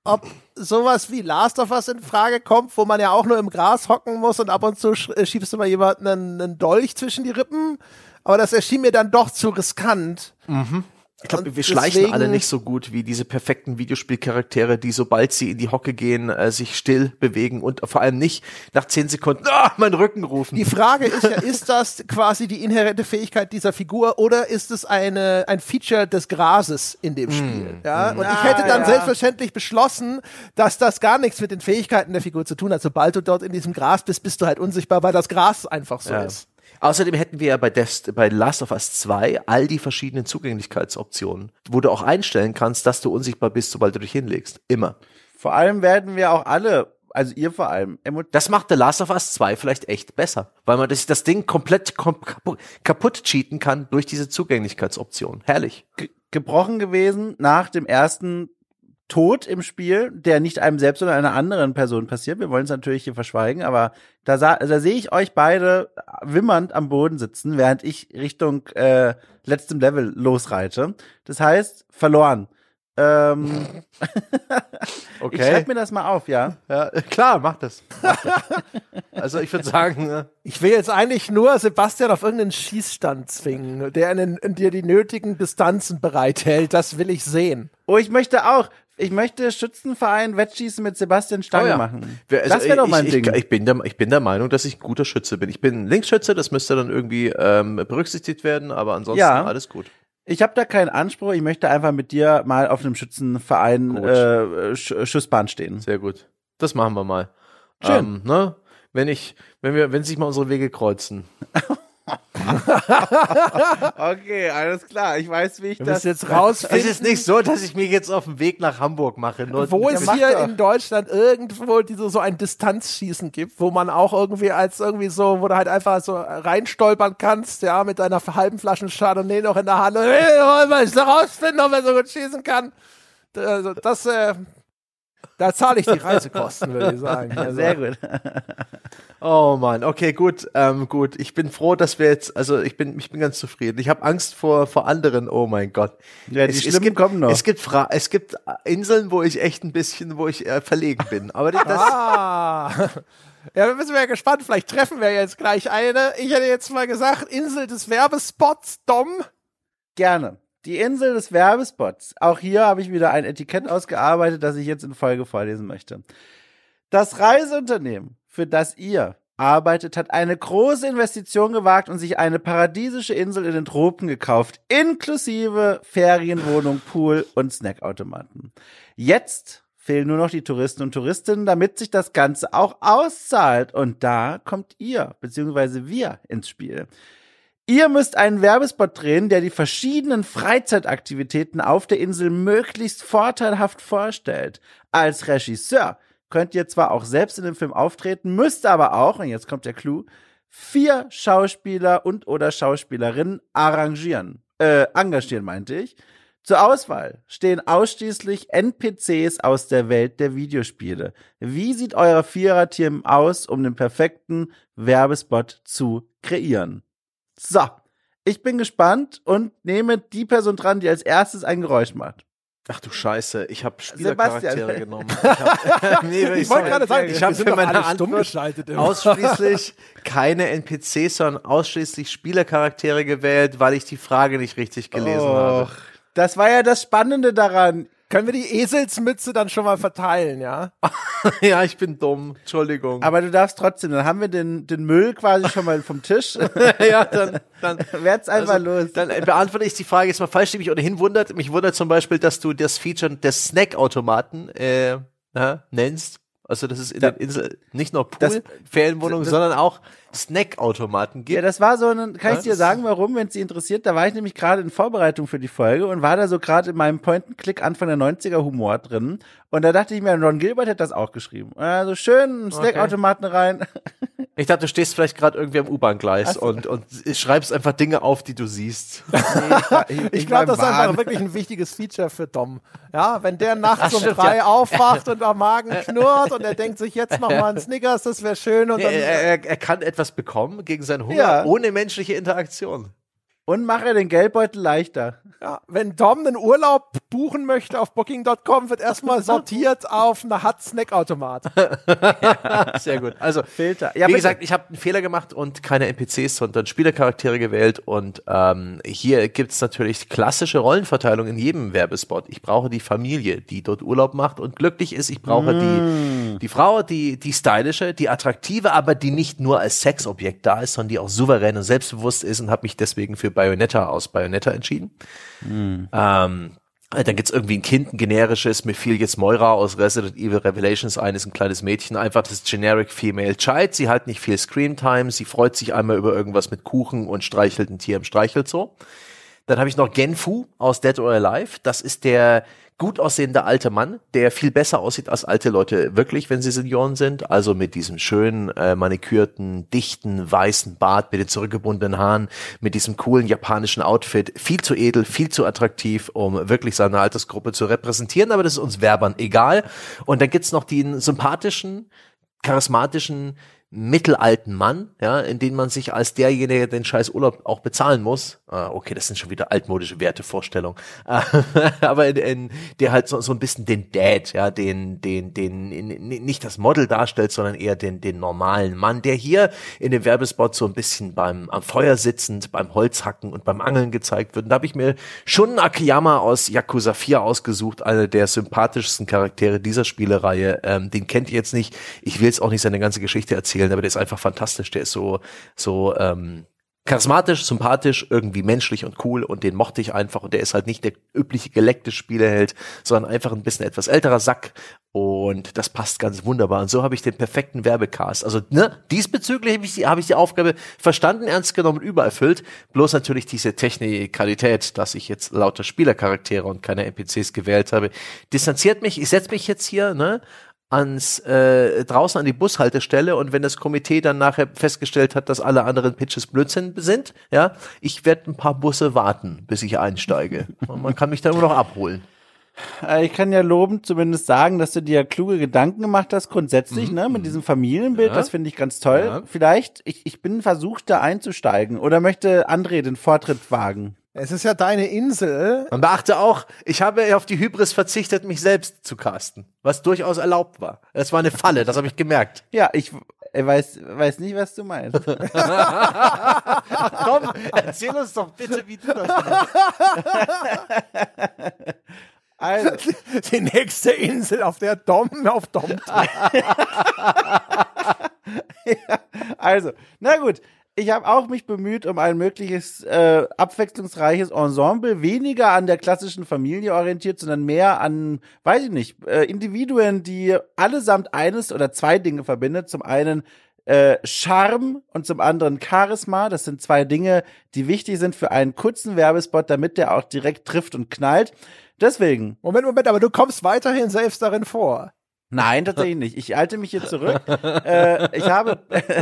ob sowas wie Last of Us in Frage kommt, wo man ja auch nur im Gras hocken muss und ab und zu sch- schiebst du mal jemanden einen, einen Dolch zwischen die Rippen. Aber das erschien mir dann doch zu riskant. Mhm. Ich glaube, Und wir schleichen deswegen- alle nicht so gut wie diese perfekten Videospielcharaktere, die, sobald sie in die Hocke gehen, äh, sich still bewegen und vor allem nicht nach zehn Sekunden, ah, mein Rücken rufen. Die Frage ist ja, ist das quasi die inhärente Fähigkeit dieser Figur oder ist es eine, ein Feature des Grases in dem Spiel? Ja? Und ich hätte dann ja. selbstverständlich beschlossen, dass das gar nichts mit den Fähigkeiten der Figur zu tun hat. Sobald du dort in diesem Gras bist, bist du halt unsichtbar, weil das Gras einfach so Ja. ist. Außerdem hätten wir ja bei, Dest bei Last of Us zwei all die verschiedenen Zugänglichkeitsoptionen, wo du auch einstellen kannst, dass du unsichtbar bist, sobald du dich hinlegst. Immer. Vor allem werden wir auch alle, also ihr vor allem, emo- Das macht The Last of Us zwei vielleicht echt besser, weil man das, das Ding komplett kom kaputt, kaputt cheaten kann durch diese Zugänglichkeitsoption. Herrlich. ge- gebrochen gewesen nach dem ersten Tod im Spiel, der nicht einem selbst, sondern einer anderen Person passiert. Wir wollen es natürlich hier verschweigen, aber da, sa- da sehe ich euch beide wimmernd am Boden sitzen, während ich Richtung äh, letztem Level losreite. Das heißt, verloren. Ähm, Ich schreibe mir das mal auf, ja. Ja, klar, mach das. Mach das. Also ich würde sagen, äh, Ich will jetzt eigentlich nur Sebastian auf irgendeinen Schießstand zwingen, der in, in dir die nötigen Distanzen bereithält. Das will ich sehen. Oh, ich möchte auch. Ich möchte Schützenverein Wettschießen mit Sebastian Stange Oh ja. machen. wer- also das wäre doch mein ich, Ding. Ich, ich, bin der, ich bin der Meinung, dass ich ein guter Schütze bin. Ich bin ein Linksschütze, das müsste dann irgendwie ähm, berücksichtigt werden, aber ansonsten Ja. alles gut. Ich habe da keinen Anspruch. Ich möchte einfach mit dir mal auf einem Schützenverein Gut. äh, Sch Schussbahn stehen. Sehr gut. Das machen wir mal. Schön. Ähm, ne? Wenn ich, wenn wir, wenn sich mal unsere Wege kreuzen. Okay, alles klar. Ich weiß, wie ich Wir das müssen jetzt rausfinden. Es ist nicht so, dass ich mich jetzt auf den Weg nach Hamburg mache. Nur Wo Ja, es mach hier doch. in Deutschland irgendwo diese, so ein Distanzschießen gibt, wo man auch irgendwie als irgendwie so, wo du halt einfach so reinstolpern kannst, ja, mit deiner halben Flaschen Chardonnay noch in der Hand und hey, wollen wir jetzt rausfinden, ob er so gut schießen kann. Also das, äh, da zahle ich die Reisekosten, würde ich sagen. Also, sehr gut. Oh Mann, okay, gut, ähm, gut. Ich bin froh, dass wir jetzt, also ich bin, ich bin ganz zufrieden. Ich habe Angst vor, vor anderen. Oh mein Gott. Ja, die Schlimmen kommen noch. Es gibt, Fra es gibt Inseln, wo ich echt ein bisschen, wo ich äh, verlegen bin. Aber das, Ah. Ja, da müssen wir ja gespannt. Vielleicht treffen wir jetzt gleich eine. Ich hätte jetzt mal gesagt, Insel des Werbespots, Dom. Gerne. Die Insel des Werbespots. Auch hier habe ich wieder ein Etikett ausgearbeitet, das ich jetzt in Folge vorlesen möchte. Das Reiseunternehmen, für das ihr arbeitet, hat eine große Investition gewagt und sich eine paradiesische Insel in den Tropen gekauft, inklusive Ferienwohnung, Pool und Snackautomaten. Jetzt fehlen nur noch die Touristen und Touristinnen, damit sich das Ganze auch auszahlt. Und da kommt ihr, beziehungsweise wir, ins Spiel. Ihr müsst einen Werbespot drehen, der die verschiedenen Freizeitaktivitäten auf der Insel möglichst vorteilhaft vorstellt. Als Regisseur könnt ihr zwar auch selbst in dem Film auftreten, müsst aber auch, und jetzt kommt der Clou, vier Schauspieler und oder Schauspielerinnen arrangieren. Äh, engagieren, meinte ich. Zur Auswahl stehen ausschließlich N P Cs aus der Welt der Videospiele. Wie sieht euer Vierer-Team aus, um den perfekten Werbespot zu kreieren? So, ich bin gespannt und nehme die Person dran, die als erstes ein Geräusch macht. ach du Scheiße, ich habe Spielercharaktere Sebastian. genommen. Ich, hab, nee, Ich wollte gerade sagen, ich wir habe sind für doch meine alle stumm Antwort geschaltet immer. ausschließlich keine N P Cs, sondern ausschließlich Spielercharaktere gewählt, weil ich die Frage nicht richtig gelesen habe. Das war ja das Spannende daran. Können wir die Eselsmütze dann schon mal verteilen, ja? Ja, ich bin dumm. Entschuldigung. Aber du darfst trotzdem, dann haben wir den, den Müll quasi schon mal vom Tisch. ja, dann, dann Werd's einfach also, los. Dann äh, beantworte ich die Frage jetzt mal falsch, die mich ohnehin wundert. Mich wundert zum Beispiel, dass du das Feature des Snackautomaten äh, ja, nennst. Also, dass es in Da- der Insel nicht nur Pool, Das- Ferienwohnung, das- sondern auch Snackautomaten gibt. Ja, das war so ein, kann ich Was? dir sagen, warum, wenn es Sie interessiert, da war ich nämlich gerade in Vorbereitung für die Folge und war da so gerade in meinem Point-and-Click Anfang der neunziger Humor drin und da dachte ich mir, Ron Gilbert hätte das auch geschrieben. Also schön, einen Snackautomaten rein. Ich dachte, du stehst vielleicht gerade irgendwie am U-Bahn-Gleis Ach so. und, und schreibst einfach Dinge auf, die du siehst. Ich glaube, das ist einfach wirklich ein wichtiges Feature für Dom. Ja, wenn der nachts um drei aufwacht und am Magen knurrt und er denkt sich jetzt noch mal einen Snickers, das wäre schön und Nee, dann er, er, er kann etwas bekommen gegen seinen Hunger Ja. ohne menschliche Interaktion. Und mache den Geldbeutel leichter. Ja, wenn Dom einen Urlaub buchen möchte auf Booking Punkt com, wird erstmal sortiert auf eine Hut-Snack-Automat. Sehr gut. Also, Filter. Ja, wie bitte. gesagt, ich habe einen Fehler gemacht und keine N P Cs, sondern Spielercharaktere gewählt. Und ähm, hier gibt's natürlich klassische Rollenverteilung in jedem Werbespot. Ich brauche die Familie, die dort Urlaub macht und glücklich ist. Ich brauche mm. die, die Frau, die, die stylische, die attraktive, aber die nicht nur als Sexobjekt da ist, sondern die auch souverän und selbstbewusst ist, und habe mich deswegen für Bayonetta aus Bayonetta entschieden. Mm. Ähm, dann gibt's irgendwie ein Kind, ein generisches. Mir fiel jetzt Moira aus Resident Evil Revelations ein, ist ein kleines Mädchen, einfach das Generic Female Child. Sie hat nicht viel Screamtime, sie freut sich einmal über irgendwas mit Kuchen und streichelt ein Tier im Streichelzoo. Dann habe ich noch Genfu aus Dead or Alive. Das ist der gut aussehende alte Mann, der viel besser aussieht als alte Leute wirklich, wenn sie Senioren sind. Also mit diesem schönen, äh, manikürten, dichten, weißen Bart, mit den zurückgebundenen Haaren, mit diesem coolen japanischen Outfit. Viel zu edel, viel zu attraktiv, um wirklich seine Altersgruppe zu repräsentieren. Aber das ist uns Werbern egal. Und dann gibt's noch den sympathischen, charismatischen, mittelalten Mann, ja, in den man sich als derjenige den scheiß Urlaub auch bezahlen muss. Ah, okay, das sind schon wieder altmodische Wertevorstellungen. Aber in, in, der halt so, so ein bisschen den Dad, ja, den, den, den, in, nicht das Model darstellt, sondern eher den, den normalen Mann, der hier in dem Werbespot so ein bisschen beim, am Feuer sitzend, beim Holzhacken und beim Angeln gezeigt wird. Und da habe ich mir schon Akiyama aus Yakuza vier ausgesucht, einer der sympathischsten Charaktere dieser Spielereihe. Ähm, den kennt ihr jetzt nicht. Ich will jetzt auch nicht seine ganze Geschichte erzählen, aber der ist einfach fantastisch. Der ist so, so, ähm, charismatisch, sympathisch, irgendwie menschlich und cool, und den mochte ich einfach, und der ist halt nicht der übliche geleckte Spieleheld, sondern einfach ein bisschen etwas älterer Sack, und das passt ganz wunderbar, und so habe ich den perfekten Werbecast. Also, ne, diesbezüglich habe ich, die, hab ich die Aufgabe verstanden, ernst genommen, übererfüllt, bloß natürlich diese Technikalität, dass ich jetzt lauter Spielercharaktere und keine N P Cs gewählt habe, distanziert mich. Ich setze mich jetzt hier, ne, ans äh, draußen an die Bushaltestelle, und wenn das Komitee dann nachher festgestellt hat, dass alle anderen Pitches Blödsinn sind, ja, ich werde ein paar Busse warten, bis ich einsteige. Und man kann mich dann immer noch abholen. Ich kann ja lobend zumindest sagen, dass du dir kluge Gedanken gemacht hast, grundsätzlich, mhm. ne, mit diesem Familienbild, ja. Das finde ich ganz toll. Ja. Vielleicht, ich, ich bin versucht, da einzusteigen, oder möchte André den Vortritt wagen? Es ist ja deine Insel. Man beachte auch, ich habe auf die Hybris verzichtet, mich selbst zu casten, was durchaus erlaubt war. Es war eine Falle, das habe ich gemerkt. Ja, ich weiß, weiß nicht, was du meinst. Komm, erzähl uns doch bitte, wie du das machst. Also, die nächste Insel, auf der Dom auf Dom. Ja, also, na gut. Ich habe auch mich bemüht um ein mögliches äh, abwechslungsreiches Ensemble, weniger an der klassischen Familie orientiert, sondern mehr an, weiß ich nicht, äh, Individuen, die allesamt eines oder zwei Dinge verbindet. Zum einen äh, Charme und zum anderen Charisma. Das sind zwei Dinge, die wichtig sind für einen kurzen Werbespot, damit der auch direkt trifft und knallt. Deswegen. Moment, Moment, aber du kommst weiterhin selbst darin vor. Nein, tatsächlich nicht. Ich halte mich hier zurück. äh, ich habe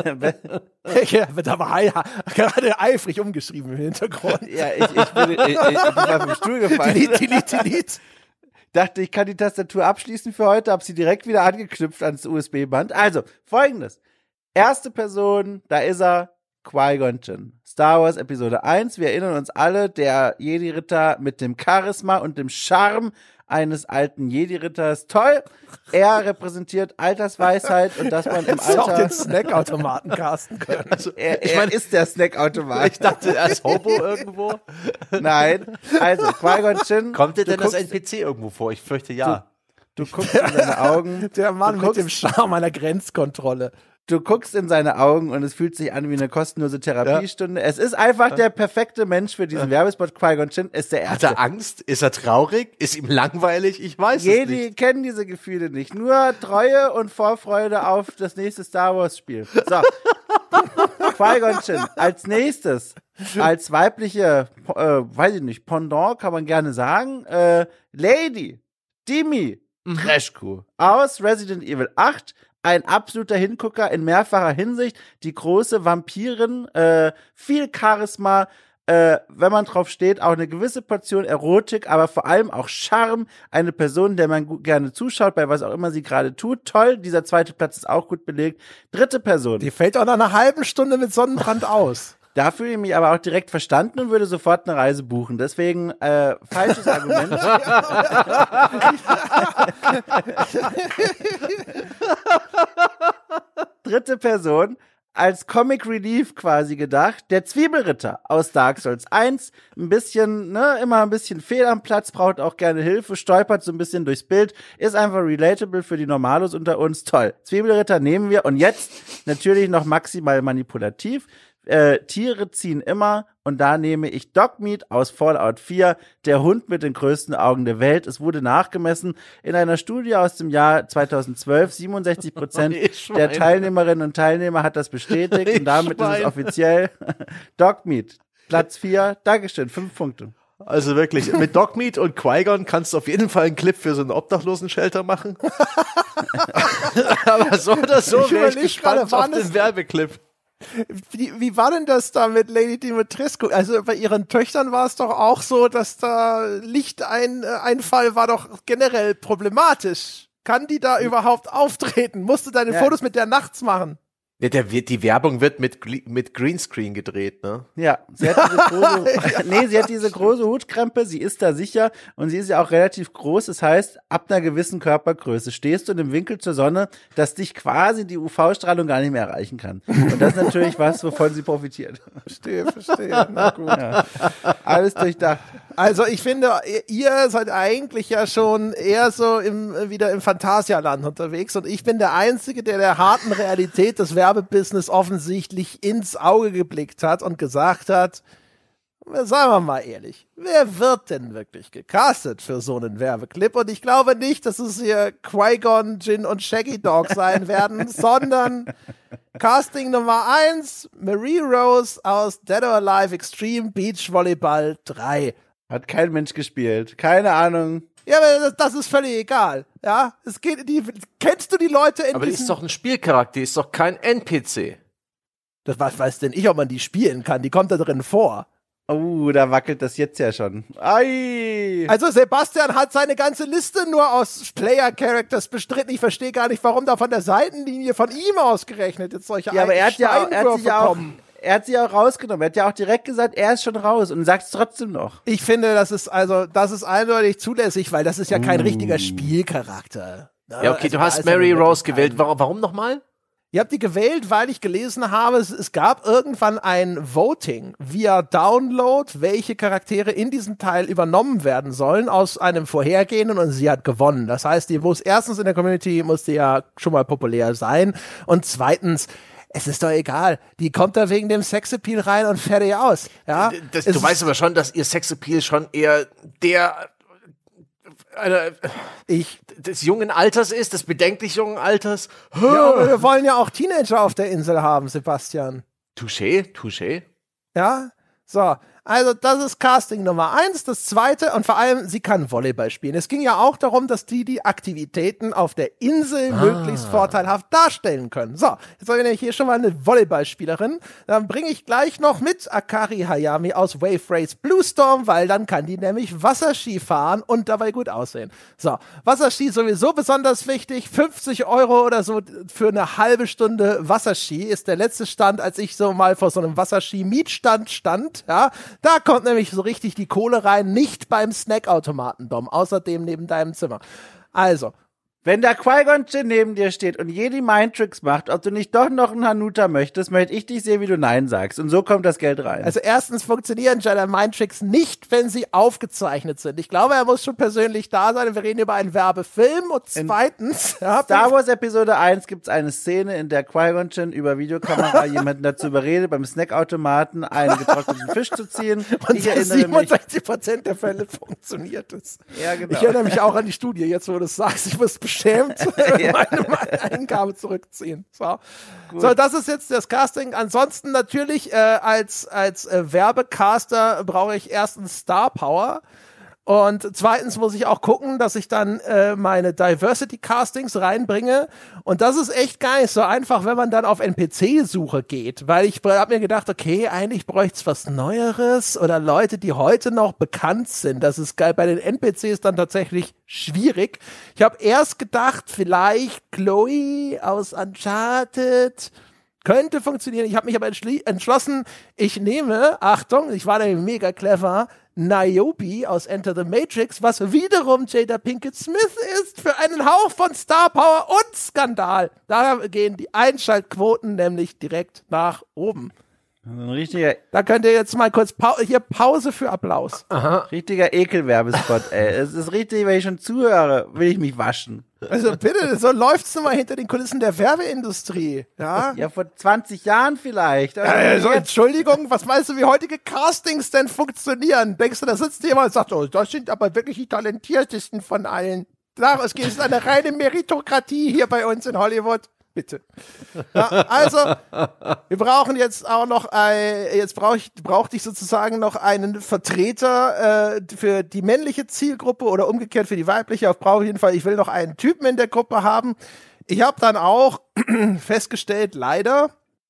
ja, wird aber hei- gerade eifrig umgeschrieben im Hintergrund. Ja, ich, ich, bin, ich, ich, ich bin vom Stuhl gefallen. Delete, delete, delete. Dachte, ich kann die Tastatur abschließen für heute, habe sie direkt wieder angeknüpft ans U S B-Band. Also, folgendes. Erste Person, da ist er, Qui-Gon Jinn. Star Wars Episode eins. Wir erinnern uns alle, der Jedi-Ritter mit dem Charisma und dem Charme eines alten Jedi-Ritters. Toll. Er repräsentiert Altersweisheit und dass man im Hättest du Alter auch den Snackautomaten casten können. Also, er, er mein, ist der Snackautomat. Ich dachte, er ist Hobo irgendwo. Nein. Also, Qui-Gon Jinn. Kommt dir denn das N P C irgendwo vor? Ich fürchte ja. Du, du guckst in seine Augen. Der Mann mit dem Charme einer Grenzkontrolle. Du guckst in seine Augen und es fühlt sich an wie eine kostenlose Therapiestunde. Ja. Es ist einfach der perfekte Mensch für diesen ja. Werbespot. Qui-Gon Jinn ist der Erste. Hat er Angst? Ist er traurig? Ist ihm langweilig? Ich weiß Jedi es nicht. Jedi kennen diese Gefühle nicht. Nur Treue und Vorfreude auf das nächste Star Wars Spiel. So. Qui-Gon Jinn. Als nächstes, als weibliche, äh, weiß ich nicht, Pendant kann man gerne sagen, äh, Lady Dimi mhm. Trashku aus Resident Evil acht. Ein absoluter Hingucker in mehrfacher Hinsicht. Die große Vampirin, äh, viel Charisma, äh, wenn man drauf steht, auch eine gewisse Portion Erotik, aber vor allem auch Charme. Eine Person, der man gut, gerne zuschaut, bei was auch immer sie gerade tut. Toll, dieser zweite Platz ist auch gut belegt. Dritte Person. Die fällt auch nach einer halben Stunde mit Sonnenbrand aus. Da fühle ich mich aber auch direkt verstanden und würde sofort eine Reise buchen. Deswegen äh, falsches Argument. Dritte Person, als Comic Relief quasi gedacht, der Zwiebelritter aus Dark Souls eins. Ein bisschen, ne, immer ein bisschen fehl am Platz, braucht auch gerne Hilfe, stolpert so ein bisschen durchs Bild, ist einfach relatable für die Normalos unter uns. Toll. Zwiebelritter nehmen wir und jetzt natürlich noch maximal manipulativ. Äh, Tiere ziehen immer und da nehme ich Dogmeat aus Fallout vier, der Hund mit den größten Augen der Welt. Es wurde nachgemessen in einer Studie aus dem Jahr zweitausendzwölf. siebenundsechzig Prozent der Teilnehmerinnen und Teilnehmer hat das bestätigt und damit ist es offiziell Dogmeat. Platz vier. Dankeschön. Fünf Punkte. Also wirklich, mit Dogmeat und Qui-Gon kannst du auf jeden Fall einen Clip für so einen Obdachlosen-Shelter machen. Aber so oder so wäre ich gespannt auf den Werbeclip. Wie, wie war denn das da mit Lady Dimitrescu? Also bei ihren Töchtern war es doch auch so, dass da Lichteinfall war doch generell problematisch. Kann die da überhaupt auftreten? Musst du deine ja. Fotos mit der nachts machen? Ja, der wird, die Werbung wird mit, mit Greenscreen gedreht, ne? Ja, sie hat diese große, nee, sie hat diese große Hutkrempe, sie ist da sicher und sie ist ja auch relativ groß, das heißt, ab einer gewissen Körpergröße stehst du in einem Winkel zur Sonne, dass dich quasi die U V-Strahlung gar nicht mehr erreichen kann. Und das ist natürlich was, wovon sie profitiert. Verstehe, verstehe, na gut. Ja. Alles durchdacht. Also ich finde, ihr seid eigentlich ja schon eher so im, wieder im Phantasialand unterwegs und ich bin der Einzige, der der harten Realität des Werbebusiness offensichtlich ins Auge geblickt hat und gesagt hat, sagen wir mal ehrlich, wer wird denn wirklich gecastet für so einen Werbeclip? Und ich glaube nicht, dass es hier Qui-Gon, Jinn und Shaggy Dog sein werden, sondern Casting Nummer eins, Marie Rose aus Dead or Alive Extreme Beach Volleyball drei. Hat kein Mensch gespielt. Keine Ahnung. Ja, aber das, das ist völlig egal. Ja, es geht, die, kennst du die Leute in Aber die ist doch ein Spielcharakter, die ist doch kein N P C. Das was weiß denn ich, ob man die spielen kann. Die kommt da drin vor. Oh, da wackelt das jetzt ja schon. Ei. Also Sebastian hat seine ganze Liste nur aus Player-Characters bestritten. Ich verstehe gar nicht, warum da von der Seitenlinie von ihm ausgerechnet jetzt solche ja, aber er hat ja auch, er hat sich ja auch, kommen. Er hat sie auch rausgenommen. Er hat ja auch direkt gesagt, er ist schon raus und sagt es trotzdem noch. Ich finde, das ist also, das ist eindeutig zulässig, weil das ist ja kein uh. richtiger Spielcharakter. Ja, okay, also, du hast Mary Rose gewählt. Warum, warum nochmal? Ihr habt die gewählt, weil ich gelesen habe, es, es gab irgendwann ein Voting via Download, welche Charaktere in diesem Teil übernommen werden sollen aus einem vorhergehenden und sie hat gewonnen. Das heißt, die muss erstens in der Community musste ja schon mal populär sein und zweitens es ist doch egal. Die kommt da wegen dem Sexappeal rein und fertig aus. Ja? Das, du weißt aber schon, dass ihr Sexappeal schon eher der äh, ich, des jungen Alters ist, des bedenklich jungen Alters. Ja, aber wir wollen ja auch Teenager auf der Insel haben, Sebastian. Touché, touché. Ja, so. Also das ist Casting Nummer eins. Das zweite und vor allem, sie kann Volleyball spielen. Es ging ja auch darum, dass die die Aktivitäten auf der Insel ah. möglichst vorteilhaft darstellen können. So, jetzt haben wir nämlich hier schon mal eine Volleyballspielerin. Dann bringe ich gleich noch mit Akari Hayami aus Wave Race Bluestorm, weil dann kann die nämlich Wasserski fahren und dabei gut aussehen. So, Wasserski sowieso besonders wichtig. fünfzig Euro oder so für eine halbe Stunde Wasserski ist der letzte Stand, als ich so mal vor so einem Wasserski-Mietstand stand, ja. Da kommt nämlich so richtig die Kohle rein, nicht beim Snackautomaten, Dom, außerdem neben deinem Zimmer. Also, wenn der Qui-Gon Jinn neben dir steht und Jedi Mindtricks macht, ob du nicht doch noch einen Hanuta möchtest, möchte ich dich sehen, wie du Nein sagst. Und so kommt das Geld rein. Also erstens funktionieren Jedi Mindtricks nicht, wenn sie aufgezeichnet sind. Ich glaube, er muss schon persönlich da sein. Wir reden über einen Werbefilm. Und zweitens... In ja, Star Wars Episode eins gibt es eine Szene, in der Qui-Gon Jinn über Videokamera jemanden dazu überredet, beim Snackautomaten einen getrockneten Fisch zu ziehen. Und ich erinnere siebenundsechzig Prozent der Fälle funktioniert es. Ja, genau. Ich erinnere mich auch an die Studie, jetzt wo du es sagst. Ich muss beschämt ja. meine, meine Eingabe zurückziehen. So. so, das ist jetzt das Casting. Ansonsten natürlich äh, als, als äh, Werbecaster brauche ich erstens Star Power. Und zweitens muss ich auch gucken, dass ich dann äh, meine Diversity-Castings reinbringe. Und das ist echt gar nicht so einfach, wenn man dann auf N P C-Suche geht. Weil ich habe mir gedacht, okay, eigentlich bräuchte es was Neueres oder Leute, die heute noch bekannt sind. Das ist geil. Bei den N P Cs dann tatsächlich schwierig. Ich habe erst gedacht, vielleicht Chloe aus Uncharted. Könnte funktionieren. Ich habe mich aber entschli- entschlossen, ich nehme, Achtung, ich war da mega clever, Niobe aus Enter the Matrix, was wiederum Jada Pinkett Smith ist, für einen Hauch von Star Power und Skandal. Da gehen die Einschaltquoten nämlich direkt nach oben. Ein richtiger, Da könnt ihr jetzt mal kurz Pau- hier Pause für Applaus. richtiger Ekelwerbespot, ey. Es ist richtig, wenn ich schon zuhöre, will ich mich waschen. Also bitte, so läuft's nun mal hinter den Kulissen der Werbeindustrie. Ja, Ja, vor zwanzig Jahren vielleicht. Aber Also, jetzt- Entschuldigung, was meinst du, wie heutige Castings denn funktionieren? Denkst du, da sitzt jemand und sagt, oh, das sind aber wirklich die talentiertesten von allen. Klar, es geht eine reine Meritokratie hier bei uns in Hollywood. Bitte. Ja, also, wir brauchen jetzt auch noch, ein, jetzt brauch ich, brauchte ich sozusagen noch einen Vertreter äh, für die männliche Zielgruppe oder umgekehrt für die weibliche. Auf brauche ich jeden Fall, ich will noch einen Typen in der Gruppe haben. Ich habe dann auch festgestellt, leider,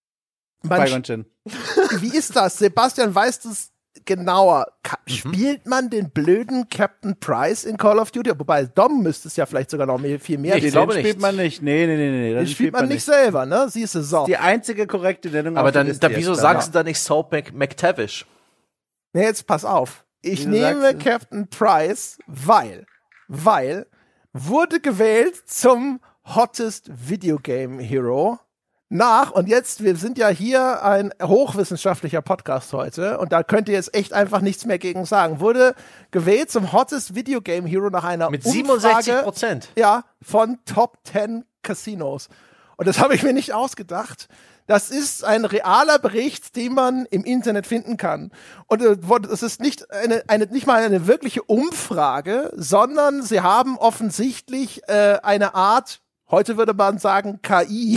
man, Qui-Gon Jinn. wie ist das? Sebastian, weißt du es genauer? Ka- Spielt man den blöden Captain Price in Call of Duty? Wobei, Dom müsste es ja vielleicht sogar noch mehr, viel mehr. Ich Den glaube spielt nicht. man nicht. Nee, nee, nee, nee. Den spielt man nicht selber, ne? Siehst du, so. Die einzige korrekte Nennung. Aber auf der dann, Liste dann wieso jetzt, sagst du da nicht Soap Mc- McTavish? Nee, jetzt pass auf. Ich Wieso nehme sagst du- Captain Price, weil, weil, wurde gewählt zum Hottest Video Game Hero nach, und jetzt, wir sind ja hier ein hochwissenschaftlicher Podcast heute, und da könnt ihr jetzt echt einfach nichts mehr gegen sagen, wurde gewählt zum Hottest Video Game Hero nach einer Mit Umfrage, siebenundsechzig Prozent. ja, von Top zehn Casinos. Und das habe ich mir nicht ausgedacht. Das ist ein realer Bericht, den man im Internet finden kann. Und äh, wo- es ist nicht eine, eine, nicht mal eine wirkliche Umfrage, sondern sie haben offensichtlich äh, eine Art, heute würde man sagen K I,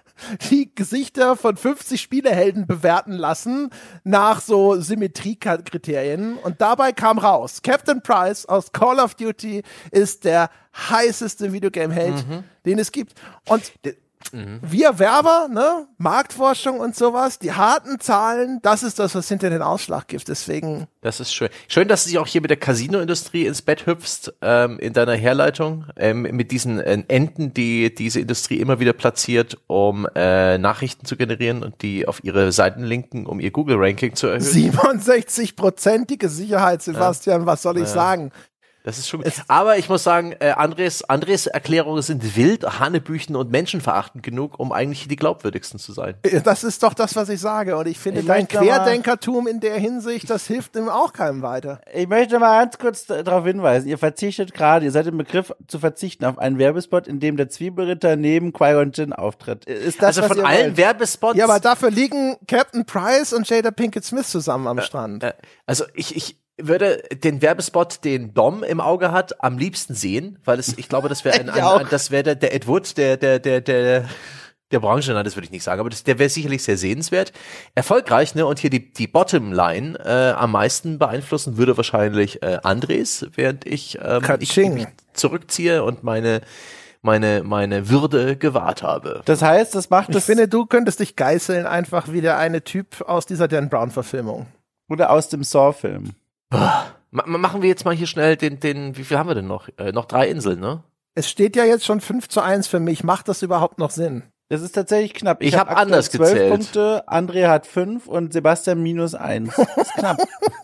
die Gesichter von fünfzig Spielehelden bewerten lassen nach so Symmetriekriterien. Und dabei kam raus, Captain Price aus Call of Duty ist der heißeste Videogame-Held, den es gibt. Und d- wir Werber, ne, Marktforschung und sowas, die harten Zahlen, das ist das, was hinter den Ausschlag gibt. Deswegen, Das ist schön. Schön, dass du dich auch hier mit der Casino-Industrie ins Bett hüpfst, ähm, in deiner Herleitung, ähm, mit diesen äh, Enden, die diese Industrie immer wieder platziert, um äh, Nachrichten zu generieren und die auf ihre Seiten linken, um ihr Google-Ranking zu erhöhen. siebenundsechzig-prozentige Sicherheit, Sebastian, was soll ich sagen? Das ist schon. Aber ich muss sagen, äh, Andres, Andres Erklärungen sind wild, hanebüchen und menschenverachtend genug, um eigentlich die glaubwürdigsten zu sein. Das ist doch das, was ich sage. Und ich finde, Ich dein möchte aber- Querdenkertum in der Hinsicht, das hilft ihm auch keinem weiter. Ich möchte mal ganz kurz d- darauf hinweisen, ihr verzichtet gerade, ihr seid im Begriff zu verzichten auf einen Werbespot, in dem der Zwiebelritter neben Qui-Gon Jinn auftritt. Ist das, Also was von ihr allen wollt? Werbespots. Ja, aber dafür liegen Captain Price und Jada Pinkett Smith zusammen am Strand. Äh, also ich, ich würde den Werbespot, den Dom im Auge hat, am liebsten sehen, weil es, ich glaube, das wäre ein, Ich ein, auch. ein, das wäre der, der Ed Wood, der, der, der, der, der Branche, nein, das würde ich nicht sagen, aber das, der wäre sicherlich sehr sehenswert. Erfolgreich, ne, und hier die, die Bottomline äh, am meisten beeinflussen würde wahrscheinlich äh, Andres, während ich, ähm, ich, Katsching. mich zurückziehe und meine, meine, meine Würde gewahrt habe. Das heißt, das macht Ich es, finde, du könntest dich geißeln, einfach wie der eine Typ aus dieser Dan Brown-Verfilmung. oder aus dem Saw-Film. Ma ma- machen wir jetzt mal hier schnell den, den, wie viel haben wir denn noch? Äh, noch drei Inseln, ne? Es steht ja jetzt schon fünf zu eins für mich. Macht das überhaupt noch Sinn? Das ist tatsächlich knapp. Ich hab aktuell anders zwölf gezählt. Punkte, André hat fünf und Sebastian minus eins. Das ist knapp.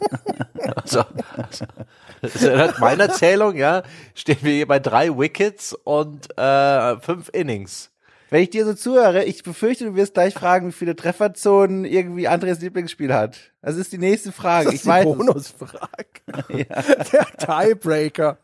Also, also nach meiner Zählung, ja, stehen wir hier bei drei Wickets und äh, fünf Innings. Wenn ich dir so zuhöre, ich befürchte, du wirst gleich fragen, wie viele Trefferzonen irgendwie Andres Lieblingsspiel hat. Das ist die nächste Frage. Das Ich ist die weiß es. Bonusfrage. Der Tiebreaker.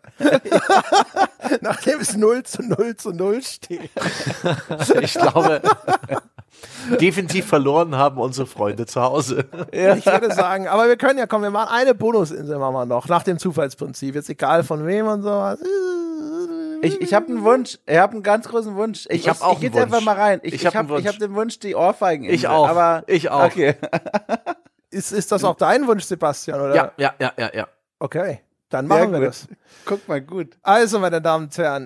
Nachdem es null zu null zu null steht. Ich glaube, definitiv verloren haben unsere Freunde zu Hause. Ich würde sagen, aber wir können ja, komm, wir machen eine Bonusinsel machen wir noch, nach dem Zufallsprinzip. Jetzt egal von wem und sowas. Ich, ich habe einen Wunsch. Ich habe einen ganz großen Wunsch. Ich hab auch Ich gehe einen einfach Wunsch. mal rein. Ich, Ich ich, hab habe einen Wunsch. ich hab den Wunsch, die Ohrfeigen. Ich auch. Aber, Ich auch. Okay. Ist, ist das auch dein Wunsch, Sebastian? Oder? Ja, ja, ja, ja, ja. Okay. Dann machen Sehr wir gut. das. Guck mal, gut. Also, meine Damen und Herren,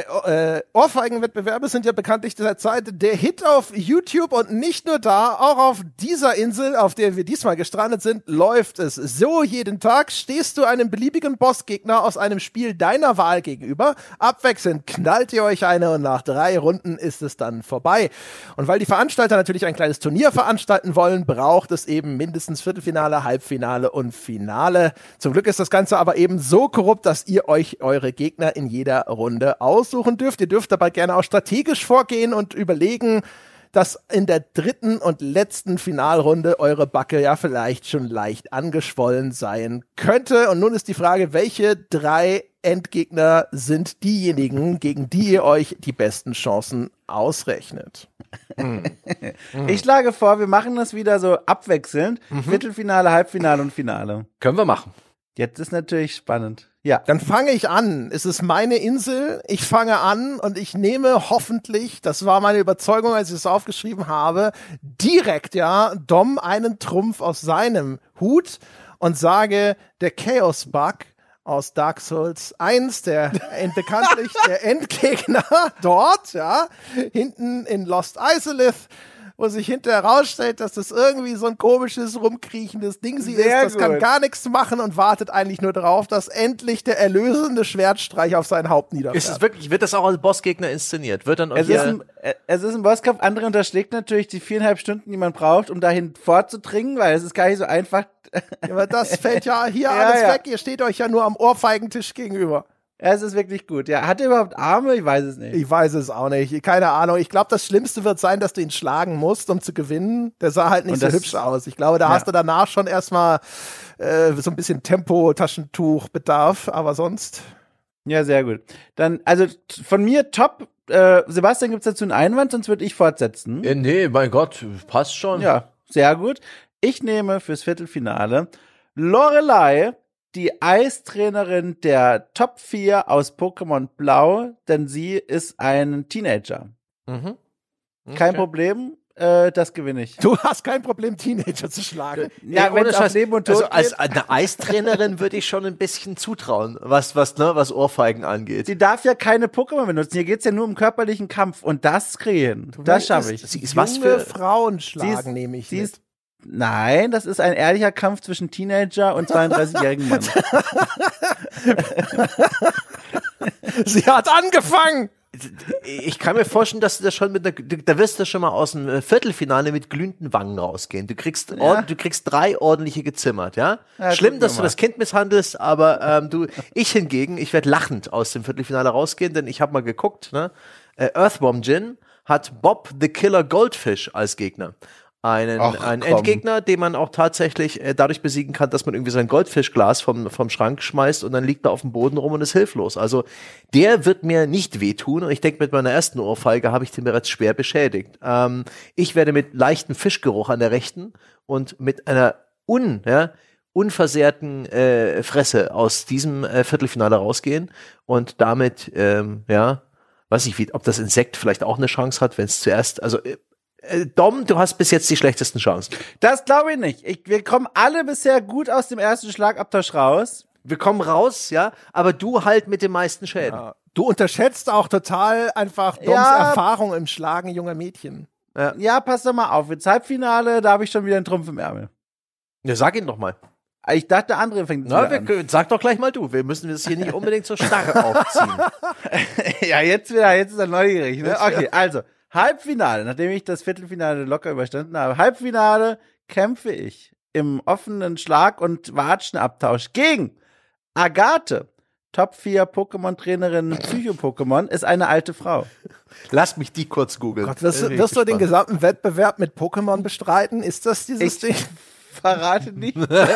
äh, Ohrfeigenwettbewerbe sind ja bekanntlich derzeit der Hit auf YouTube und nicht nur da, auch auf dieser Insel, auf der wir diesmal gestrandet sind, läuft es. So, jeden Tag stehst du einem beliebigen Bossgegner aus einem Spiel deiner Wahl gegenüber. Abwechselnd knallt ihr euch eine und nach drei Runden ist es dann vorbei. Und weil die Veranstalter natürlich ein kleines Turnier veranstalten wollen, braucht es eben mindestens Viertelfinale, Halbfinale und Finale. Zum Glück ist das Ganze aber eben so korrupt, dass ihr euch eure Gegner in jeder Runde aussuchen dürft. Ihr dürft dabei gerne auch strategisch vorgehen und überlegen, dass in der dritten und letzten Finalrunde eure Backe ja vielleicht schon leicht angeschwollen sein könnte. Und nun ist die Frage, welche drei Endgegner sind diejenigen, gegen die ihr euch die besten Chancen ausrechnet? Hm. Ich schlage vor, wir machen das wieder so abwechselnd. Mhm. Viertelfinale, Halbfinale und Finale. Können wir machen. Jetzt ist natürlich spannend. Ja. Dann fange ich an. Es ist meine Insel. Ich fange an und ich nehme hoffentlich, das war meine Überzeugung, als ich es aufgeschrieben habe, direkt, ja, Dom einen Trumpf aus seinem Hut und sage, der Chaos-Bug aus Dark Souls eins, der bekanntlich der Endgegner dort, ja, hinten in Lost Isolith, wo sich hinterher herausstellt, dass das irgendwie so ein komisches, rumkriechendes Ding sie ist. Das gut. Kann gar nichts machen und wartet eigentlich nur darauf, dass endlich der erlösende Schwertstreich auf sein Haupt niederfährt. Ist es wirklich, wird das auch als Bossgegner inszeniert? Wird dann es, ist ein, es ist ein Bosskampf, andere unterschlägt natürlich die viereinhalb Stunden, die man braucht, um dahin vorzudringen, weil es ist gar nicht so einfach. Ja, aber das fällt ja hier ja, alles ja. weg. Ihr steht euch ja nur am Ohrfeigentisch gegenüber. Ja, es ist wirklich gut. Ja, hat er überhaupt Arme? Ich weiß es nicht. Ich weiß es auch nicht. Keine Ahnung. Ich glaube, das Schlimmste wird sein, dass du ihn schlagen musst, um zu gewinnen. Der sah halt nicht Und so hübsch aus. Ich glaube, da ja. hast du danach schon erstmal äh, so ein bisschen Tempo-Taschentuch-Bedarf, aber sonst. Ja, sehr gut. Dann, also von mir top. Äh, Sebastian, gibt's dazu einen Einwand, sonst würde ich fortsetzen. Ja, nee, mein Gott, passt schon. Ja, sehr gut. Ich nehme fürs Viertelfinale Lorelei, die Eistrainerin der Top vier aus Pokémon Blau, denn sie ist ein Teenager. Mhm. Okay. Kein Problem, äh, das gewinne ich. Du hast kein Problem, Teenager zu schlagen. Ja, ja, wenn es auf Leben und Tod also als eine Eistrainerin würde ich schon ein bisschen zutrauen, was was ne, was Ohrfeigen angeht. Sie darf ja keine Pokémon benutzen. Hier geht's ja nur um körperlichen Kampf und das kriegen. Das schaffe ich. Sie ist was für Frauen schlagen, nehme ich. Sie ist Nein, das ist ein ehrlicher Kampf zwischen Teenager und zweiunddreißigjährigen Mann. Sie hat angefangen! Ich kann mir vorstellen, dass du das schon mit einer, da wirst du schon mal aus dem Viertelfinale mit glühenden Wangen rausgehen. Du kriegst, ja. ord, du kriegst drei ordentliche gezimmert, ja? ja Schlimm, dass du das Kind misshandelst, aber ähm, du, ich hingegen, ich werde lachend aus dem Viertelfinale rausgehen, denn ich habe mal geguckt, ne? Äh, Earthworm Jin hat Bob the Killer Goldfish als Gegner. Einen, Ach, einen Endgegner, den man auch tatsächlich äh, dadurch besiegen kann, dass man irgendwie sein Goldfischglas vom, vom Schrank schmeißt und dann liegt er auf dem Boden rum und ist hilflos. Also der wird mir nicht wehtun und ich denke, mit meiner ersten Ohrfeige habe ich den bereits schwer beschädigt. Ähm, ich werde mit leichtem Fischgeruch an der rechten und mit einer un, ja, unversehrten äh, Fresse aus diesem äh, Viertelfinale rausgehen und damit, ähm, ja, weiß ich, wie, ob das Insekt vielleicht auch eine Chance hat, wenn es zuerst, also äh, Dom, du hast bis jetzt die schlechtesten Chancen. Das glaube ich nicht. Ich, wir kommen alle bisher gut aus dem ersten Schlagabtausch raus. Wir kommen raus, ja, aber du halt mit den meisten Schäden. Ja. Du unterschätzt auch total einfach Doms ja. Erfahrung im Schlagen junger Mädchen. Ja. ja, pass doch mal auf. Ins Halbfinale, da habe ich schon wieder einen Trumpf im Ärmel. Ja, sag ihn doch mal. Ich dachte, der andere fängt Na, wir, an. Sag doch gleich mal du. Wir müssen das hier nicht unbedingt so starr aufziehen. Ja, jetzt wieder, jetzt ist er neugierig. Ne? Okay, also. Halbfinale, nachdem ich das Viertelfinale locker überstanden habe, Halbfinale kämpfe ich im offenen Schlag- und Watschenabtausch gegen Agathe. Top vier Pokémon-Trainerin Psycho-Pokémon ist eine alte Frau. Lass mich die kurz googeln. Gott, wirst, wirst du den gesamten Wettbewerb mit Pokémon bestreiten? Ist das dieses ich Ding? Verrate nicht.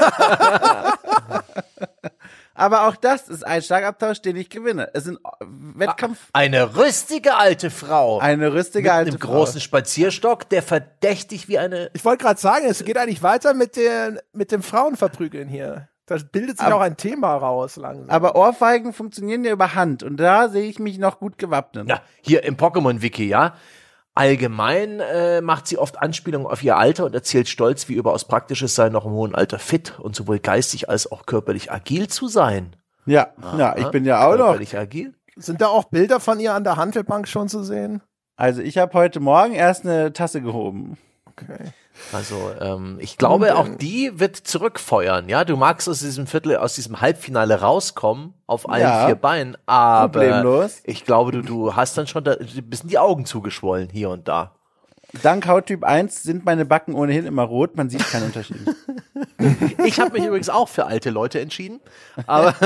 Aber auch das ist ein Schlagabtausch, den ich gewinne. Es ist ein Wettkampf. Eine rüstige alte Frau. Eine rüstige mit alte einem Frau. Mit einem großen Spazierstock, der verdächtig wie eine... Ich wollte gerade sagen, es geht eigentlich weiter mit, der, mit dem Frauenverprügeln hier. Da bildet sich aber auch ein Thema raus langsam. Aber Ohrfeigen funktionieren ja über Hand. Und da sehe ich mich noch gut gewappnet. Ja, hier im Pokémon-Wiki, ja. Allgemein äh, macht sie oft Anspielungen auf ihr Alter und erzählt stolz, wie überaus praktisch es sei, noch im hohen Alter fit und sowohl geistig als auch körperlich agil zu sein. Ja, ja, ich bin ja auch noch. Bin agil? Sind da auch Bilder von ihr an der Handelbank schon zu sehen? Also ich habe heute Morgen erst eine Tasse gehoben. Okay. Also ähm, ich glaube, auch die wird zurückfeuern. Ja, du magst aus diesem Viertel, aus diesem Halbfinale rauskommen auf allen Ja. vier Beinen, aber Problemlos. ich glaube, du, du hast dann schon da, ein bisschen die Augen zugeschwollen hier und da. Dank Hauttyp eins sind meine Backen ohnehin immer rot, man sieht keinen Unterschied. Ich habe mich übrigens auch für alte Leute entschieden, aber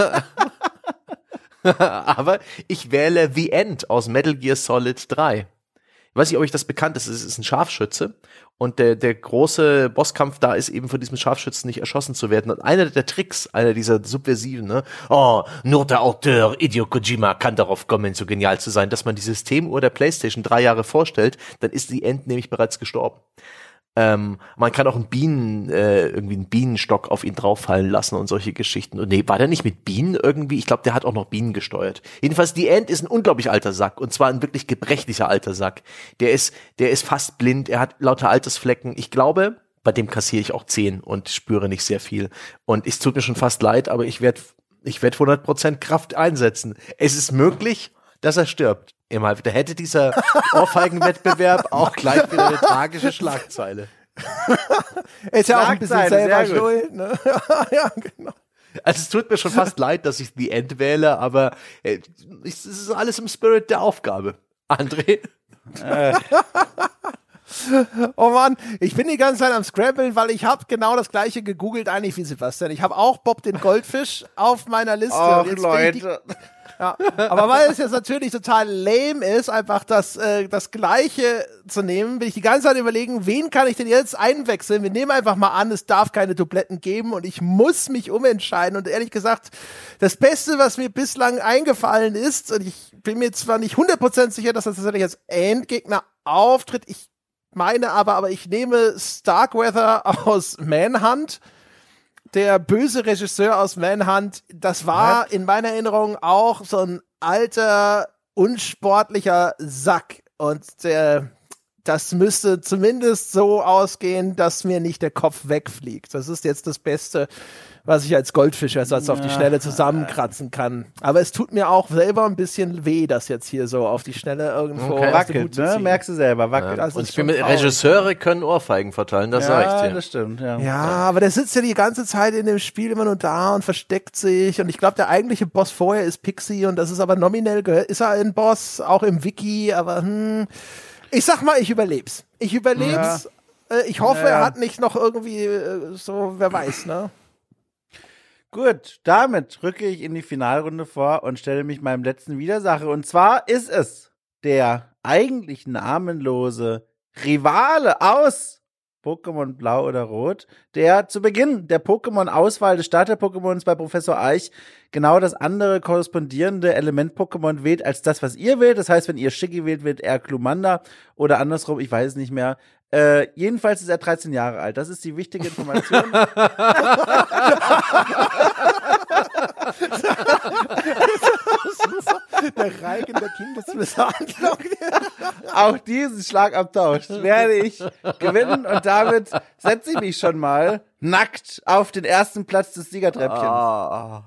aber ich wähle The End aus Metal Gear Solid drei. Ich weiß nicht, ob euch das bekannt ist. Es ist ein Scharfschütze und der, der große Bosskampf da ist eben von diesem Scharfschützen nicht erschossen zu werden. Und einer der Tricks, einer dieser Subversiven, ne? Oh, nur der Auteur Hideo Kojima kann darauf kommen, so genial zu sein, dass man die Systemuhr der PlayStation drei Jahre vorstellt, dann ist die End nämlich bereits gestorben. Ähm, man kann auch einen Bienen, äh, irgendwie einen Bienenstock auf ihn drauffallen lassen und solche Geschichten. Und nee, war der nicht mit Bienen irgendwie? Ich glaube, der hat auch noch Bienen gesteuert. Jedenfalls, die End ist ein unglaublich alter Sack. Und zwar ein wirklich gebrechlicher alter Sack. Der ist, der ist fast blind. Er hat lauter Altersflecken. Ich glaube, bei dem kassiere ich auch zehn und spüre nicht sehr viel. Und es tut mir schon fast leid, aber ich werde, ich werde hundert Prozent Kraft einsetzen. Es ist möglich, dass er stirbt. Immer wieder hätte dieser Ohrfeigenwettbewerb auch gleich wieder eine tragische Schlagzeile. Ist ja auch ein bisschen Schlagzeile, selber sehr gut. schuld, ne? Ja, genau. Also es tut mir schon fast leid, dass ich The End wähle, aber äh, es ist alles im Spirit der Aufgabe. André? Oh Mann, ich bin die ganze Zeit am Scramblen, weil ich habe genau das gleiche gegoogelt eigentlich wie Sebastian. Ich habe auch Bob den Goldfisch auf meiner Liste. Ach, Und jetzt bin ich die- Leute. Ja, aber weil es jetzt natürlich total lame ist, einfach das, äh, das Gleiche zu nehmen, will ich die ganze Zeit überlegen, wen kann ich denn jetzt einwechseln? Wir nehmen einfach mal an, es darf keine Dubletten geben und ich muss mich umentscheiden. Und ehrlich gesagt, das Beste, was mir bislang eingefallen ist, und ich bin mir zwar nicht hundert Prozent sicher, dass das tatsächlich als Endgegner auftritt, ich meine aber, aber ich nehme Starkweather aus Manhunt. Der böse Regisseur aus Manhunt, das war What? in meiner Erinnerung auch so ein alter, unsportlicher Sack. Und der, das müsste zumindest so ausgehen, dass mir nicht der Kopf wegfliegt. Das ist jetzt das Beste, was ich als Goldfischersatz auf die Schnelle zusammenkratzen kann. Aber es tut mir auch selber ein bisschen weh, das jetzt hier so auf die Schnelle irgendwo Okay. aus dem Wackelt, Hut zu ne? ziehen. Merkst du selber, wackelt. Das Und ist ich bin schon mit traurig. Regisseure können Ohrfeigen verteilen, das sag Ja, ich dir. das stimmt, ja. Ja, aber der sitzt ja die ganze Zeit in dem Spiel immer nur da und versteckt sich. Und ich glaube, der eigentliche Boss vorher ist Pixie und das ist aber nominell, gehört, ist er ein Boss, auch im Wiki, aber hm, ich sag mal, ich überleb's. Ich überleb's. Äh, ich hoffe, Ja. er hat nicht noch irgendwie äh, so, wer weiß, ne? Gut, damit rücke ich in die Finalrunde vor und stelle mich meinem letzten Widersacher. Und zwar ist es der eigentlich namenlose Rivale aus Pokémon Blau oder Rot, der zu Beginn der Pokémon-Auswahl des Starter-Pokémons bei Professor Eich genau das andere korrespondierende Element-Pokémon wählt als das, was ihr wählt. Das heißt, wenn ihr Shiggy wählt, wählt er Glumanda oder andersrum, ich weiß es nicht mehr. Äh, jedenfalls ist er dreizehn Jahre alt. Das ist die wichtige Information. Der Reigen der Kindesmisshandlung. Auch diesen Schlagabtausch werde ich gewinnen und damit setze ich mich schon mal nackt auf den ersten Platz des Siegertreppchens. Ah.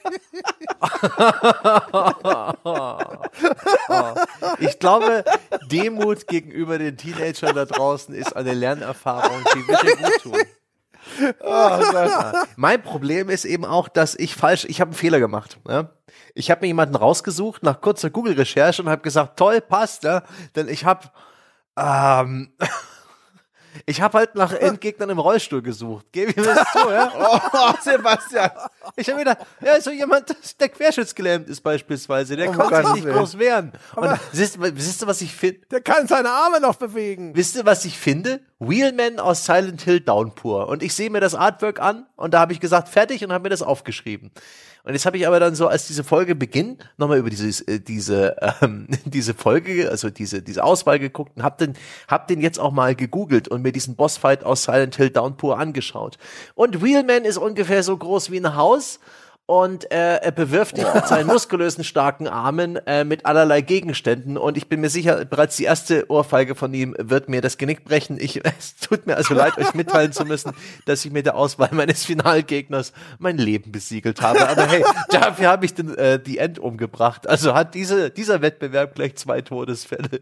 Ich glaube, Demut gegenüber den Teenagern da draußen ist eine Lernerfahrung, die wird dir gut tun. Oh Gott. Mein Problem ist eben auch, dass ich falsch, ich habe einen Fehler gemacht. Ja? Ich habe mir jemanden rausgesucht nach kurzer Google-Recherche und habe gesagt, toll, passt, ja? Denn ich habe ähm, ich habe halt nach Endgegnern im Rollstuhl gesucht. Gebe ich mir das zu, ja? Oh, Sebastian. Ich habe gedacht, ja, so jemand, der querschnittsgelähmt ist beispielsweise, der Oh kann Gott, sich nicht Willen. groß wehren. Und siehst, siehst du, was ich finde? Der kann seine Arme noch bewegen. Wisst ihr, was ich finde? Wheelman aus Silent Hill Downpour. Und ich sehe mir das Artwork an und da habe ich gesagt, fertig und habe mir das aufgeschrieben. Und jetzt habe ich aber dann so, als diese Folge beginnt, nochmal über dieses, äh, diese, ähm, diese Folge, also diese, diese Auswahl geguckt und hab den, hab den jetzt auch mal gegoogelt und mir diesen Bossfight aus Silent Hill Downpour angeschaut. Und Wheelman ist ungefähr so groß wie ein Haus und äh, er bewirft dich mit seinen muskulösen, starken Armen äh, mit allerlei Gegenständen und ich bin mir sicher, bereits die erste Ohrfeige von ihm wird mir das Genick brechen. Ich, es tut mir also leid, euch mitteilen zu müssen, dass ich mit der Auswahl meines Finalgegners mein Leben besiegelt habe. Aber hey, dafür habe ich den, äh, die End umgebracht. Also hat diese, dieser Wettbewerb gleich zwei Todesfälle.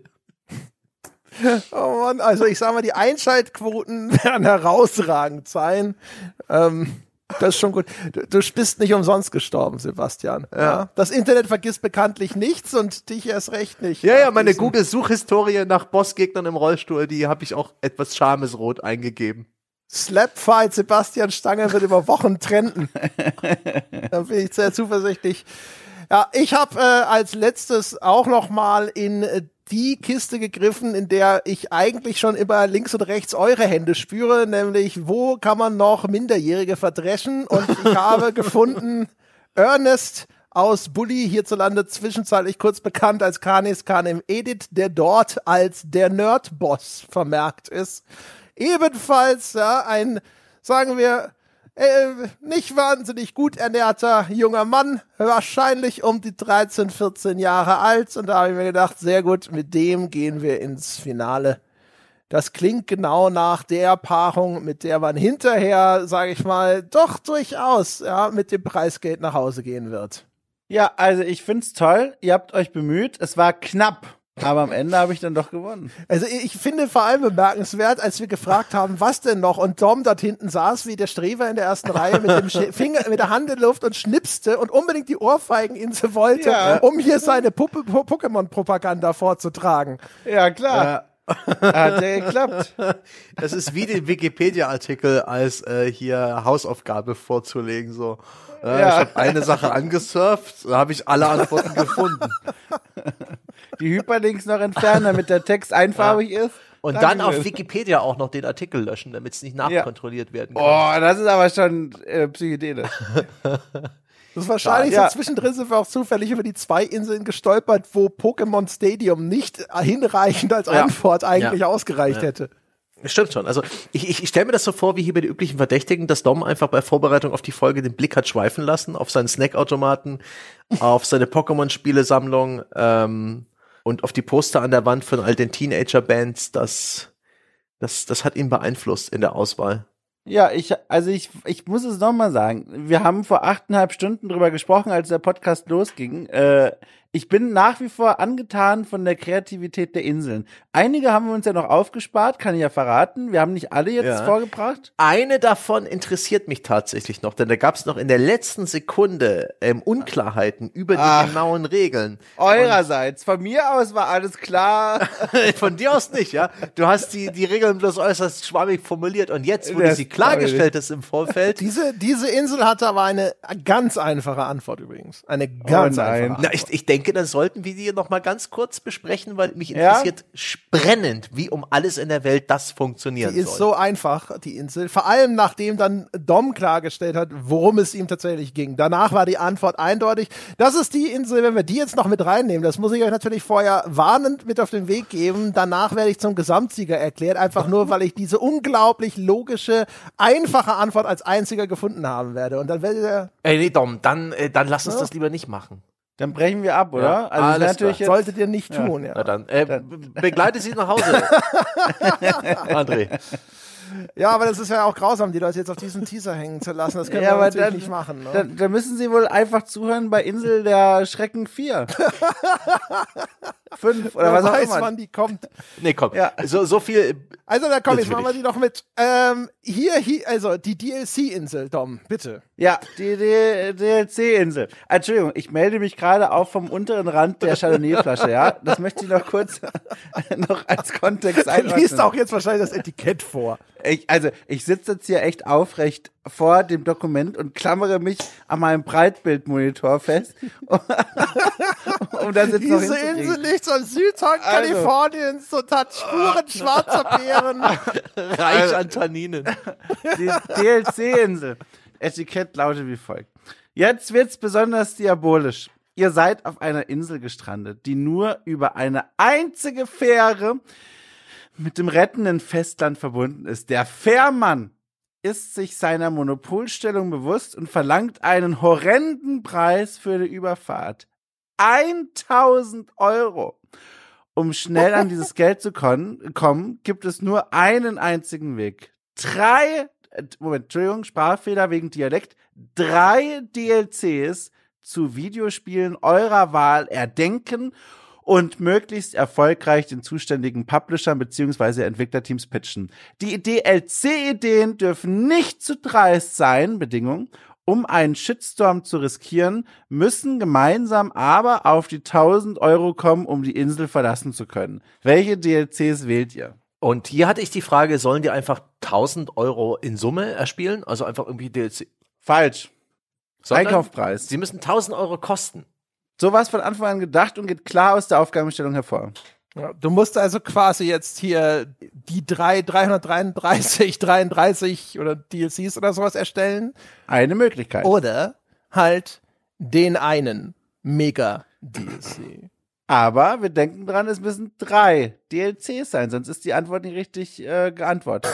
Oh Mann, also ich sag mal, die Einschaltquoten werden herausragend sein. Ähm, das ist schon gut. Du, du bist nicht umsonst gestorben, Sebastian. Ja. Ja. Das Internet vergisst bekanntlich nichts und dich erst recht nicht. Ja, ja, meine Google-Suchhistorie nach Bossgegnern im Rollstuhl, die habe ich auch etwas schamesrot eingegeben. Slapfight Sebastian Stange wird über Wochen trenden. Da bin ich sehr zuversichtlich. Ja, ich habe äh, als letztes auch noch mal in äh, die Kiste gegriffen, in der ich eigentlich schon immer links und rechts eure Hände spüre, nämlich wo kann man noch Minderjährige verdreschen, und ich habe gefunden Ernest aus Bully, hierzulande zwischenzeitlich kurz bekannt als Kanis Khan im Edit, der dort als der Nerdboss vermerkt ist. Ebenfalls ja, ein, sagen wir, Äh, nicht wahnsinnig gut ernährter junger Mann, wahrscheinlich um die dreizehn, vierzehn Jahre alt, und da habe ich mir gedacht, sehr gut, mit dem gehen wir ins Finale. Das klingt genau nach der Paarung, mit der man hinterher, sage ich mal, doch durchaus ja, mit dem Preisgeld nach Hause gehen wird. Ja, also ich find's toll, ihr habt euch bemüht, es war knapp. Aber am Ende habe ich dann doch gewonnen. Also ich finde vor allem bemerkenswert, als wir gefragt haben, was denn noch, und Dom dort hinten saß wie der Streber in der ersten Reihe mit dem Sch- Finger, mit der Hand in der Luft und schnipste und unbedingt die Ohrfeigeninsel wollte, ja, um hier seine Puppe- Po- Pokémon-Propaganda vorzutragen. Ja, klar. Ja. Hat ja geklappt. Das ist wie den Wikipedia-Artikel als äh, hier Hausaufgabe vorzulegen, so. Äh, ja. Ich habe eine Sache angesurft, da habe ich alle Antworten gefunden. Die Hyperlinks noch entfernen, damit der Text einfarbig ja. ist. Und Danke dann auf Wikipedia auch noch den Artikel löschen, damit es nicht nachkontrolliert ja. werden kann. Oh, das ist aber schon äh, psychedelisch. Das ist wahrscheinlich ja. so zwischendrin sind wir auch zufällig über die zwei Inseln gestolpert, wo Pokémon Stadium nicht hinreichend als ja. Antwort eigentlich ja. ausgereicht ja. hätte. Stimmt schon. Also ich, ich, ich stelle mir das so vor, wie hier bei den üblichen Verdächtigen, dass Dom einfach bei Vorbereitung auf die Folge den Blick hat schweifen lassen auf seinen Snackautomaten, auf seine Pokémon-Spielesammlung ähm, und auf die Poster an der Wand von all den Teenager-Bands. Das, das, das hat ihn beeinflusst in der Auswahl. Ja, ich, also ich, ich muss es nochmal sagen. Wir haben vor achteinhalb Stunden drüber gesprochen, als der Podcast losging. Äh, ich bin nach wie vor angetan von der Kreativität der Inseln. Einige haben wir uns ja noch aufgespart, kann ich ja verraten. Wir haben nicht alle jetzt ja. vorgebracht. Eine davon interessiert mich tatsächlich noch, denn da gab es noch in der letzten Sekunde ähm, Unklarheiten über die Ach, genauen Regeln. Eurerseits. Von mir aus war alles klar. Von dir aus nicht, ja. Du hast die, die Regeln bloß äußerst schwammig formuliert, und jetzt, wo du sie klargestellt hast im Vorfeld. Diese, diese Insel hatte aber eine ganz einfache Antwort übrigens. Eine ganz oh einfache Antwort. Na, ich, ich denke, dann sollten wir die noch mal ganz kurz besprechen, weil mich interessiert ja? brennend, wie um alles in der Welt das funktionieren soll. Die ist soll. so einfach, die Insel. Vor allem, nachdem dann Dom klargestellt hat, worum es ihm tatsächlich ging. Danach war die Antwort eindeutig. Das ist die Insel, wenn wir die jetzt noch mit reinnehmen, das muss ich euch natürlich vorher warnend mit auf den Weg geben. Danach werde ich zum Gesamtsieger erklärt, einfach nur, weil ich diese unglaublich logische, einfache Antwort als einziger gefunden haben werde. Und dann werdet ihr... Ey, nee, Dom, dann, äh, dann lass uns ja? das lieber nicht machen. Dann brechen wir ab, oder? Ja, also natürlich jetzt, solltet ihr nicht tun, ja. ja. Na dann, äh, dann. begleite sie nach Hause. André. Ja, aber das ist ja auch grausam, die Leute jetzt auf diesen Teaser hängen zu lassen. Das können ja, wir natürlich dann, nicht machen. Ne? Dann, dann müssen sie wohl einfach zuhören bei Insel der Schrecken vier. Fünf oder Wer was auch weiß, immer. wann die kommt. Nee, komm. Ja. So, so viel. Also, da komm, jetzt machen wir die noch mit. Ähm, hier, hier, also die D L C-Insel, Dom, bitte. Ja, die, die D L C-Insel. Entschuldigung, ich melde mich gerade auch vom unteren Rand der Chardonnay-Flasche, ja? Das möchte ich noch kurz noch als Kontext einordnen. Du liest auch jetzt wahrscheinlich das Etikett vor. Ich, also, ich sitze jetzt hier echt aufrecht vor dem Dokument und klammere mich an meinem Breitbildmonitor fest. um das jetzt noch Diese Insel liegt am Südhang also. Kaliforniens und hat Spuren schwarzer Beeren. Reich an Tanninen. Die D L C-Insel. Etikett lautet wie folgt. Jetzt wird's besonders diabolisch. Ihr seid auf einer Insel gestrandet, die nur über eine einzige Fähre mit dem rettenden Festland verbunden ist. Der Fährmann ist sich seiner Monopolstellung bewusst und verlangt einen horrenden Preis für die Überfahrt. tausend Euro. Um schnell an dieses Geld zu kon- kommen, gibt es nur einen einzigen Weg. Drei, äh, Moment, Entschuldigung, Sprachfehler wegen Dialekt. Drei D L Cs zu Videospielen eurer Wahl erdenken und möglichst erfolgreich den zuständigen Publishern bzw. Entwicklerteams pitchen. Die D L C-Ideen dürfen nicht zu dreist sein, Bedingung. Um einen Shitstorm zu riskieren, müssen gemeinsam aber auf die tausend Euro kommen, um die Insel verlassen zu können. Welche D L Cs wählt ihr? Und hier hatte ich die Frage, sollen die einfach tausend Euro in Summe erspielen? Also einfach irgendwie D L C? Falsch. Sondern Einkaufpreis. Sie müssen tausend Euro kosten. So war es von Anfang an gedacht und geht klar aus der Aufgabenstellung hervor. Ja, du musst also quasi jetzt hier die drei, dreihundertdreiunddreißig, dreiunddreißig oder D L Cs oder sowas erstellen. Eine Möglichkeit. Oder halt den einen Mega-D L C. Aber wir denken dran, es müssen drei D L Cs sein, sonst ist die Antwort nicht richtig äh, geantwortet.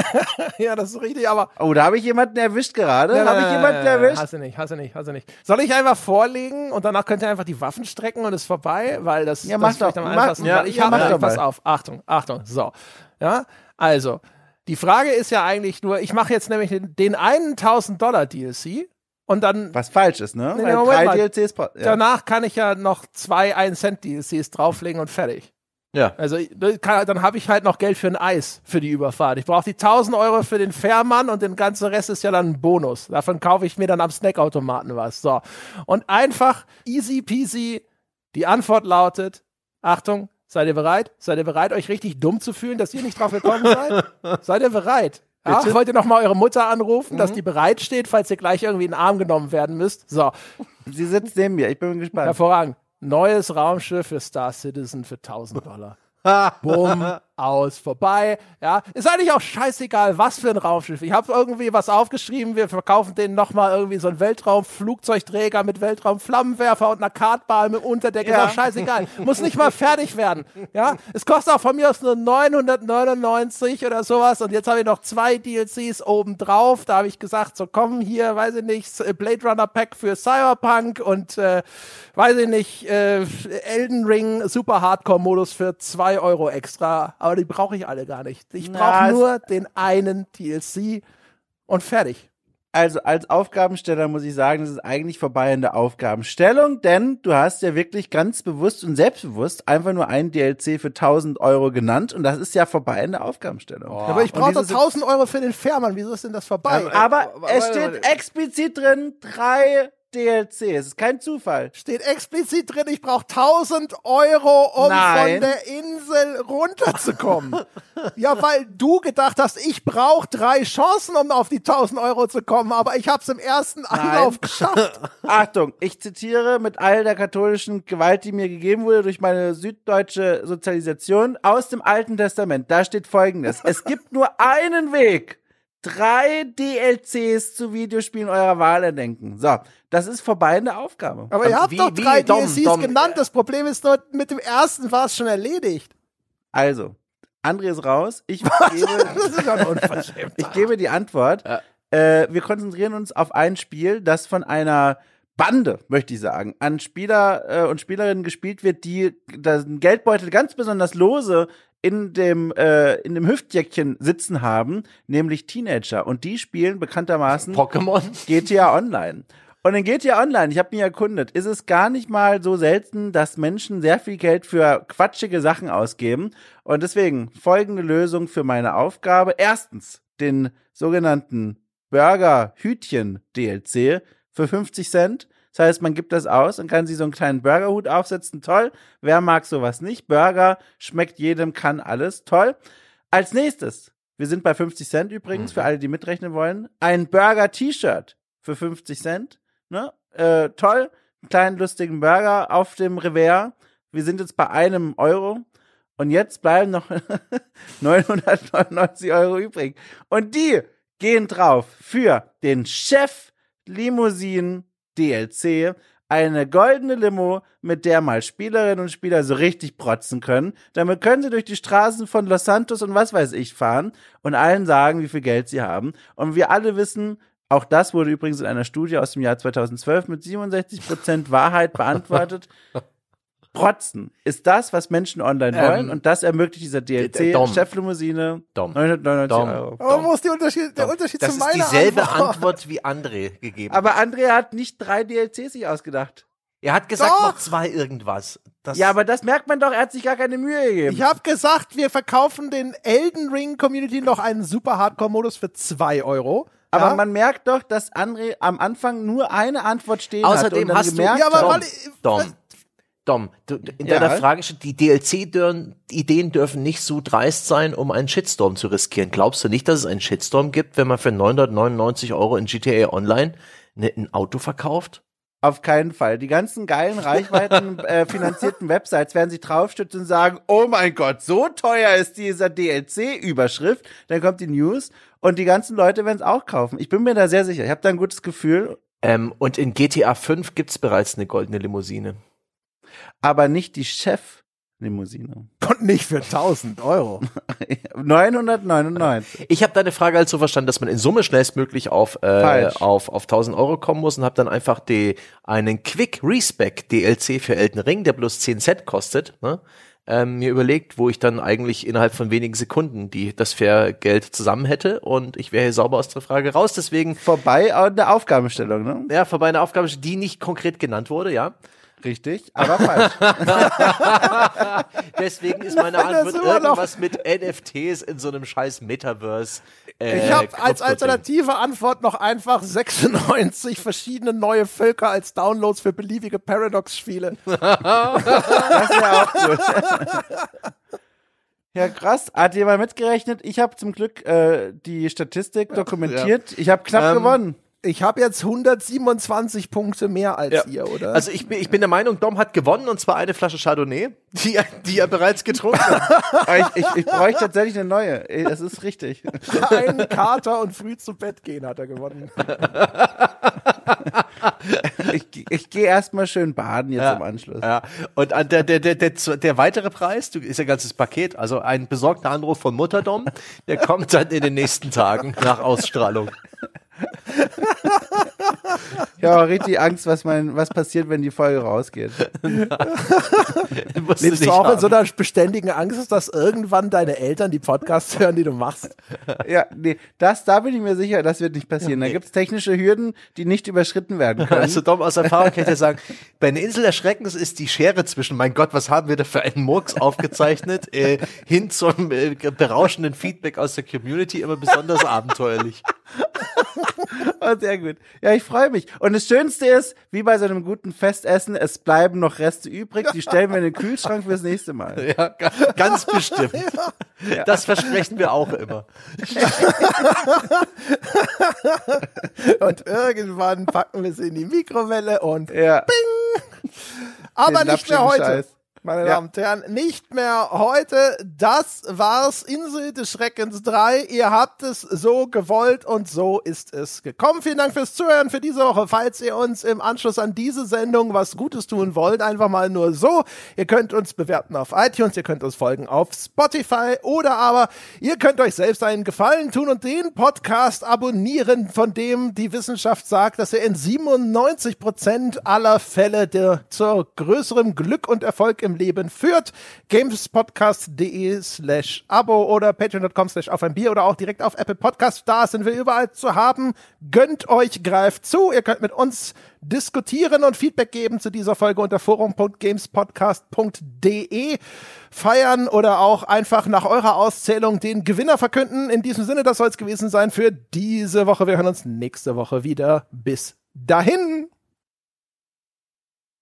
Ja, das ist richtig, aber Oh, da habe ich jemanden erwischt gerade. Nein, Habe nein, ich jemanden nein, nein, erwischt? Hast du nicht, hast du nicht, hast du nicht. Soll ich einfach vorlegen und danach könnt ihr einfach die Waffen strecken und ist vorbei? Weil das, Ja, das mach ist vielleicht doch, am mach- einfachsten. ja, weil ich ja, habe, mach doch pass mal. auf, Achtung, Achtung, so. Ja, also, die Frage ist ja eigentlich nur, ich mache jetzt nämlich den, den einen tausend Dollar D L C und dann Was falsch ist, ne? Nee, Weil Moment drei mal. D L Cs. bra- Ja. danach kann ich ja noch zwei ein Cent D L Cs drauflegen und fertig. Ja. Also kann, dann habe ich halt noch Geld für ein Eis für die Überfahrt. Ich brauche die tausend Euro für den Fährmann und den ganzen Rest ist ja dann ein Bonus. Davon kaufe ich mir dann am Snackautomaten was. So. Und einfach easy peasy. Die Antwort lautet, Achtung, seid ihr bereit? Seid ihr bereit, euch richtig dumm zu fühlen, dass ihr nicht drauf gekommen seid? Seid ihr bereit? Ja, Bitte? wollt ihr noch mal eure Mutter anrufen, Mhm. dass die bereit steht, falls ihr gleich irgendwie in den Arm genommen werden müsst? So, Sie sitzt neben mir. Ich bin gespannt. hervorragend. Neues Raumschiff für Star Citizen für tausend Dollar. Bumm, aus, vorbei. Ja, ist eigentlich auch scheißegal, was für ein Raumschiff. Ich habe irgendwie was aufgeschrieben, wir verkaufen denen nochmal irgendwie so einen Weltraumflugzeugträger mit Weltraumflammenwerfer und einer Kartbahn mit Unterdeck. Ja. Ist auch scheißegal. Muss nicht mal fertig werden. Ja, es kostet auch von mir aus nur neunhundertneunundneunzig oder sowas und jetzt habe ich noch zwei D L Cs oben drauf. Da habe ich gesagt, so komm hier, weiß ich nicht, Blade Runner Pack für Cyberpunk und äh, weiß ich nicht, äh, Elden Ring Super Hardcore Modus für zwei Euro extra. Aber die brauche ich alle gar nicht. Ich Na, brauche es- nur den einen D L C und fertig. Also als Aufgabensteller muss ich sagen, das ist eigentlich vorbei in der Aufgabenstellung, denn du hast ja wirklich ganz bewusst und selbstbewusst einfach nur einen D L C für tausend Euro genannt und das ist ja vorbei in der Aufgabenstellung. Ja, aber ich Und brauche doch dieses- tausend Euro für den Fährmann. Wieso ist denn das vorbei? Aber Aber- es aber- steht explizit drin, drei D L Cs. Es ist kein Zufall. Steht explizit drin, ich brauche tausend Euro, um Nein. von der Insel runterzukommen. Ja, weil du gedacht hast, ich brauche drei Chancen, um auf die tausend Euro zu kommen, aber ich habe es im ersten Anlauf geschafft. Achtung, ich zitiere mit all der katholischen Gewalt, die mir gegeben wurde durch meine süddeutsche Sozialisation aus dem Alten Testament. Da steht Folgendes. Es gibt nur einen Weg. Drei D L Cs zu Videospielen eurer Wahl erdenken. So, das ist vorbei in der Aufgabe. Aber ihr habt Wie- doch wie, drei Dom, D L Cs Dom, genannt. Das Problem ist nur, mit dem ersten war es schon erledigt. Also, André ist raus. Ich gebe, Das ist ja unverschämt. ich gebe die Antwort. Ja. Äh, wir konzentrieren uns auf ein Spiel, das von einer Bande, möchte ich sagen, an Spieler äh, und Spielerinnen gespielt wird, die den Geldbeutel ganz besonders lose in dem, äh, in dem Hüftjäckchen sitzen haben, nämlich Teenager. Und die spielen bekanntermaßen Pokémon. G T A Online. Und in G T A Online, ich habe mich erkundet, ist es gar nicht mal so selten, dass Menschen sehr viel Geld für quatschige Sachen ausgeben. Und deswegen folgende Lösung für meine Aufgabe. Erstens, den sogenannten Burger-Hütchen-D L C für fünfzig Cent. Das heißt, man gibt das aus und kann sich so einen kleinen Burgerhut aufsetzen. Toll. Wer mag sowas nicht? Burger schmeckt jedem, kann alles. Toll. Als nächstes, wir sind bei fünfzig Cent übrigens, für alle, die mitrechnen wollen, ein Burger-T-Shirt für fünfzig Cent. Ne? Äh, toll. Einen kleinen lustigen Burger auf dem Revers. Wir sind jetzt bei einem Euro. Und jetzt bleiben noch neunhundertneunundneunzig Euro übrig. Und die gehen drauf für den Chef Limousinen D L C. eine goldene Limo, mit der mal Spielerinnen und Spieler so richtig protzen können. Damit können sie durch die Straßen von Los Santos und was weiß ich fahren und allen sagen, wie viel Geld sie haben. Und wir alle wissen, auch das wurde übrigens in einer Studie aus dem Jahr zweitausendzwölf mit siebenundsechzig Prozent Wahrheit beantwortet. Protzen ist das, was Menschen online wollen, ähm, und das ermöglicht dieser D L C-Cheflimousine neunhundertneunundneunzig Euro. Aber wo ist die Unterschied, der Unterschied das zu meiner Das ist dieselbe Antwort, Antwort wie André gegeben. Aber André hat nicht drei D L Cs sich ausgedacht. Er hat gesagt, Doch. noch zwei irgendwas. Das Ja, aber das merkt man doch, er hat sich gar keine Mühe gegeben. Ich habe gesagt, wir verkaufen den Elden Ring Community noch einen super Hardcore-Modus für zwei Euro. Aber ja? man merkt doch, dass André am Anfang nur eine Antwort stehen Außerdem hat. Und dann hast gemerkt, du, Ja, aber Dom, weil ich- Dom, Dom, du, in Ja. deiner Frage steht, die D L C-Ideen dürfen nicht so dreist sein, um einen Shitstorm zu riskieren. Glaubst du nicht, dass es einen Shitstorm gibt, wenn man für neunhundertneunundneunzig Euro in G T A Online ne, ein Auto verkauft? Auf keinen Fall. Die ganzen geilen, Reichweiten äh, finanzierten Websites werden sich draufstützen und sagen, oh mein Gott, so teuer ist dieser D L C-Überschrift. Dann kommt die News und die ganzen Leute werden es auch kaufen. Ich bin mir da sehr sicher. Ich habe da ein gutes Gefühl. Ähm, und in G T A fünf gibt's bereits eine goldene Limousine. Aber nicht die Chef-Limousine. Und nicht für tausend Euro. neunhundertneunundneunzig. Ich habe deine Frage halt so verstanden, dass man in Summe schnellstmöglich auf äh, Falsch. auf auf tausend Euro kommen muss und habe dann einfach die einen Quick Respec D L C für Elden Ring, der bloß zehn Cent kostet, ne, ähm, mir überlegt, wo ich dann eigentlich innerhalb von wenigen Sekunden die das fair Geld zusammen hätte und ich wäre hier sauber aus der Frage raus. Deswegen Vorbei an der Aufgabenstellung, ne? ja vorbei eine Aufgabe, die nicht konkret genannt wurde, ja. Richtig, aber falsch. Deswegen ist meine Das Antwort immer noch- irgendwas mit N F Ts in so einem scheiß Metaverse. Äh, Ich habe als Krypto-Ding. alternative Antwort noch einfach sechsundneunzig verschiedene neue Völker als Downloads für beliebige Paradox-Spiele. Das wäre auch gut. Ja, krass. Hat jemand mitgerechnet? Ich habe zum Glück äh, die Statistik dokumentiert. Ich habe knapp Ähm, gewonnen. Ich habe jetzt hundertsiebenundzwanzig Punkte mehr als Ja. ihr, oder? Also ich bin, ich bin der Meinung, Dom hat gewonnen und zwar eine Flasche Chardonnay, die, er- die er bereits getrunken hat. Aber ich, ich, ich bräuchte tatsächlich eine neue. Ey, das ist richtig. Ein Kater und früh zu Bett gehen hat er gewonnen. Ich, ich gehe erstmal schön baden jetzt im Anschluss. Ja. Und an der, der, der, der, der weitere Preis, du, ist ja ein ganzes Paket, also ein besorgter Anruf von Mutter Dom, der kommt dann in den nächsten Tagen nach Ausstrahlung. Ich habe auch richtig Angst, was, mein, was passiert, wenn die Folge rausgeht. Musst Lebst nicht du auch in haben. so einer beständigen Angst, dass irgendwann deine Eltern die Podcasts hören, die du machst? Ja, nee, das, da bin ich mir sicher, das wird nicht passieren. Da gibt es technische Hürden, die nicht überschritten werden können. Also Dom, aus Erfahrung kann ich dir sagen, bei einer Insel der Schreckens ist die Schere zwischen, mein Gott, was haben wir da für einen Murks aufgezeichnet, äh, hin zum äh, berauschenden Feedback aus der Community immer besonders abenteuerlich. Oh, sehr gut. Ja, ich freue mich. Und das Schönste ist, wie bei so einem guten Festessen, es bleiben noch Reste übrig. Die stellen wir in den Kühlschrank fürs nächste Mal. Ja, ga- ganz bestimmt. Das versprechen wir auch immer. Und irgendwann packen wir sie in die Mikrowelle und Ja. aber Den nicht mehr lapschigen heute. Scheiß. Meine Ja. Damen und Herren, nicht mehr heute. Das war's. Insel des Schreckens drei. Ihr habt es so gewollt und so ist es gekommen. Vielen Dank fürs Zuhören für diese Woche. Falls ihr uns im Anschluss an diese Sendung was Gutes tun wollt, einfach mal nur so. Ihr könnt uns bewerten auf iTunes, ihr könnt uns folgen auf Spotify oder aber ihr könnt euch selbst einen Gefallen tun und den Podcast abonnieren, von dem die Wissenschaft sagt, dass er in siebenundneunzig Prozent aller Fälle der, zu größerem Glück und Erfolg im Leben führt. gamespodcast.de slash abo oder patreon.com slash auf ein Bier oder auch direkt auf Apple Podcast. Da sind wir überall zu haben. Gönnt euch, greift zu. Ihr könnt mit uns diskutieren und Feedback geben zu dieser Folge unter forum punkt gamespodcast punkt de. Feiern oder auch einfach nach eurer Auszählung den Gewinner verkünden. In diesem Sinne, das soll es gewesen sein für diese Woche. Wir hören uns nächste Woche wieder. Bis dahin.